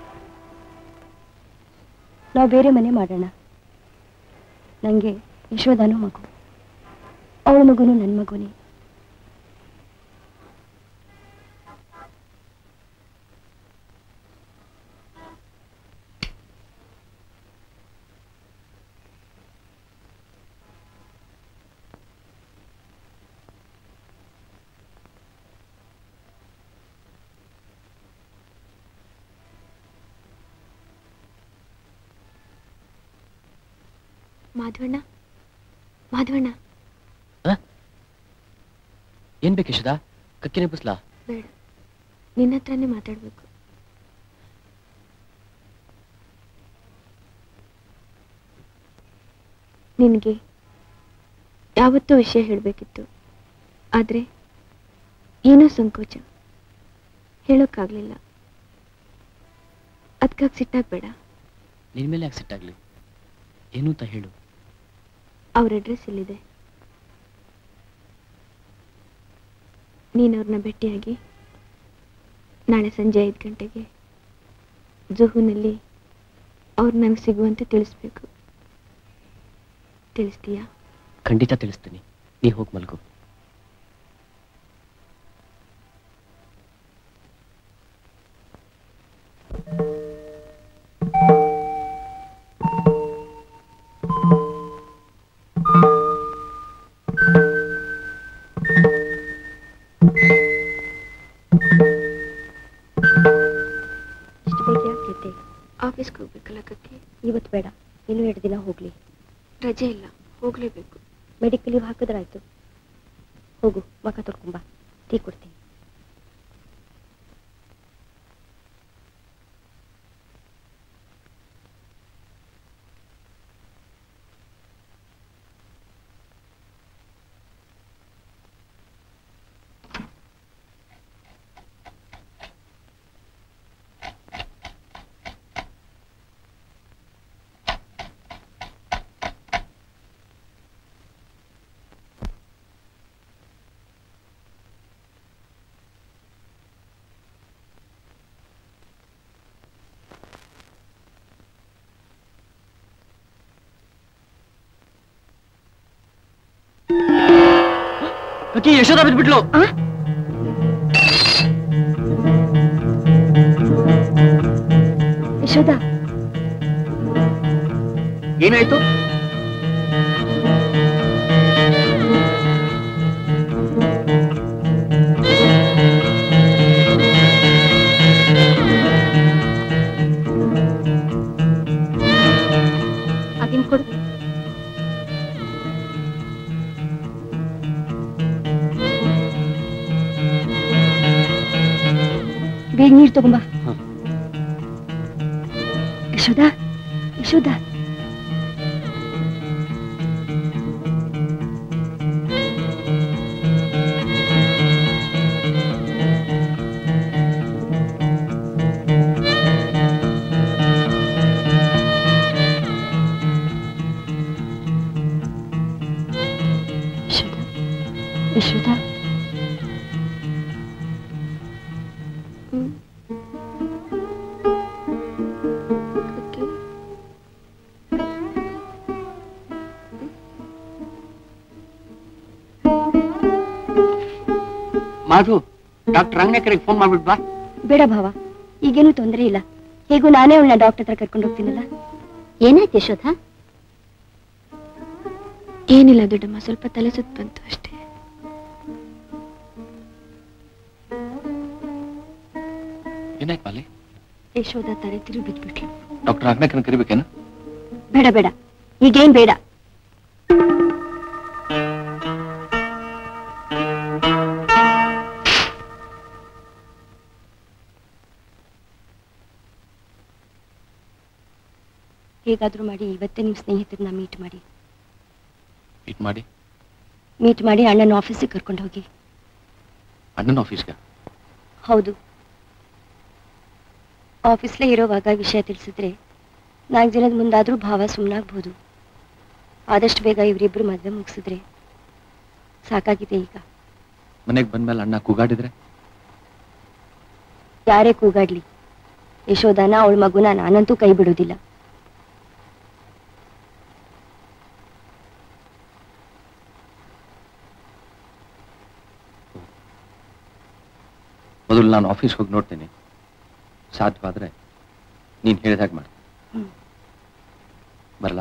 ನಾವು ಬೇರೆ ಮನೆ ಮಾಡೋಣ. ನಂಗೆ ಯಶೋಧನೂ ಮಗು, ಅವಳ ಮಗುನು ನನ್ನ ಮಗುನೇ. ಮಾಧವಣ್ಣ ಮಾಧವಣ್ಣ ಏನ್ ಬೇಕು ಯಶೋದ? ಕಕ್ಕಿ ನೆನಪಿಸ್ಲಾ? ಬೇಡ, ನಿನ್ನ ಹತ್ರನೇ ಮಾತಾಡ್ಬೇಕು. ನಿನಗೆ ಯಾವತ್ತೂ ವಿಷಯ ಹೇಳಬೇಕಿತ್ತು, ಆದ್ರೆ ಏನೋ ಸಂಕೋಚ, ಹೇಳೋಕ್ಕಾಗ್ಲಿಲ್ಲ. ಅದಕ್ಕಾಗಿ ಸಿಟ್ಟಾಗ್ಬೇಡ. ನಿನ್ ಮೇಲೆ ಯಾಕೆ ಸಿಟ್ಟಾಗ್ಲಿ? ಏನು ಅಂತ ಹೇಳು. ಅವ್ರ ಅಡ್ರೆಸ್ ಇಲ್ಲಿದೆ. ನೀನು ಅವ್ರನ್ನ ಭೇಟಿಯಾಗಿ ನಾಳೆ ಸಂಜೆ 5 ಗಂಟೆಗೆ ಜುಹುನಲ್ಲಿ ಅವ್ರು ನನಗೆ ಸಿಗುವಂತೆ ತಿಳಿಸ್ಬೇಕು. ತಿಳಿಸ್ತೀಯಾ? ಖಂಡಿತ ತಿಳಿಸ್ತೀನಿ. ನೀ ಹೋಗಿ ಮಲ್ಗು. ಇಷ್ಟು ಬೇಗ ಯಾಕೆ? ಆಫೀಸ್ಗೆ ಹೋಗ್ಬೇಕಲ್ಲ ಕತ್ತಿ. ಇವತ್ತು ಬೇಡ, ಇನ್ನೂ 2 ದಿನ ಹೋಗ್ಲಿ. ರಜೆ ಇಲ್ಲ, ಹೋಗ್ಲೇಬೇಕು. ಮೆಡಿಕಲ್ ಲೀವ್ ಹಾಕಿದ್ರಾಯ್ತು. ಹೋಗು, ಮಕ್ಕ ತೊಳ್ಕೊಂಬ, ಟೀ ಕೊಡ್ತೀನಿ. ಕಕ್ಕಿ ಯಶೋದ ಬಿದ್ಬಿಟ್ಲು. ಯಶೋದ, ಏನಾಯ್ತು? ಅದನ್ನ ಕೊಡು. ಬೇಗ ನೀರು ತಗೊಂಬ. ಯಶೋದ, ಯಶೋದ, ಯಶೋದ, ಮಾಧು, ಡಾಕ್ಟರ್ ರಂಗನಾಯ್ಕರಿಗೆ ಫೋನ್ ಮಾಡ್ಬಿಟ್ ಬಾ. ಬೇಡ ಭಾವ, ಈಗೇನು ತೊಂದರೆ ಇಲ್ಲ. ಹೇಗೂ ನಾನೇ ಅವಳನ್ನ ಡಾಕ್ಟರ್ ಹತ್ರ ಕರ್ಕೊಂಡು ಹೋಗ್ತೀನಲ್ಲ. ಏನಾಯ್ತು ಯಶೋಧ? ಏನಿಲ್ಲ ದೊಡ್ಡಮ್ಮ, ಸ್ವಲ್ಪ ತಲೆ ಸುತ್ತ ಬಂತು ಅಷ್ಟೇ. ಏನಾಯ್ತು ಮಾಲಿ? ಯಶೋದ ತಲೆ ತಿರುಗಿ ಬಿದ್ಬಿಟ್ಲು. ಡಾಕ್ಟರ್ ರಂಗನಾಯ್ಕನ ಕರಿಬೇಕೇನು? ಬೇಡ ಬೇಡ, ಈಗೇನ್ ಬೇಡ. ಹೇಗಾದ್ರೂ ಮಾಡಿ ಇವತ್ತೇ ನಿಮ್ ಸ್ನೇಹಿತರನ್ನ ಮೀಟ್ ಮಾಡಿ ಅಣ್ಣನ ಆಫೀಸಿಗೆ ಕರ್ಕೊಂಡು ಹೋಗಿ. ಅಣ್ಣನ ಆಫೀಸ್ಗೆ? ಹೌದು. ಆಫೀಸ್ಲೇ ಇರೋವಾಗ ವಿಷಯ ತಿಳಿಸಿದ್ರೆ 4 ದಿನದ ಮುಂದಾದ್ರೂ ಭಾವ ಸುಮ್ಮನಾಗ್ಬೋದು. ಆದಷ್ಟು ಬೇಗ ಇವರಿಬ್ರು ಮದುವೆ ಮುಗಿಸಿದ್ರೆ ಸಾಕಾಗಿದೆ. ಈಗ ಮನೆಗೆ ಬಂದ್ಮೇಲೆ ಅಣ್ಣ ಕೂಗಾಡಿದ್ರೆ? ಯಾರೇ ಕೂಗಾಡ್ಲಿ, ಯಶೋದಾನ ಅವಳ ಮಗುನ ನಾನಂತೂ ಕೈ ಬಿಡೋದಿಲ್ಲ. ಮೊದಲು ನಾನು ಆಫೀಸ್ಗೆ ಹೋಗಿ ನೋಡ್ತೇನೆ. ಸಾಧ್ಯವಾದ್ರೆ ನೀನು ಹೇಳಿದಾಗ ಮಾಡಿ. ಬರಲ್ಲ?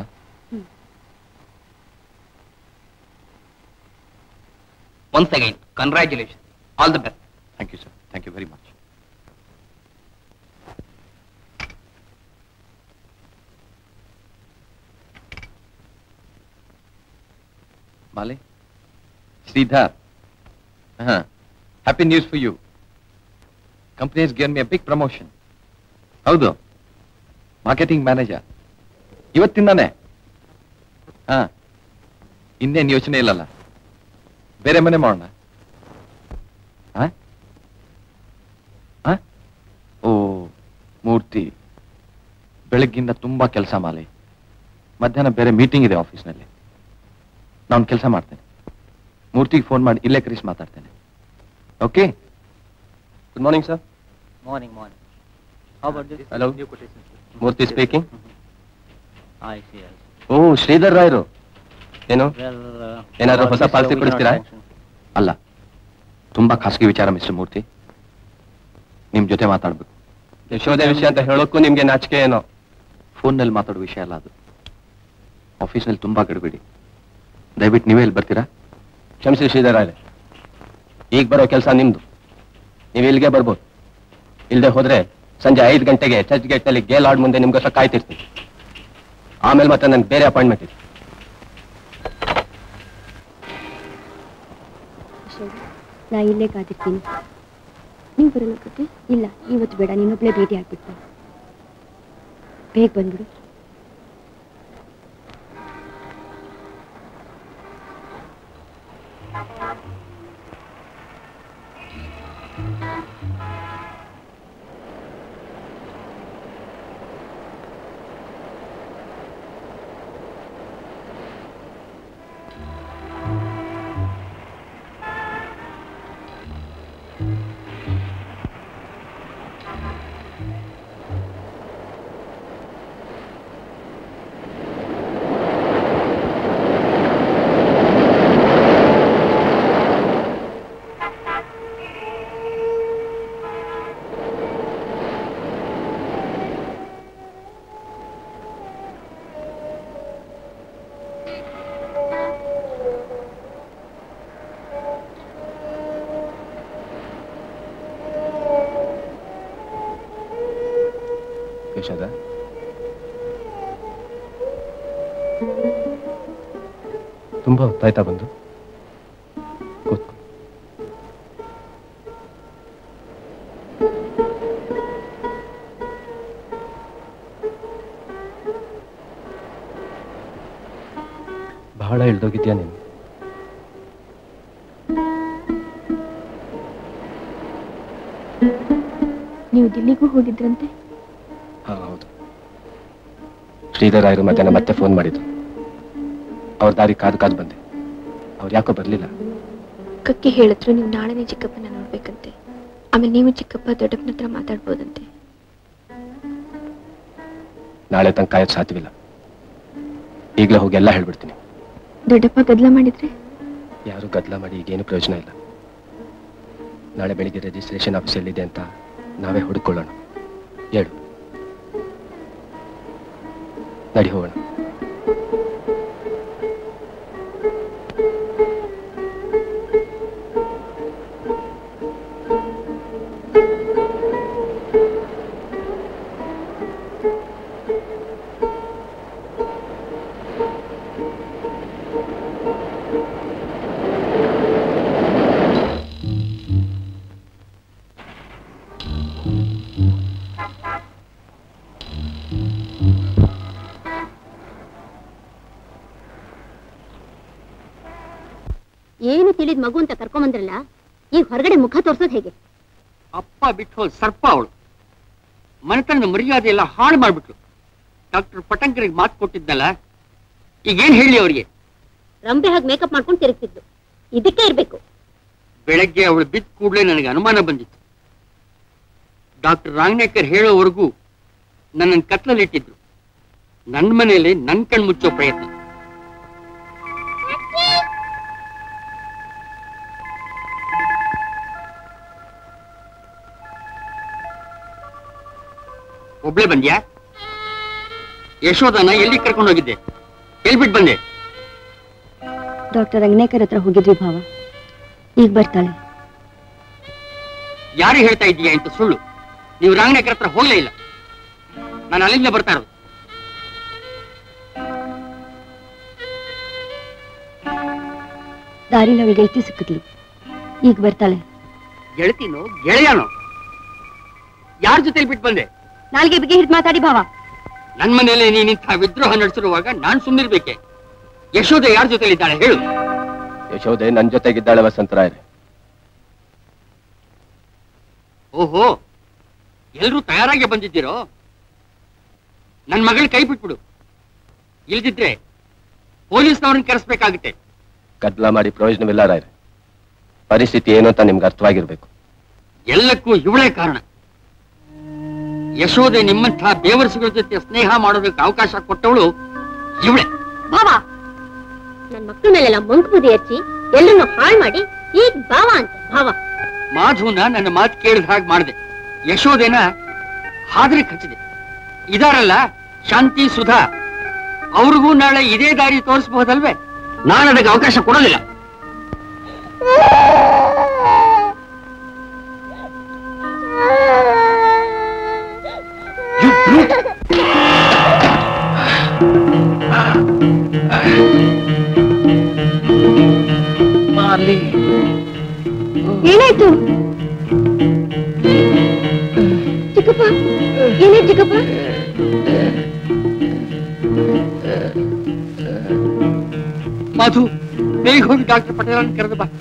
Once again, congratulations. All the best. Thank you, sir. Thank you very much. ಮಾಲೆ, Sridhar, happy news for you. Company has given me a big promotion. ಹೌದು, ಮಾರ್ಕೆಟಿಂಗ್ ಮ್ಯಾನೇಜರ್ ಇವತ್ತಿಂದಾನೆ. ಹಾ, ಇನ್ನೇನು ಯೋಚನೆ ಇಲ್ಲಲ್ಲ, ಬೇರೆ ಮನೆ ಮಾಡೋಣ. ಓ ಮೂರ್ತಿ, ಬೆಳಗ್ಗಿಂದ ತುಂಬಾ ಕೆಲಸ ಮಾಲೆ. ಮಧ್ಯಾಹ್ನ ಬೇರೆ ಮೀಟಿಂಗ್ ಇದೆ ಆಫೀಸ್ನಲ್ಲಿ. ನಾನು ಕೆಲಸ ಮಾಡ್ತೇನೆ. ಮೂರ್ತಿಗೆ ಫೋನ್ ಮಾಡಿ ಇಲ್ಲೇ ಕರೆಸಿ ಮಾತಾಡ್ತೇನೆ. Okay? Good morning sir. Morning. How about this? Hello. New quotation. Murthy speaking. I see. ಓ, ಶ್ರೀಧರ್ ರಾಯರು. ಏನು Well, ಏನಾದ್ರು ಹೊಸ ಪಾಲಿಸಿ ಕೊಡಿಸ್ತೀರಾ? ಅಲ್ಲ, ತುಂಬಾ ಖಾಸಗಿ ವಿಚಾರ ಮಿಸ್ಟರ್ ಮೂರ್ತಿ, ನಿಮ್ ಜೊತೆ ಮಾತಾಡ್ಬೇಕು. ಯಶೋದೆ ವಿಷಯ ಅಂತ ಹೇಳೋಕ್ಕೂ ನಿಮ್ಗೆ ನಾಚಿಕೆ ಏನೋ? ಫೋನ್ನಲ್ಲಿ ಮಾತಾಡೋ ವಿಷಯ ಅಲ್ಲ ಅದು. ಆಫೀಸ್ನಲ್ಲಿ ತುಂಬಾ ಗಡಿಬಿಡಿ. ದಯವಿಟ್ಟು ನೀವೇ ಇಲ್ಲಿ ಬರ್ತೀರಾ? ಕ್ಷಮಿಸಿ ಶ್ರೀಧರ್ ರಾಯರೇ, ಈಗ ಬರೋ ಕೆಲಸ ನಿಮ್ದು. ನೀವು ಇಲ್ಲಿಗೆ ಬರ್ಬೋದು. ಇಲ್ಲದೆ ಹೋದ್ರೆ ಸಂಜೆ 5 ಗಂಟೆಗೆ ಚರ್ಚ್ ಗೇಟ್ ಅಲ್ಲಿ ಗೇಲ್ ಆಡ್ ಮುಂದೆ ನಿಮ್ಗೋಸ್ಕರ ಕಾಯ್ತಿರ್ತೀನಿ. ಆಮೇಲೆ ಮತ್ತೆ ನನ್ಗೆ ಬೇರೆ ಅಪಾಯಿಂಟ್ಮೆಂಟ್ ಇದೆ. ನಾ ಇಲ್ಲೇ ಕಾದಿರ್ತೀನಿ. ನೀವು ಬರಲಕ್ಕೆ? ಇಲ್ಲ, ಇವತ್ತು ಬೇಡ, ನೀನೊಬ್ಳೆ ಭೇಟಿ ಆಗ್ಬಿಟ್ಟು ಬೇಗ ಬಂದ್ಬಿಡು. ಯಶೋದ, ತುಂಬಾ ಹೊತ್ತಾಯ್ತಾ ಬಂದು? ಕೂತ್ಕೊ. ಬಹಳ ಇಳ್ದೋಗಿದ್ಯಾ ನೀನು? ನೀವು ದಿಲ್ಲಿಗೂ ಹೋಗಿದ್ರಂತೆ? ಹೌದು. ಶ್ರೀಧರ್ ರಾಯರು ಮಧ್ಯಾಹ್ನ ಮತ್ತೆ ಫೋನ್ ಮಾಡಿದ್ರು. ಅವ್ರ ದಾರಿ ಕಾದು ಬಂದೆ. ಅವ್ರು ಯಾಕೋ ಬರ್ಲಿಲ್ಲ. ಕಕ್ಕಿ ಹೇಳಿದ್ರು ನೀವು ನಾಳೆನೇ ಚಿಕ್ಕಪ್ಪನ ನೋಡ್ಬೇಕಂತೆ. ಆಮೇಲೆ ನೀವು ಚಿಕ್ಕಪ್ಪ ದೊಡ್ಡಪ್ಪನ ಹತ್ರ ಮಾತಾಡ್ಬೋದಂತೆ. ನಾಳೆ ತನಕ ಕಾಯೋದು ಸಾಧ್ಯವಿಲ್ಲ. ಈಗಲೇ ಹೋಗಿ ಎಲ್ಲ ಹೇಳ್ಬಿಡ್ತೀನಿ. ದೊಡ್ಡಪ್ಪ ಗದ್ದಲ ಮಾಡಿದ್ರೆ? ಯಾರು ಗದ್ದಲ ಮಾಡಿ ಈಗೇನು ಪ್ರಯೋಜನ ಇಲ್ಲ. ನಾಳೆ ಬೆಳಿಗ್ಗೆ ರಿಜಿಸ್ಟ್ರೇಷನ್ ಆಫೀಸ್ ಎಲ್ಲಿದೆ ಅಂತ ನಾವೇ ಹುಡುಕೊಳ್ಳೋಣ. ಹೇಳು. ನಡಿ ಹೋಗೋಣ. ಏನು ತಿಳಿದ್ ಮಗು ಅಂತ ಕರ್ಕೊಂಬಂದ್ರಲ್ಲ, ಈಗ ಹೊರಗಡೆ ಮುಖ ತೋರ್ಸೋದ್ ಹೇಗೆ? ಅಪ್ಪ ಬಿಟ್ಟು ಹೋದ್ ಸರ್ಪ ಅವಳು. ಮನೆತನದ ಮರ್ಯಾದೆ ಎಲ್ಲ ಹಾಳು ಮಾಡ್ಬಿಟ್ಲು. ಡಾಕ್ಟರ್ ಪಟಂಕರಿಗೆ ಮಾತು ಕೊಟ್ಟಿದ್ನಲ್ಲ, ಈಗೇನ್ ಹೇಳಿ ಅವ್ರಿಗೆ? ರಂಬೆ ಹಾಗೆ ಮೇಕಪ್ ಮಾಡ್ಕೊಂಡು ತಿರುಗ್ತಿದ್ಲು. ಇದಕ್ಕೆ ಇರ್ಬೇಕು. ಬೆಳಗ್ಗೆ ಅವಳು ಬಿದ್ದ ಕೂಡಲೇ ನನಗೆ ಅನುಮಾನ ಬಂದಿತ್ತು. ಡಾಕ್ಟರ್ ರಾಂಗ್ನೇಕರ್ ಹೇಳೋವರೆಗೂ ನನ್ನನ್ನು ಕತ್ಲಲ್ಲಿಟ್ಟಿದ್ರು. ನನ್ನ ಮನೆಯಲ್ಲಿ ನನ್ ಕಣ್ ಮುಚ್ಚೋ ಪ್ರಯತ್ನ. ಒಬ್ಳೆ ಬಂದ್ಯಾ? ಯಶೋದನ ಎಲ್ಲಿ ಕರ್ಕೊಂಡು ಹೋಗಿದ್ದೆ? ಎಲ್ಬಿಟ್ಟು ಬಂದೆ? ಡಾಕ್ಟರ್ ರಂಗನೇಕರ್ ಹತ್ರ ಹೋಗಿದ್ವಿ ಭಾವ. ಈಗ ಬರ್ತಾಳೆ. ಯಾರು ಹೇಳ್ತಾ ಇದ್ದೀಯಾ ಅಂತ ಸುಳ್ಳು. ನೀವು ರಾಂಗ್ನೇಕರ್ ಹತ್ರ ಹೋಗ್ಲೇ ಇಲ್ಲ. ನಾನು ಅಲ್ಲಿಂದ ಬರ್ತಾ ಇರೋದು. ದಾರಿಲಿ ಅವಳಿಗೆ ಗೆಳತಿ ಸಿಕ್ಕಿದ್ಲು. ಈಗ ಬರ್ತಾಳೆ. ಗೆಳತಿನೋ ಗೆಳೆಯನೋ? ಯಾರ ಜೊತೆಲಿ ಬಿಟ್ಟು ಬಂದೆ? ನಾಲ್ಗೆ ಬಗ್ಗೆ ಹಿಡಿದು ಮಾತಾಡಿ ಭಾವ. ನನ್ ಮನೇಲಿ ನೀನಿಂಥ ವಿದ್ರೋಹ ನಡೆಸಿರುವಾಗ ನಾನ್ ಸುಮ್ಮನಿರ್ಬೇಕೆ? ಯಶೋದೆ ಯಾರ ಜೊತೆಲಿದ್ದಾಳೆ ಹೇಳು? ಯಶೋದೆ ನನ್ ಜೊತೆಗಿದ್ದಾಳೆ ವಸಂತರಾಯರೇ. ಓಹೋ, ಎಲ್ರೂ ತಯಾರಾಗಿ ಬಂದಿದ್ದೀರೋ? ನನ್ ಮಗಳ ಕೈ ಬಿಟ್ಬಿಡು, ಇಲ್ದಿದ್ರೆ ಪೊಲೀಸ್ನವ್ರನ್ನ ಕರೆಸ್ಬೇಕಾಗುತ್ತೆ. ಗದ್ದಲ ಮಾಡಿ ಪ್ರಯೋಜನವಿಲ್ಲ ರಾಯರೇ. ಪರಿಸ್ಥಿತಿ ಏನು ಅಂತ ನಿಮ್ಗೆ ಅರ್ಥವಾಗಿರ್ಬೇಕು. ಎಲ್ಲಕ್ಕೂ ಇವಳೇ ಕಾರಣ. ಯಶೋದೆ ನಿಮ್ಮಂಥ ಬೇವರ್ಸಿಗಳ ಜೊತೆ ಸ್ನೇಹ ಮಾಡೋದಕ್ಕೆ ಅವಕಾಶ ಕೊಟ್ಟವಳು ಇವಳೆ. ಭಾವ, ನನ್ ಮಕ್ಕಳ ಮೇಲೆಲ್ಲ ಮಂಕು ಬುದ್ಧಿ ಹಚ್ಚಿ ಎಲ್ಲರನ್ನು ಹಾಳು ಮಾಡಿ ಈಗ ಭಾವ ಅಂತ. ಭಾವ, ಮಾಧುನ ನನ್ನ ಮಾತು ಕೇಳಿದ ಹಾಗೆ ಮಾಡಿದೆ. ಯಶೋದೆನ ಹಾದ್ರೆ ಹಚ್ಚಿದೆ. ಇದಾರಲ್ಲ ಶಾಂತಿ ಸುಧಾ, ಅವ್ರಿಗೂ ನಾಳೆ ಇದೇ ದಾರಿ ತೋರಿಸಬಹುದಲ್ವೇ? ನಾನು ಅದಕ್ಕೆ ಅವಕಾಶ ಕೊಡೋದಿಲ್ಲ. ಏನಾಯ್ತು ಚಿಕ್ಕಪ್ಪ? ಏನಾಯ್ತು ಚಿಕ್ಕಪ್ಪ? ಮಾಧು, ಬೇಗ ಹೋಗಿ ಡಾಕ್ಟರ್ ಪಟೇಲ್ ಕರೆದು ಬಾ.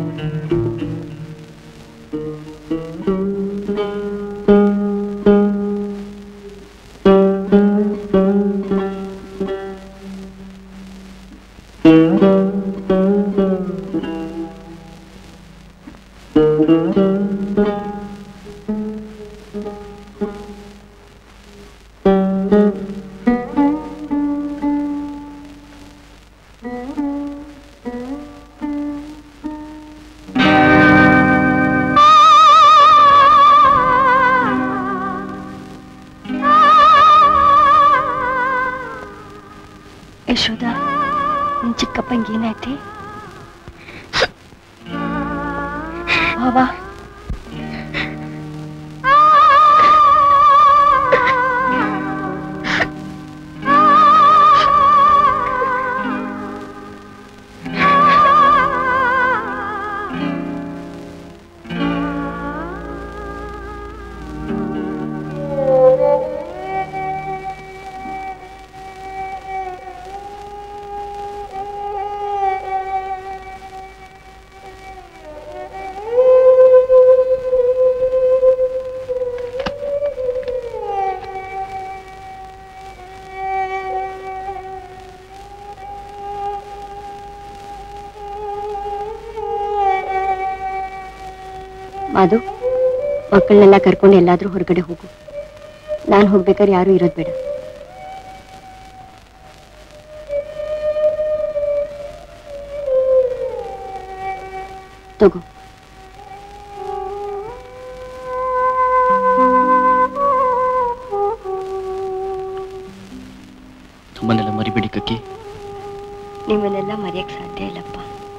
ಯಶೋದ, ನಿನ್ ಚಿಕ್ಕಪ್ಪಂಗೆ ಏನಾಯ್ತಿ? ಭಾವ, ಮಾಧು, ಮಕ್ಕಳನ್ನೆಲ್ಲ ಕರ್ಕೊಂಡು ಎಲ್ಲಾದ್ರೂ ಹೊರಗಡೆ ಹೋಗು. ನಾನು ಹೋಗ್ಬೇಕಾದ್ರೆ ಯಾರು ಇರೋದ್ ಬೇಡ. ತಗೋ. ನಮ್ಮನ್ನೆಲ್ಲ ಮರಿಬೇಡಿ ಕಕ್ಕಿ. ನಿಮ್ಮನ್ನೆಲ್ಲ ಮರೆಯಕ್ ಸಾಧ್ಯ ಇಲ್ಲಪ್ಪ.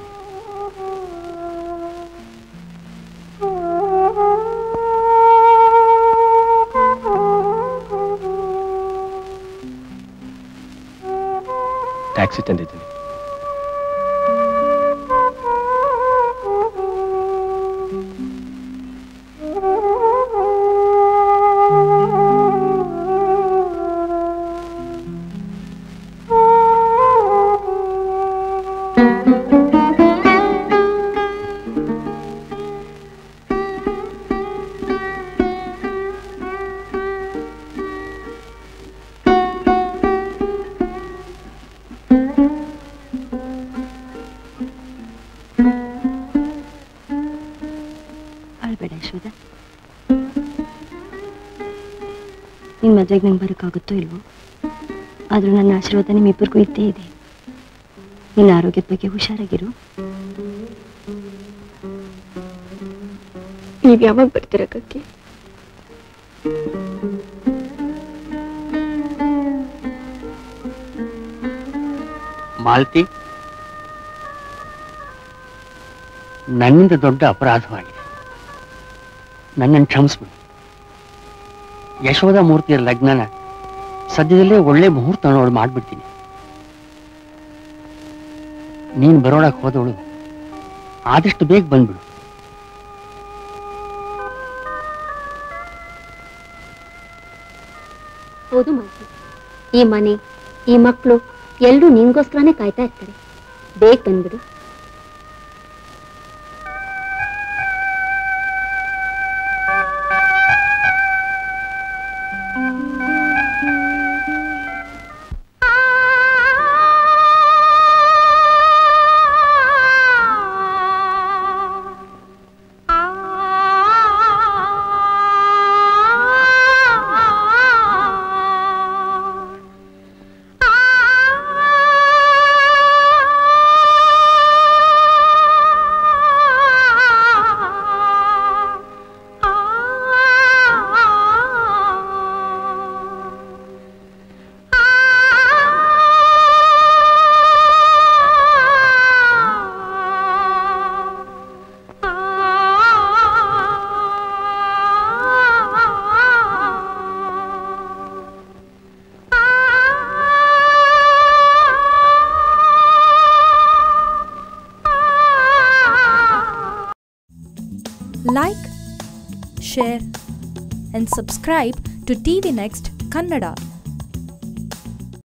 ಟ್ಯಾಕ್ಸಿ ತಂದಿದ್ದೀನಿ. ಅಳ್ಬೇಡ ಯಶೋದ. ನಿನ್ ಮದ್ವೆಗೆ ನಂಗೆ ಬರೋಕ್ಕಾಗುತ್ತೋ ಇಲ್ವೋ, ಆದ್ರೂ ನನ್ನ ಆಶೀರ್ವಾದ ನಿಮ್ಮಿಬ್ಬರಿಗೂ ಇದ್ದೇ ಇದೆ. ನಿನ್ನ ಆರೋಗ್ಯದ ಬಗ್ಗೆ ಹುಷಾರಾಗಿರು. ನೀವ್ ಯಾವಾಗ ಬರ್ತೀರ ಕಕ್ಕಿ? ಮಾಲತಿ, ನನ್ನಿಂದ ದೊಡ್ಡ ಅಪರಾಧವಾಗಿದೆ. ನನ್ನನ್ನು ಕ್ಷಮಿಸ್ಬಿಡಿ. ಯಶೋಧ ಮೂರ್ತಿಯ ಲಗ್ನನ ಸದ್ಯದಲ್ಲೇ ಒಳ್ಳೆ ಮುಹೂರ್ತ ನೋಡಿ ಮಾಡ್ಬಿಡ್ತೀನಿ. ನೀನ್ ಬರೋಣಕ್ಕೆ ಹೋದವಳು ಆದಷ್ಟು ಬೇಗ ಬಂದ್ಬಿಡು. ಹೌದು ಮಾಲ್ತಿ, ಈ ಮನೆ, ಈ ಮಕ್ಕಳು ಎಲ್ಲರೂ ನಿನ್ಗೋಸ್ಕರನೇ ಕಾಯ್ತಾ ಇರ್ತಾರೆ. ಬೇಗ ಬಂದ್ಬಿಡು. Like, share and subscribe to TV Next Kannada.